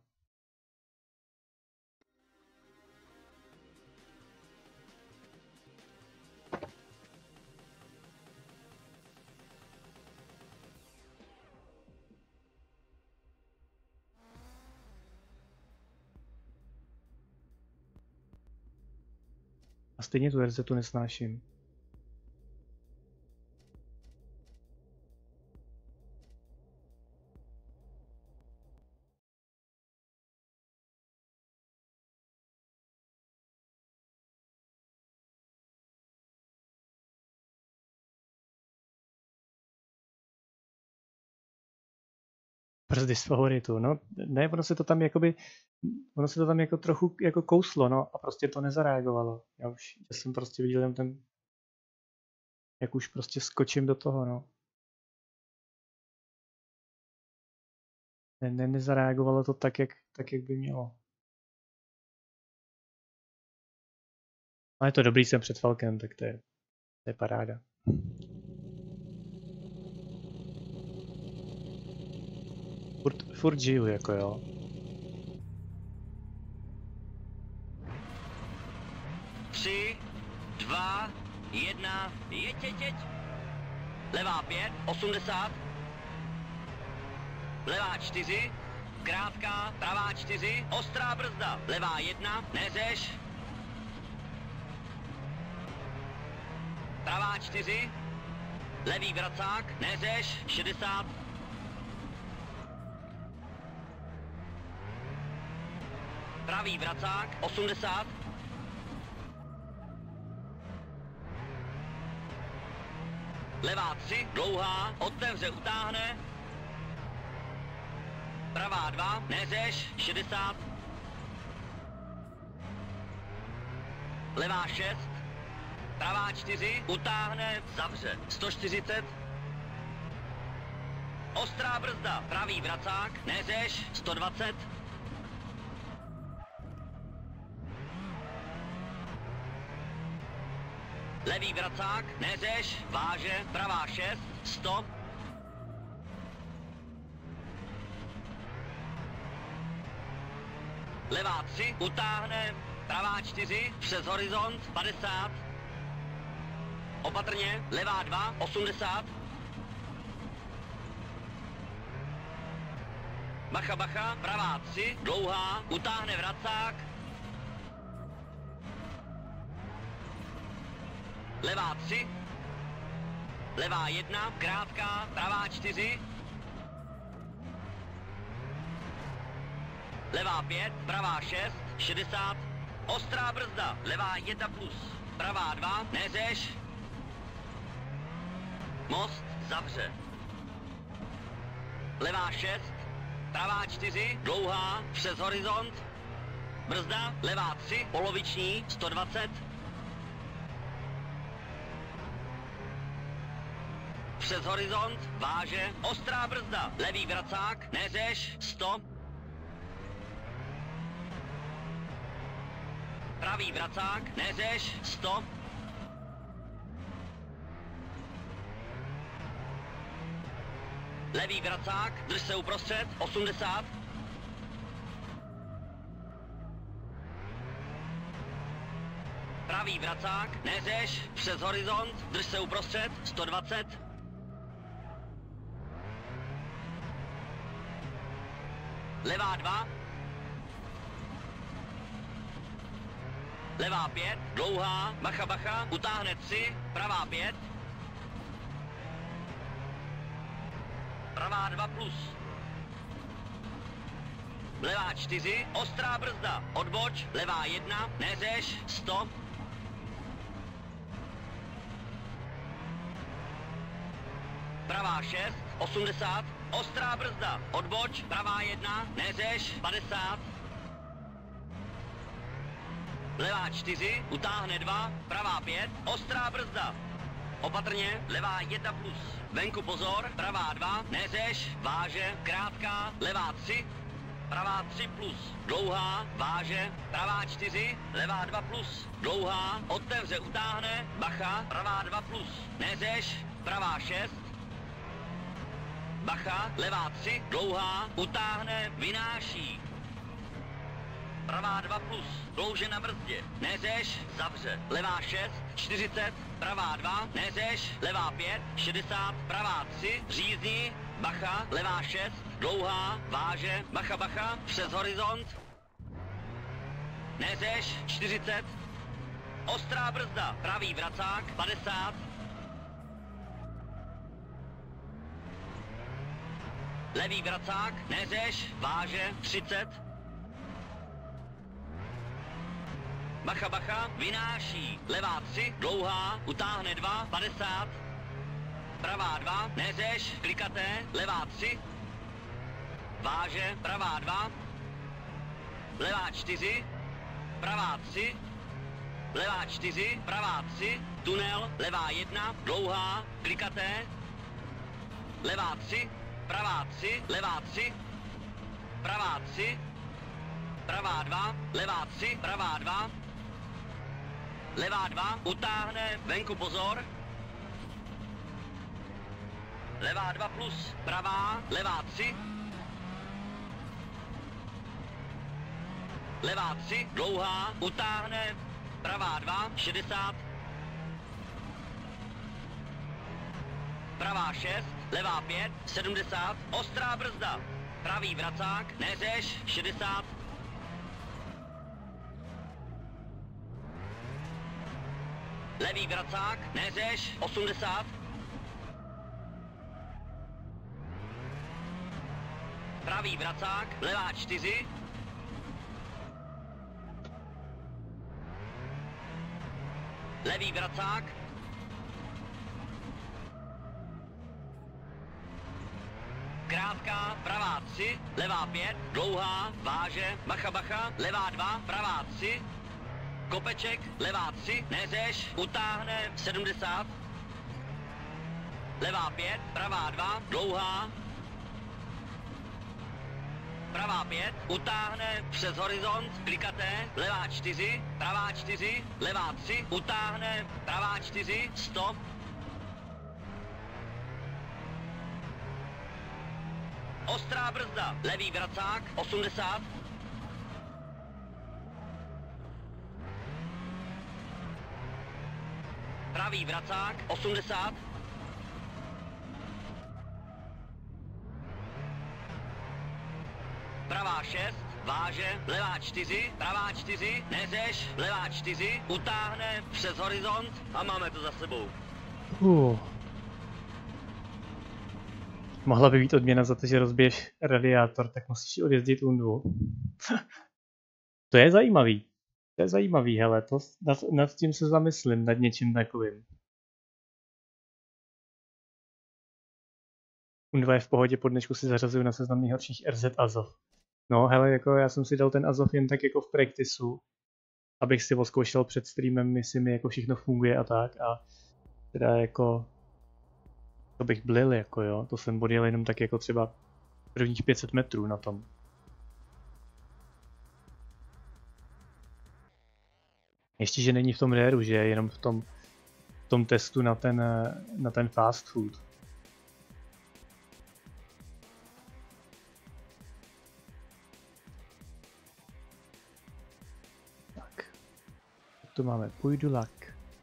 A stejně tu resetu nesnáším. Brzdy z favoritu, no ne, ono se to tam jako trochu jako kouslo, no a prostě to nezareagovalo. Já jsem prostě viděl jen ten, jak už prostě skočím do toho, no. Nezareagovalo to tak, jak by mělo. Ale je to dobrý, jsem před Falkem, tak to je paráda. Furt žiju, jako jo. Tři, 2, 1, jeď. Levá 5, 80. Levá 4, krátká, pravá 4, ostrá brzda. Levá 1, neřeš. Pravá 4, levý vracák, neřeš, 60. Pravý vracák, 80. Levá 3, dlouhá, otevře, utáhne. Pravá 2, neřeš, 60. Levá 6, pravá 4, utáhne, zavře, 140. Ostrá brzda, pravý vracák, neřeš, 120. Levý vracák, neřeš, váže, pravá 6, 100. Levá 3, utáhne, pravá 4, přes horizont, 50. Opatrně, levá 2, 80. Bacha, pravá 3, dlouhá, utáhne vracák. Levá 3, levá 1, krátká, pravá 4. Levá 5, pravá 6, 60. Ostrá brzda, levá 1 plus, pravá 2, neřeš. Most, zavře. Levá 6, pravá 4, dlouhá, přes horizont. Brzda, levá 3, poloviční, 120. Přes horizont, váže, ostrá brzda, levý vracák, neřeš, 100. Pravý vracák, neřeš, 100. Levý vracák, drž se uprostřed, 80. Pravý vracák, neřeš, přes horizont, drž se uprostřed, 120. Levá 2. Levá 5, dlouhá, bacha, utáhne 3, pravá 5. Pravá 2 plus. Levá 4, ostrá brzda, odboč, levá 1, neřeš, 100. Pravá 6, 80, ostrá brzda, odboč, pravá 1, neřeš, 50. Levá 4, utáhne 2, pravá 5, ostrá brzda. Opatrně, levá 1 plus. Venku pozor, pravá 2, neřeš, váže, krátká, levá 3, pravá 3 plus, dlouhá, váže, pravá 4, levá 2 plus, dlouhá, otevře, utáhne, bacha, pravá 2 plus, neřeš, pravá 6, bacha, levá 3, dlouhá, utáhne, vynáší. Pravá 2 plus, dlouže na brzdě, neřeš, zavře. Levá 6, 40, pravá 2, neřeš, levá 5, 60, pravá 3, řízni, bacha, levá 6, dlouhá, váže, bacha, přes horizont. Neřeš, 40, ostrá brzda, pravý vracák, 50. Levý vracák, neřeš, váže, 30. Bacha, vynáší, levá 3, dlouhá, utáhne 2, 50. Pravá 2, neřeš, klikaté, levá 3. Váže, pravá 2. Levá 4, pravá 3. Levá 4, pravá 3. Tunel, levá 1, dlouhá, klikaté. Levá 3, pravá 3, levá 3. 3, pravá 2, levá 3, pravá 2, levá 2, utáhne, venku pozor, levá 2 plus, pravá, levá 3, levá 3, dlouhá, utáhne, pravá 2, 60, pravá 6, levá 5, 70, ostrá brzda, pravý vracák, neřeš, 60, levý vracák, neřeš, 80, pravý vracák, levá 4, levý vracák, krátká, pravá 3, levá 5, dlouhá, váže, bacha, bacha, levá 2, pravá 3, kopeček, levá 3, neřeš, utáhne, 70, levá 5, pravá 2, dlouhá, pravá 5, utáhne, přes horizont, klikaté, levá 4, pravá 4, levá 3, utáhne, pravá 4, stop, ostrá brzda, levý vracák, 80, pravý vracák, 80, pravá 6, váže, levá 4, pravá 4, neřeš, levá 4, utáhne, přes horizont a máme to za sebou. Mohla by být odměna za to, že rozbiješ radiátor, tak musíš odjezdit Undvu. To je zajímavý. To je zajímavý, hele, to, nad tím se zamyslím, nad něčím takovým. Undva je v pohodě, po dnešku si zařazuju na seznam nejhorších RZ Azov. No, hele, jako já jsem si dal ten Azov jen tak jako v practiceu, abych si odzkoušel před streamem, jestli mi jako všechno funguje a tak, a teda jako to bych blil, jako jo, to jsem odjel jenom tak jako třeba prvních 500 metrů na tom. Ještě, že není v tom réru, že je jenom v tom testu na ten fast food. Tak. Tu máme Pujdulak.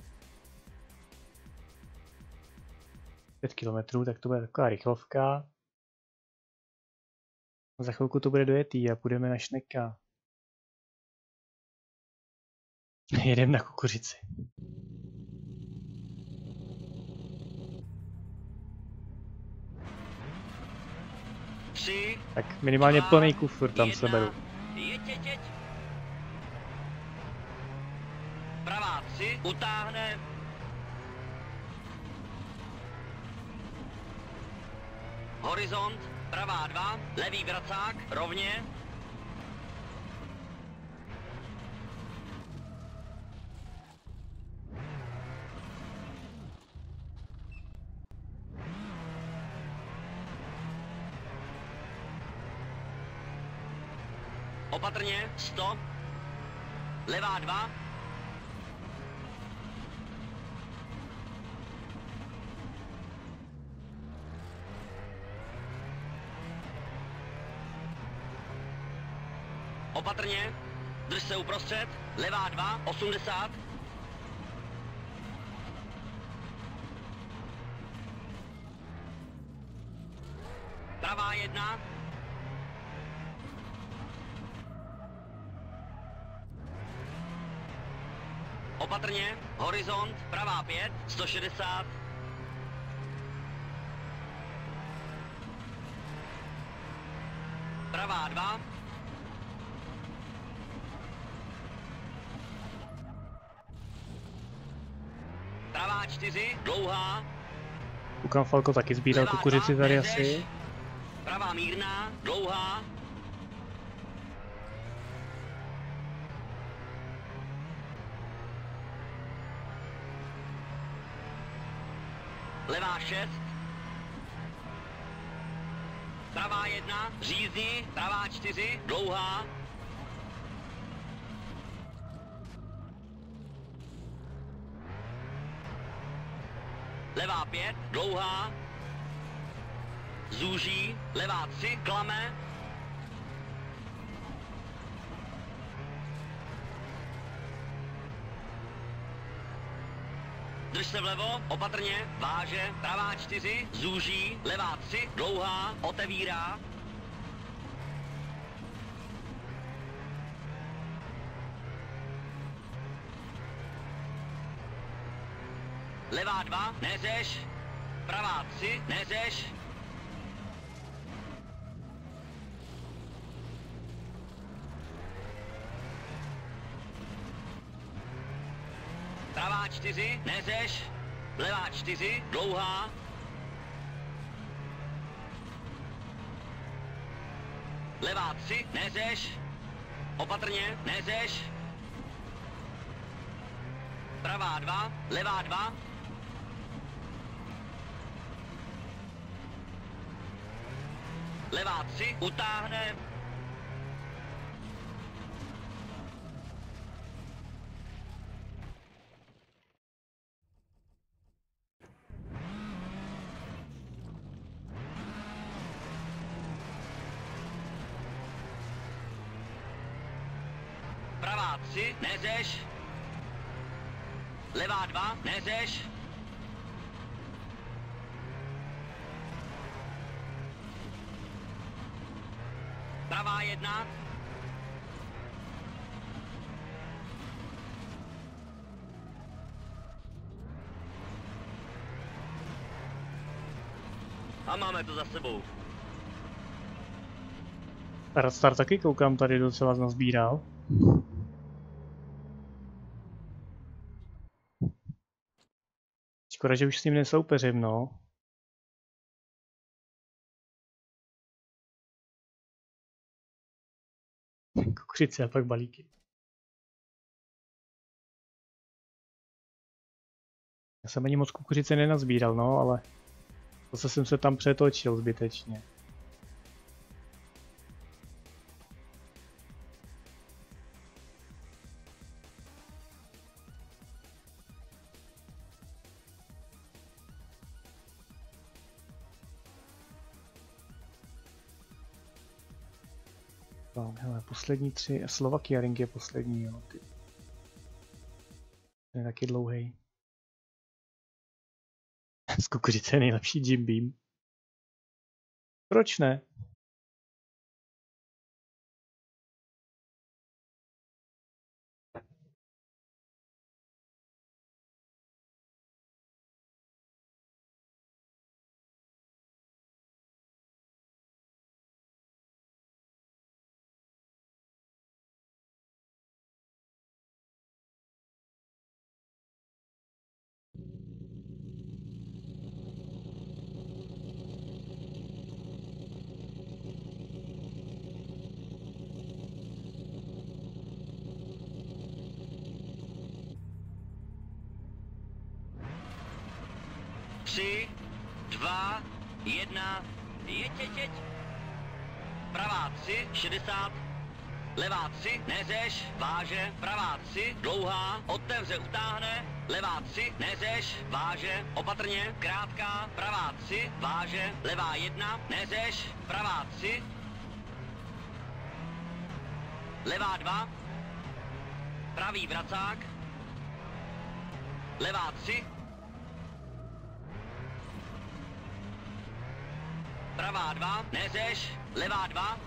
5 km, tak to bude taková rychlovka. Za chvilku to bude dojetý a půjdeme na Šneka. Jedem na kukuřici. Tak minimálně plný kufr tam se beru. Jeď. Pravá 3, utáhne. Horizont, pravá 2, levý vracák, rovně. Opatrně, stop. Levá 2. Opatrně, drž se uprostřed, levá 2, 80. Pravá 1. Opatrně, horizont, pravá 5, 160. Pravá 2. Pravá 4, dlouhá. Koukám, Falko taky sbíral kukuřici tady asi. Pravá mírná, dlouhá. Levá 6. pravá 1, řízni, pravá 4, dlouhá. Levá 5, dlouhá. Zúží, levá 3, klame. Drž se vlevo, opatrně, váže, pravá 4, zúží, levá 3, dlouhá, otevírá. Levá 2, neřeš, pravá 3, neřeš. Pravá 4, neřeš, levá 4, dlouhá. Levá 3, neřeš, opatrně, neřeš. Pravá 2, levá 2. Levá 3, utáhne. Pravá 3, neřeš. Levá 2, neřeš. Pravá 1. A máme to za sebou. Radstar taky koukám tady docela nazbíral. Škoda, že už s ním nesoupeřím, no. Kukuřice a pak balíky. Já jsem ani moc kukuřice nenazbíral, no, ale zase jsem se tam přetočil zbytečně. No, hele, poslední 3, Slovakia Ring je poslední, jo. Ty. Je taky dlouhý. Z kukuřice je nejlepší Jim Beam. Proč ne? Tři, 2, 1, jeď. Pravá 3, 60. Levá 3, neřeš, váže, pravá 3, dlouhá, otevře, utáhne. Levá 3, neřeš, váže, opatrně, krátká, pravá 3, váže, levá 1, neřeš, pravá 3. Levá 2, pravý vracák. Levá 3. Pravá 2, neřeš, levá 2.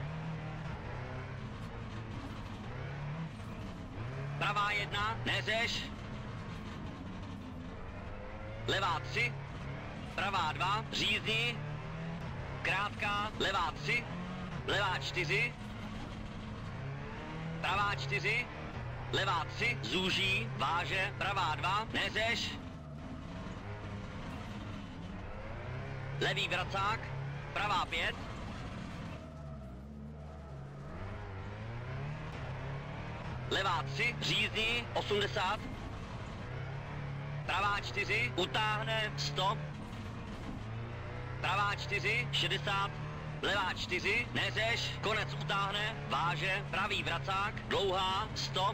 Pravá 1, neřeš. Levá 3. Pravá 2, řízni. Krátká, levá 3. Levá 4. Pravá 4. Levá 3, zúží, váže, pravá 2, neřeš. Levý vracák, pravá 5. Levá 3, řízni, 80. Pravá 4, utáhne, 100. Pravá 4, 60. levá 4, neřeš, konec utáhne, váže, pravý vracák, dlouhá, stop.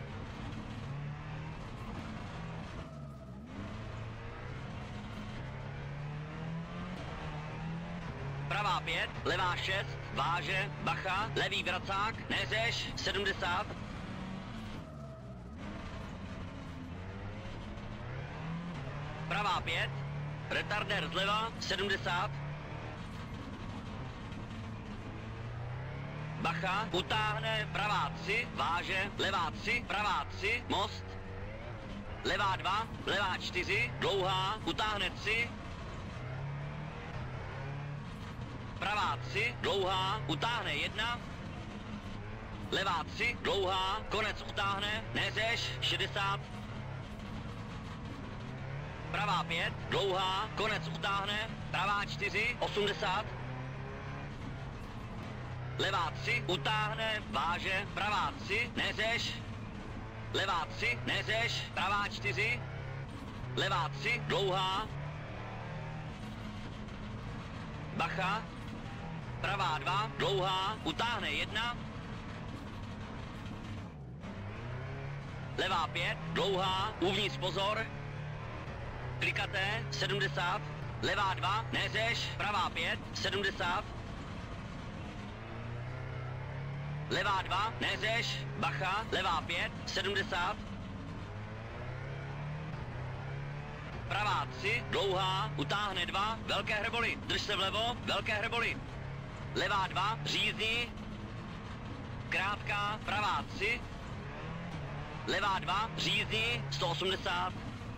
Pravá 5, levá 6, váže, bacha, levý vracák, neřeš, 70. Pravá 5, retarder zleva, 70. Bacha, utáhne, pravá 3, váže, levá 3, pravá 3, most. Levá 2, levá 4, dlouhá, utáhne 3. Pravá 3, dlouhá, utáhne 1. Levá 3, dlouhá, konec utáhne, neřeš, 60. Pravá 5, dlouhá, konec utáhne, pravá 4, 80. Levá 3, utáhne, váže, pravá 3, neřeš. Levá 3, neřeš, pravá 4. Levá 3, dlouhá. Bacha. Pravá 2, dlouhá, utáhne 1. Levá 5, dlouhá, uvnitř pozor. Klikaté, 70. Levá 2, neřeš, pravá 5, 70. Levá 2, neřeš, bacha, levá 5, 70. Pravá 3, dlouhá, utáhne 2, velké hrboly, drž se vlevo, velké hrboly. Levá 2, řízní, krátká, pravá 3. Levá 2, řízní, 180.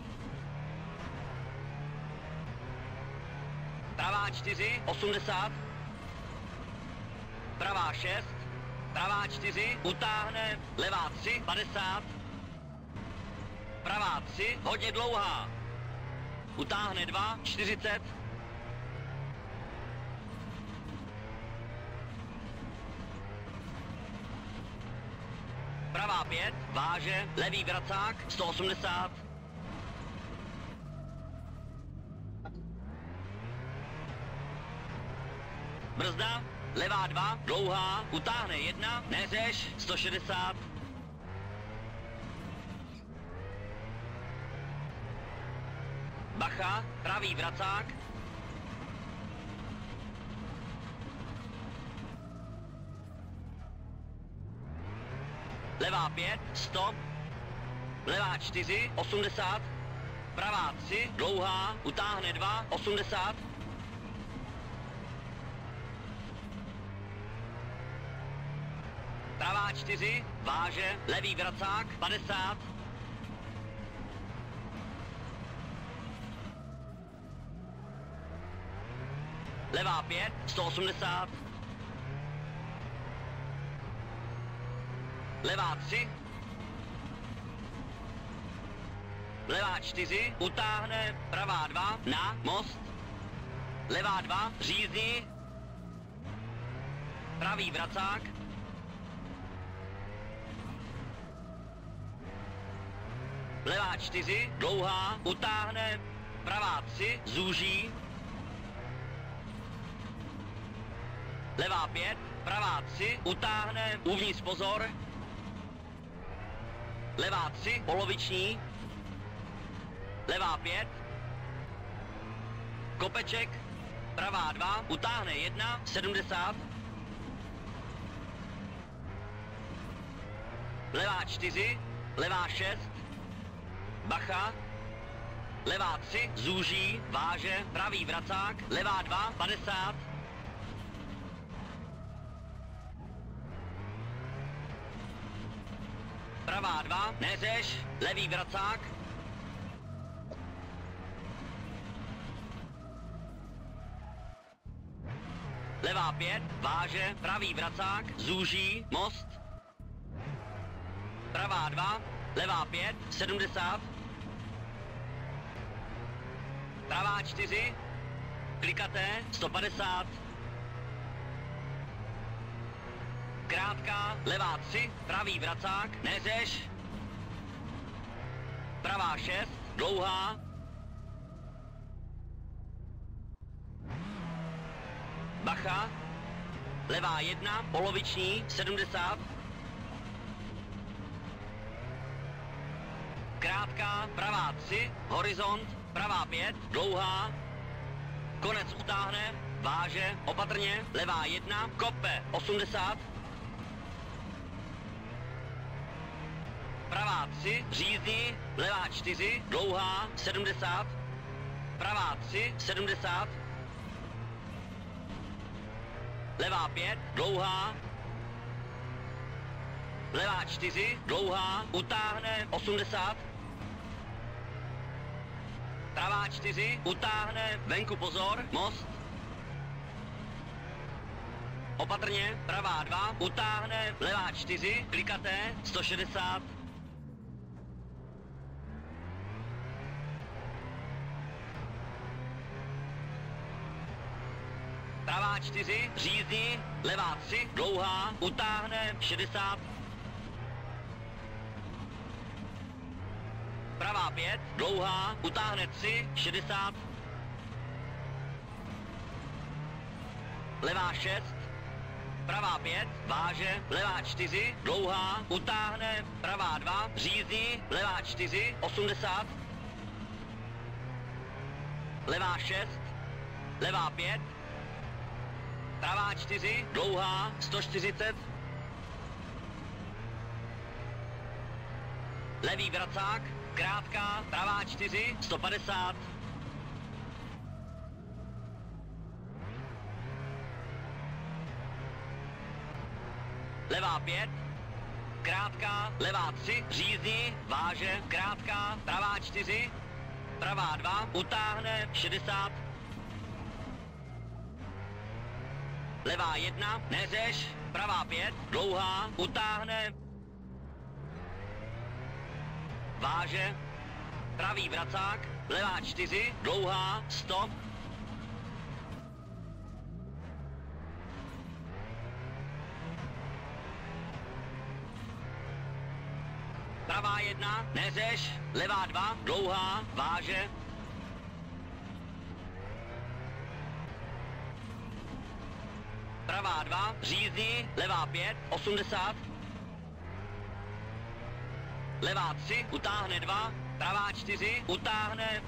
Pravá 4, 80. Pravá 6. Pravá 4, utáhne, levá 3, 50. Pravá 3, hodně dlouhá. Utáhne 2, 40. Pravá 5, váže, levý vracák, 180. Brzda, levá 2, dlouhá, utáhne 1, neřeš, 160. Bacha, pravý vracák. Levá 5, stop. Levá 4, 80. Pravá 3, dlouhá, utáhne 2, 80. Pravá 4, váže, levý vracák, 50. Levá 5, 180. Levá 3. Levá 4, utáhne, pravá 2, na, most. Levá 2, řízní. Pravý vracák. Levá 4, dlouhá, utáhne, pravá 3, zúží. Levá 5, pravá 3, utáhne, uvnitř pozor. Levá 3, poloviční. Levá 5. Kopeček, pravá 2, utáhne 1, 70. Levá 4, levá 6. Bacha. Levá 3, zúží, váže, pravý vracák, levá 2, 50. Pravá 2, neřeš, levý vracák. Levá 5, váže, pravý vracák, zúží, most. Pravá 2, levá 5, 70. Pravá 4, klikaté, 150. Krátká, levá 3, pravý vracák, neřeš. Pravá 6, dlouhá. Bacha. levá 1, poloviční, 70. Krátká, pravá 3, horizont, pravá 5, dlouhá. Konec utáhne, váže, opatrně, levá 1, kope, 80. Pravá 3, řízní, levá 4, dlouhá, 70. Pravá 3, 70. Levá 5, dlouhá. Levá 4, dlouhá, utáhne, 80. Pravá 4, utáhne, venku pozor, most. Opatrně, pravá 2, utáhne, levá 4, klikaté, 160. Pravá 4, řízní, levá 3, dlouhá, utáhne, 60. Pravá 5, dlouhá, utáhne 3, 60. Levá 6, pravá 5, váže, levá 4, dlouhá, utáhne, pravá 2, řízní, levá 4, 80. Levá 6, levá 5, pravá 4, dlouhá, 140. Levý vracák, krátká, pravá 4, 150. Levá 5, krátká, levá 3, řízní, váže, krátká, pravá 4, pravá 2, utáhne, 60. Levá 1, neřeš, pravá 5, dlouhá, utáhne, váže, pravý vracák, levá 4, dlouhá, 100. Pravá 1, neřeš, levá 2, dlouhá, váže. Pravá 2, řízní, levá 5, 80. Levá 3, utáhne 2, pravá 4, utáhne.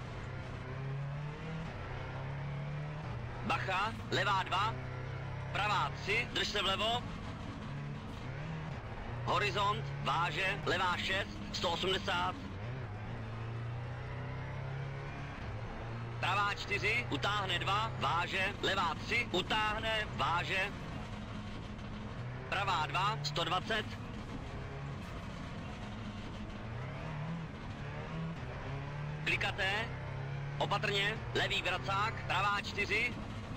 Bacha, levá 2, pravá 3, drž se vlevo. Horizont, váže, levá 6, 180. Pravá 4, utáhne 2, váže, levá 3, utáhne, váže. Pravá 2, 120. Klikaté, opatrně, levý vracák, pravá 4.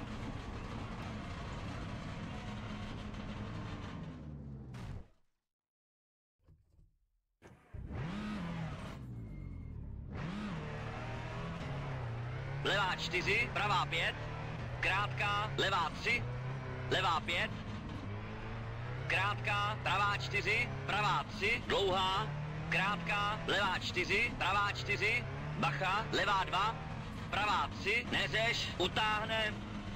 Levá 4, pravá 5, krátká, levá 3, levá 5, krátká, pravá 4, pravá 3, dlouhá, krátká, levá 4, pravá 4, bacha, levá 2, pravá 3, neřeš, utáhne,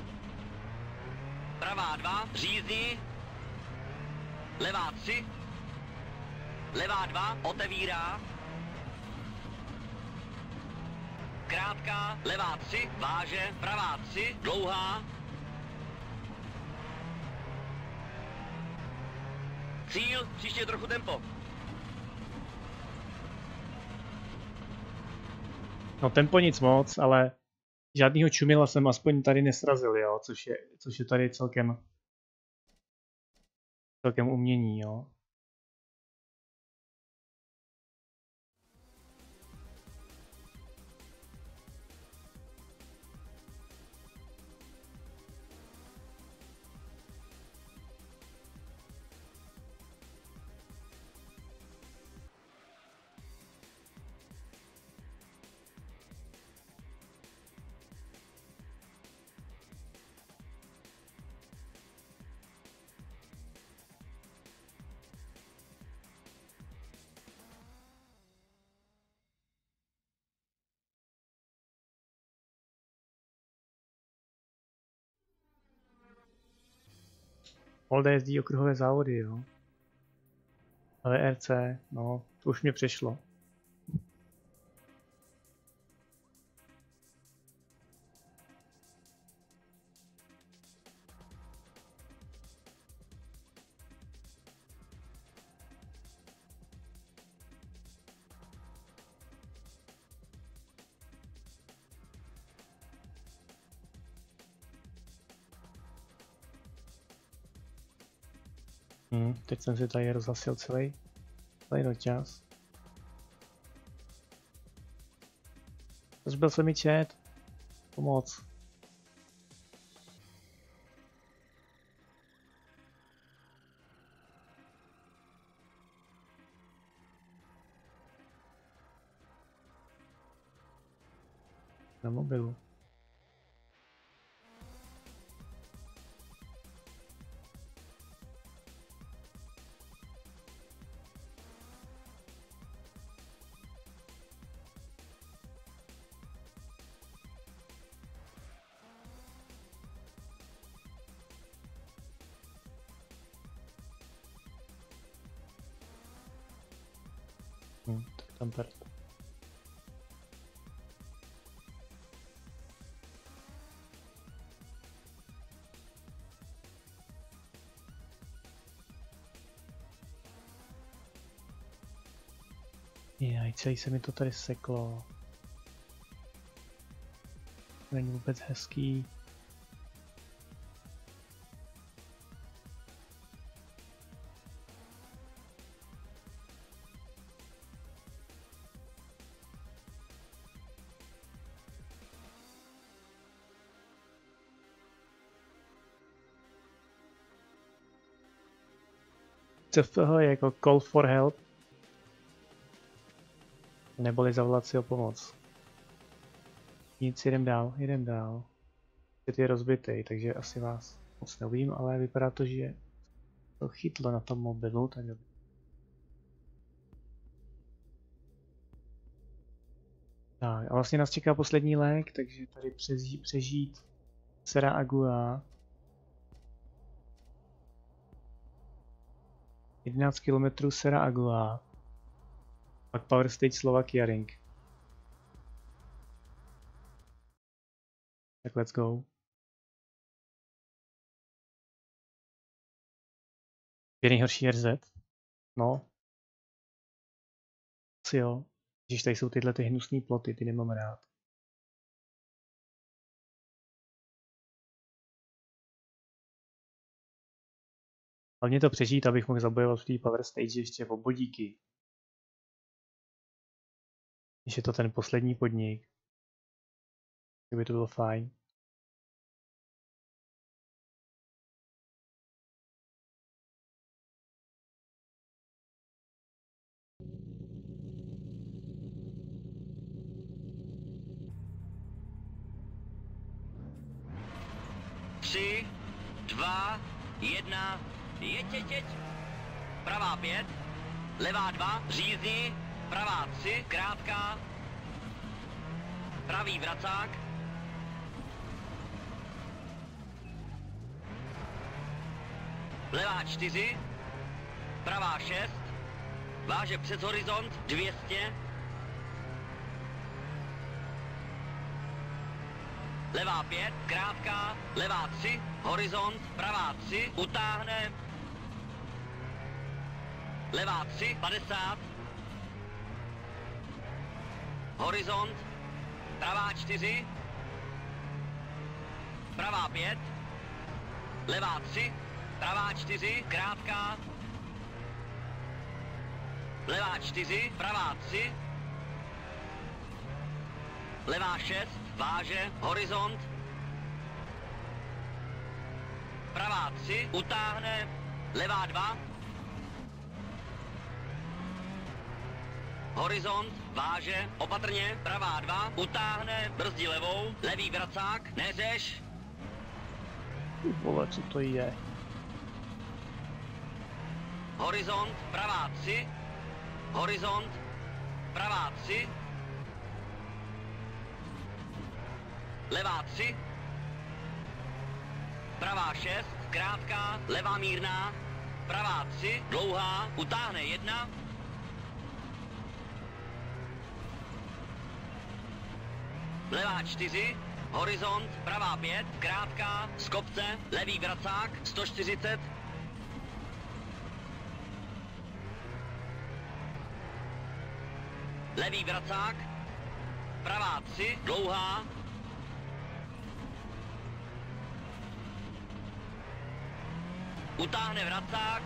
pravá 2, řízní, levá 3, levá 2, otevírá, krátká, levá 3, váže, pravá 3, dlouhá. Cíl, příště trochu tempo. No tempo nic moc, ale žádnýho čumila jsem aspoň tady nesrazil, jo, což je tady celkem umění, jo. Holda jezdí okruhové závody, jo. Ale RC, no, to už mě přešlo. Teď jsem si tady rozhlasil celý noťaz. Zbyl se mi chat. Pomoc. Na mobilu. Tak tam per. Jaj, celý se mi to tady seklo. Není vůbec hezký. CFH je jako call for help. Neboli zavolat si o pomoc. Nic, jdem dál. Teď je rozbitý, takže asi vás moc neuvidím, ale vypadá to, že to chytlo na tom mobilu, tak dobře. Tak a vlastně nás čeká poslední lék, takže tady přežít Serra Agua. 11 km Serra Agua. Pak Power Stage Slovakia Ring. Tak let's go. Je nejhorší RZ? No. Asi jo. Když tady jsou tyhle hnusné ploty, ty nemám rád. Hlavně to přežít, abych mohl zabojovat v té Power Stage ještě o bodíky. Když je to ten poslední podnik, tak by to bylo fajn. Tři, dva, jedna, jeď. Pravá 5, levá 2, řízní, pravá 3, krátká, pravý vracák, levá 4, pravá 6, váže přes horizont 200, levá 5, krátká, levá 3, horizont, pravá 3, utáhne, levá 3, 50, horizont, pravá 4, pravá 5, levá 3, pravá 4, krátká, levá 4, pravá 3, levá 6, váže, horizont, pravá 3, utáhne, levá 2, horizont, váže, opatrně, pravá 2, utáhne, brzdí levou, levý vracák, neřeš. Vole, co to je? Horizont, pravá 3, horizont, pravá 3, levá 3, pravá 6, krátká, levá mírná, pravá 3, dlouhá, utáhne 1. Levá 4, horizont, pravá 5, krátká, z kopce, levý vracák, 140. Levý vracák, pravá 3, dlouhá. Utáhne vracák.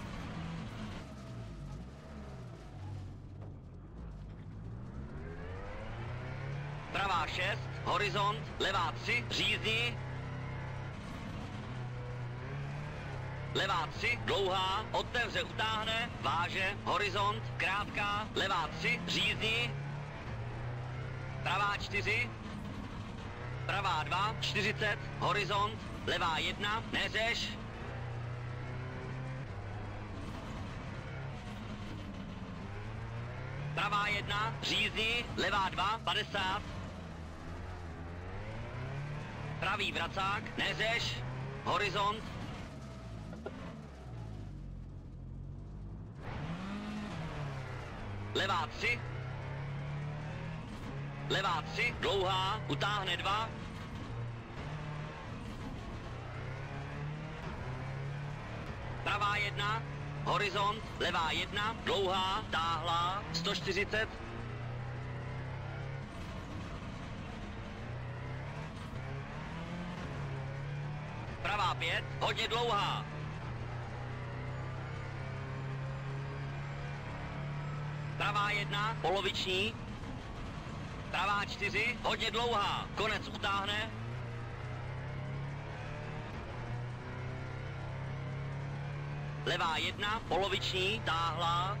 Pravá 6, horizont, levá 3, řízdí. Levá 3, dlouhá, otevře, utáhne, váže, horizont, krátká, levá 3, řízdí. Pravá 4, pravá 2, 40, horizont, levá 1, neřeš. Pravá 1, řízdí, levá 2, 50. Pravý vracák, neřeš, horizont. Levá 3. Levá 3, dlouhá, utáhne 2. Pravá 1, horizont, levá 1, dlouhá, táhlá, 140. Pravá 5, hodně dlouhá. Pravá 1, poloviční. Pravá 4, hodně dlouhá, konec utáhne. Levá 1, poloviční, táhlá.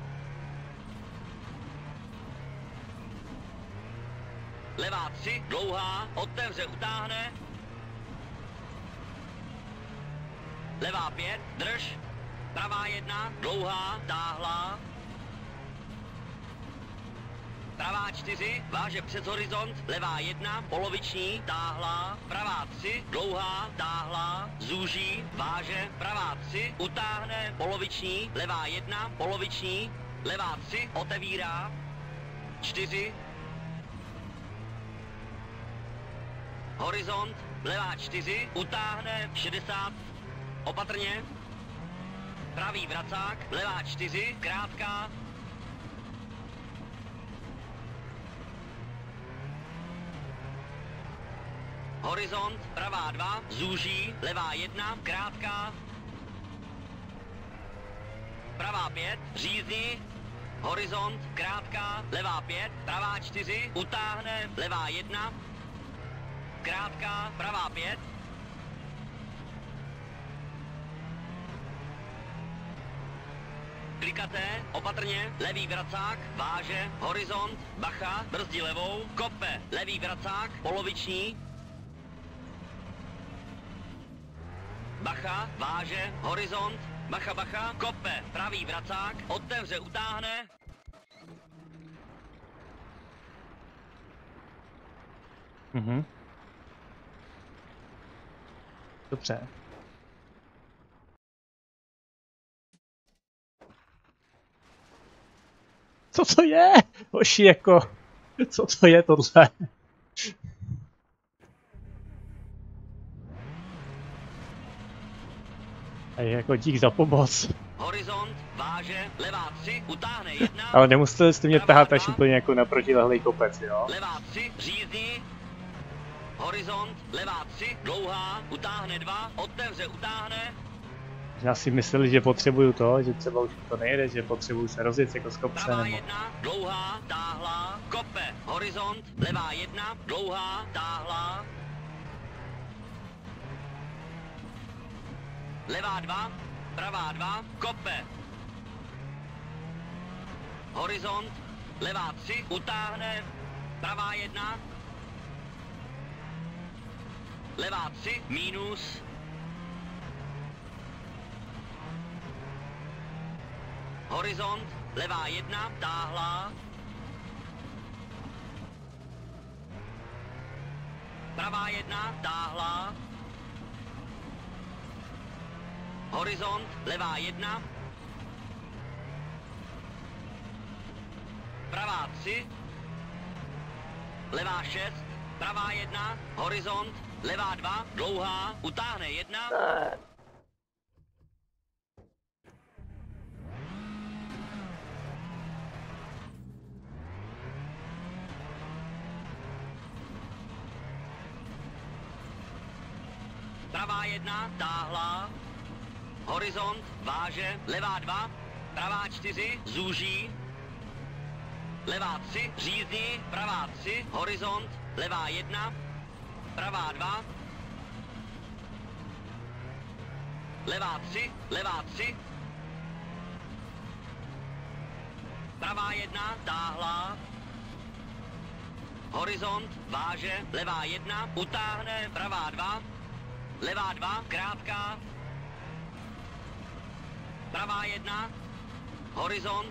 Levá 3, dlouhá, otevře, utáhne. Levá 5, drž. Pravá 1, dlouhá, táhlá. Pravá 4, váže přes horizont, levá 1, poloviční, táhlá, pravá 3, dlouhá, táhlá, zúží, váže, pravá 3, utáhne, poloviční, levá 1, poloviční, levá 3, otevírá, 4, horizont, levá 4, utáhne, 60, opatrně, pravý vracák, levá 4, krátká, horizont, pravá 2, zúží, levá 1, krátká, pravá 5, řízdí, horizont, krátká, levá 5, pravá 4, utáhne, levá 1, krátká, pravá 5, klikaté, opatrně, levý vracák, váže, horizont, bacha, brzdí levou, kope, levý vracák, poloviční, bacha, váže, horizont, bacha, bacha, kope, pravý vracák, otevře, utáhne. Mhm. Dobře. Co to je? Hoši, jako... Co to je tohle? A jako dík za pomoc. Horizont, váže, levá 3, utáhne 1. Ale nemuseli jste mě tahat až úplně jako na protilehlej kopec, jo? Levá 3, řízdí. Horizont, levá 3, dlouhá, utáhne 2, otevře, utáhne. Já si mysleli, že potřebuju to, že třeba už to nejde, že potřebuju se rozjet jako z kopce Pravá nebo... 1, dlouhá, táhlá, kope, horizont, levá 1, dlouhá, táhlá. Levá 2, pravá 2, kope. Horizont, levá 3, utáhne, pravá 1. Levá 3, mínus. Horizont, levá 1, táhlá. Pravá 1, táhlá. horizont, levá 1, pravá 3, levá 6, pravá 1, horizont, levá 2, dlouhá, utáhne 1. Pravá 1, táhlá, horizont, váže, levá 2, pravá 4, zúží, levá 3, řízní, pravá 3, horizont, levá 1, pravá 2, levá 3, pravá 1, táhlá, horizont, váže, levá 1, utáhne, pravá 2, levá 2, krátká, pravá 1, horizont,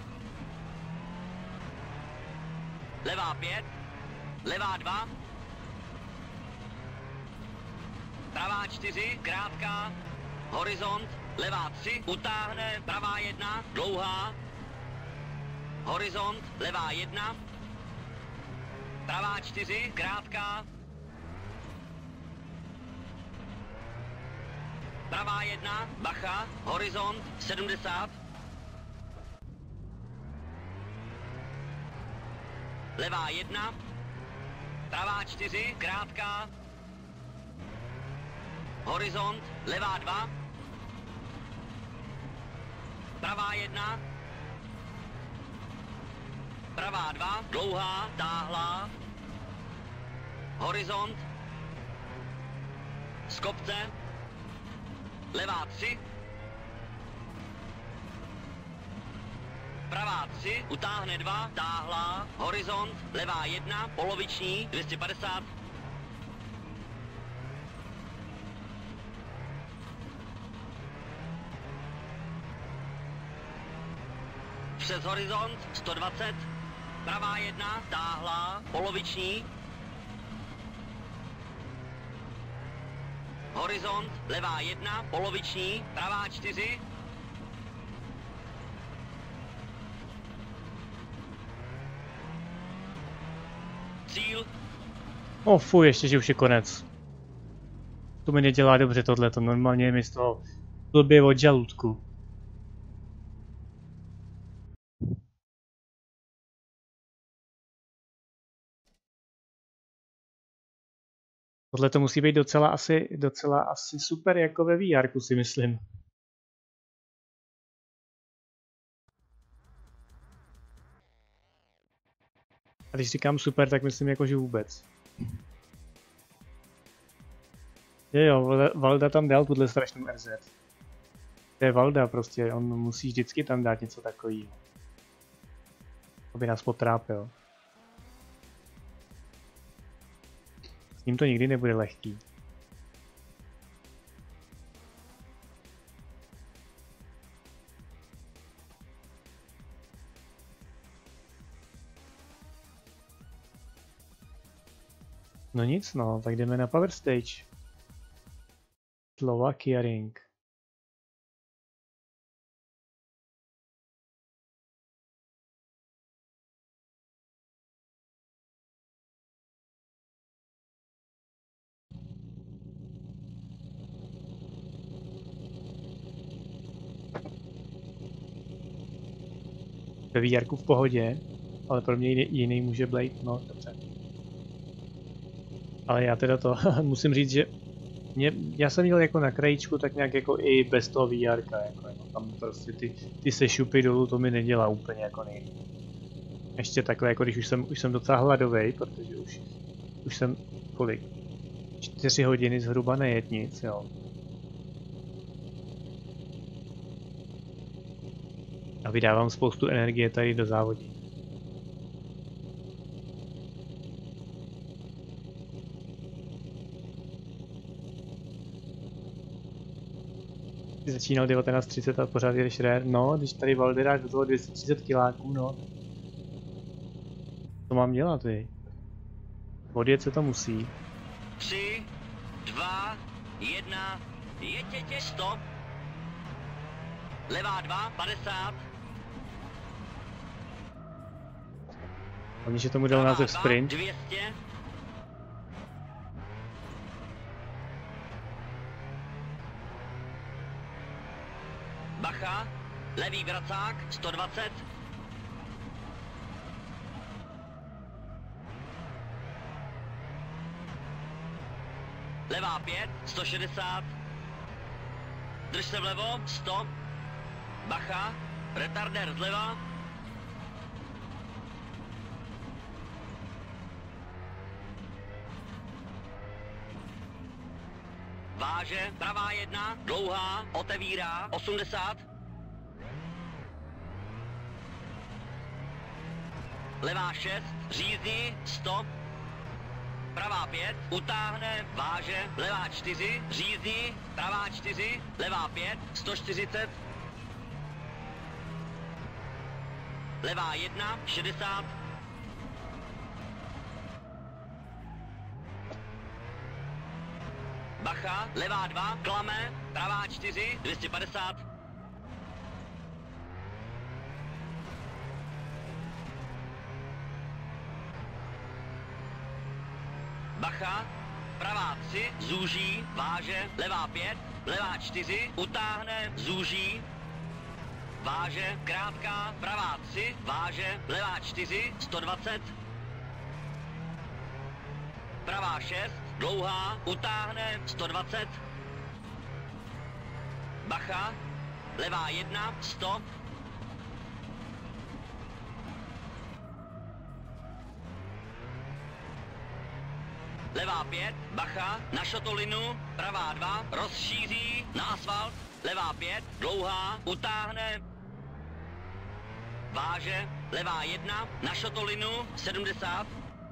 levá 5, levá 2, pravá 4, krátká, horizont, levá 3, utáhne, pravá 1, dlouhá, horizont, levá 1, pravá 4, krátká, pravá 1, bacha, horizont, 70, levá 1, pravá 4, krátká, horizont, levá 2, pravá 1, pravá 2, dlouhá, táhlá, horizont, z kopce, levá 3, pravá 3, utáhne 2, táhlá, horizont, levá 1, poloviční, 250, přes horizont, 120, pravá 1, táhlá, poloviční, horizont, levá 1, poloviční, pravá 4, cíl, Oh fuj, ještě že už je konec. To mi nedělá dobře tohleto, normálně je mi z toho blbě od žaludku. Tohle to musí být docela asi super jako ve VR, si myslím. A když říkám super, tak myslím jakože vůbec. Jo, Valda tam dal tuhle strašnou RZ. To je Valda prostě, on musí vždycky tam dát něco takového. Aby nás potrápil. S ním to nikdy nebude lehký. No nic no, tak jdeme na Power Stage. Slovakia Ring. Ve VR v pohodě, ale pro mě jiný může Blade, no dobře. Ale já teda to musím říct, že já jsem měl jako na krajíčku tak nějak jako i bez toho VR, jako tam prostě ty sešupy dolů to mi nedělá úplně jako nejlíp. Ještě takhle jako když už jsem docela hladovej, protože už jsem kolik? 4 hodiny zhruba nejet nic, jo. A vydávám spoustu energie tady do závodí. Ty začínal 19:30 a pořád jedeš rare. No, když tady Valderáš do toho 230 kiláků, no. To mám dělat, vy. Odjet se to musí. 3, 2, 1, jeďte, stop. levá 2, 50. Hlavně, že tomu dal název sprint. 200. Bacha, levý vracák, 120. Levá 5, 160. Drž se vlevo, 100. Bacha, retarder zleva. Váže, pravá 1, dlouhá, otevírá, 80. Levá 6, řízní, 100. Pravá 5, utáhne, váže, levá 4, řízní, pravá 4, levá 5, 140. Levá 1, 60. Bacha, levá 2, klame, pravá 4, 250. Bacha, pravá 3, zúží, váže, levá 5, levá 4, utáhne, zúží, váže, krátká, pravá 3, váže, levá 4, 120. Pravá 6, dlouhá, utáhne, 120. Bacha, levá 1, 100. Levá 5, bacha, na šotolinu, pravá 2, rozšíří, na asfalt, levá 5, dlouhá, utáhne, váže, levá 1, na šotolinu, 70.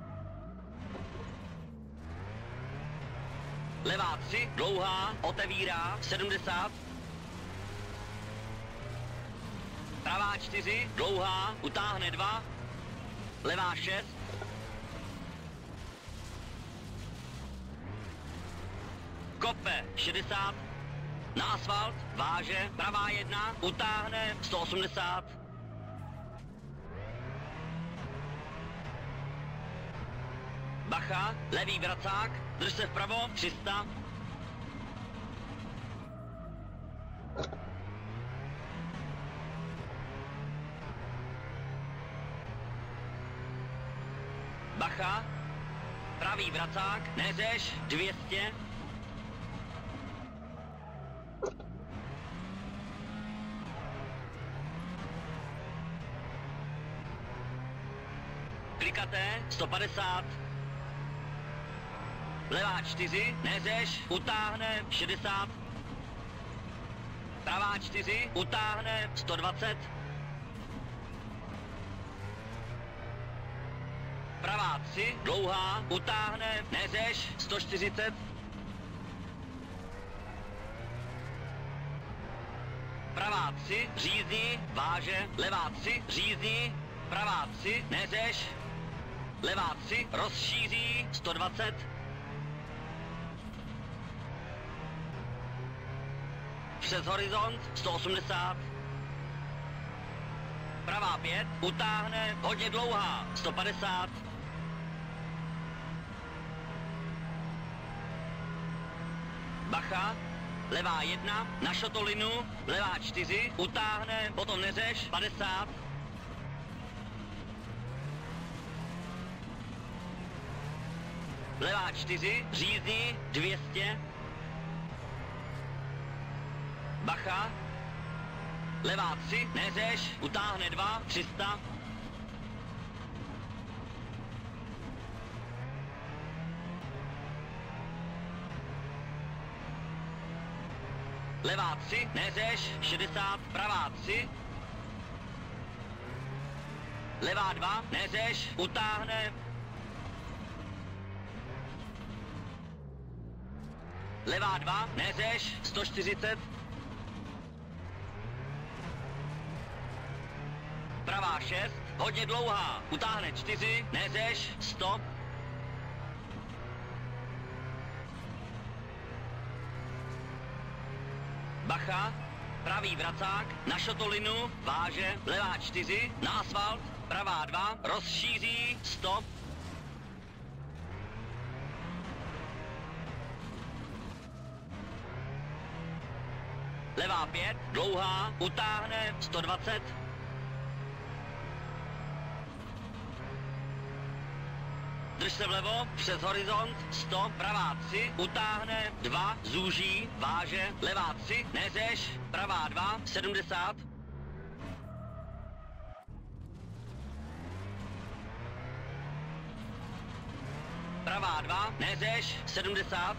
Levá 3, dlouhá, otevírá, 70. Pravá 4, dlouhá, utáhne 2. Levá 6. Kope, 60. Na asfalt, váže, pravá 1, utáhne, 180. Bacha, levý vracák, drž se vpravo, 300. Bacha, pravý vracák, neřeš, 200. Klikaté, 150. Levá 4, neřeš, utáhne, 60. Pravá 4, utáhne, 120. Pravá 3, dlouhá, utáhne, neřeš, 140. Pravá 3, řízní, váže, levá 3, řízní, pravá 3, neřeš, levá 3, rozšíří, 120. Přes horizont, 180. Pravá 5, utáhne, hodně dlouhá, 150. Bacha, levá 1, na šotolinu, levá 4, utáhne, potom neřeš, 50. Levá 4, řízní, 200. Bacha, levá 3, neřeš, utáhne 2, 300. Levá 3, neřeš, 60, pravá 3. Levá 2, neřeš, utáhne. Levá 2, neřeš, 140. Pravá 6, hodně dlouhá, utáhne 4, neřeš, 100. Bacha, pravý pravý vracák, na šotolinu, váže, levá 4, na asfalt, pravá 2, rozšíří, stop. Levá 5, dlouhá, utáhne, 120. Drž se vlevo, přes horizont, stop, pravá 3, utáhne, 2, zúží, váže, levá 3, neřeš, pravá 2, 70. Pravá 2, neřeš, 70.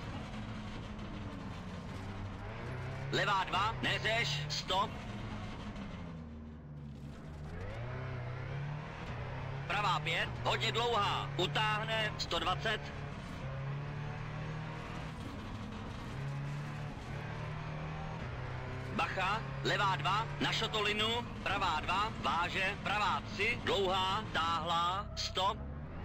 Levá 2, neřeš, stop. Pravá 5, hodně dlouhá, utáhne, 120. Bacha, levá 2, na šotolinu, pravá 2, váže, pravá 3, dlouhá, táhlá, stop.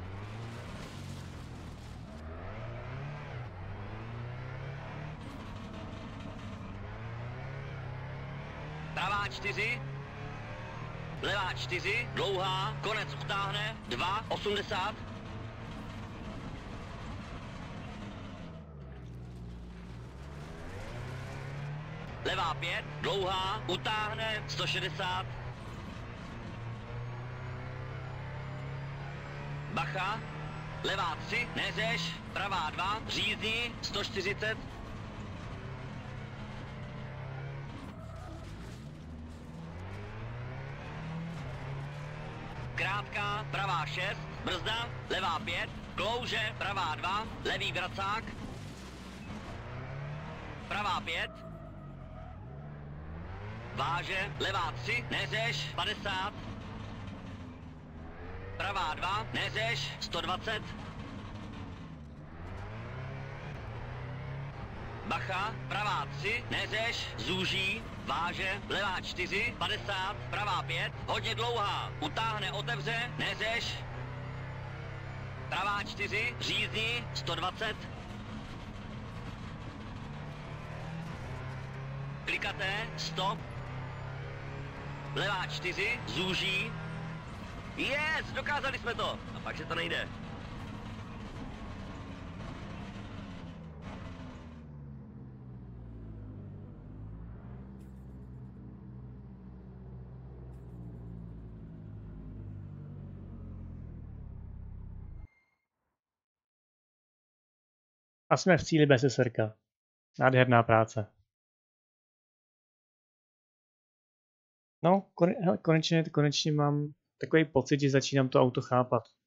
Pravá 4, levá 4, dlouhá, konec utáhne, 2, 80. Levá 5, dlouhá, utáhne, 160. Bacha, levá 3, neřeš, pravá 2, řízni, 140. Krátká, pravá 6, brzda, levá 5, klouže, pravá 2, levý vracák, pravá 5, váže, levá 3, neřeš, 50, pravá 2, neřeš, 120, bacha, pravá 3, neřeš, zúží, váže, levá 4, 50, pravá 5, hodně dlouhá, utáhne, otevře, neřeš, pravá 4, řízni, 120, klikaté, stop, levá 4, zúží, yes, dokázali jsme to, a pak, že to nejde. A jsme v cíli bez SRK. Nádherná práce. No, konečně mám takový pocit, že začínám to auto chápat.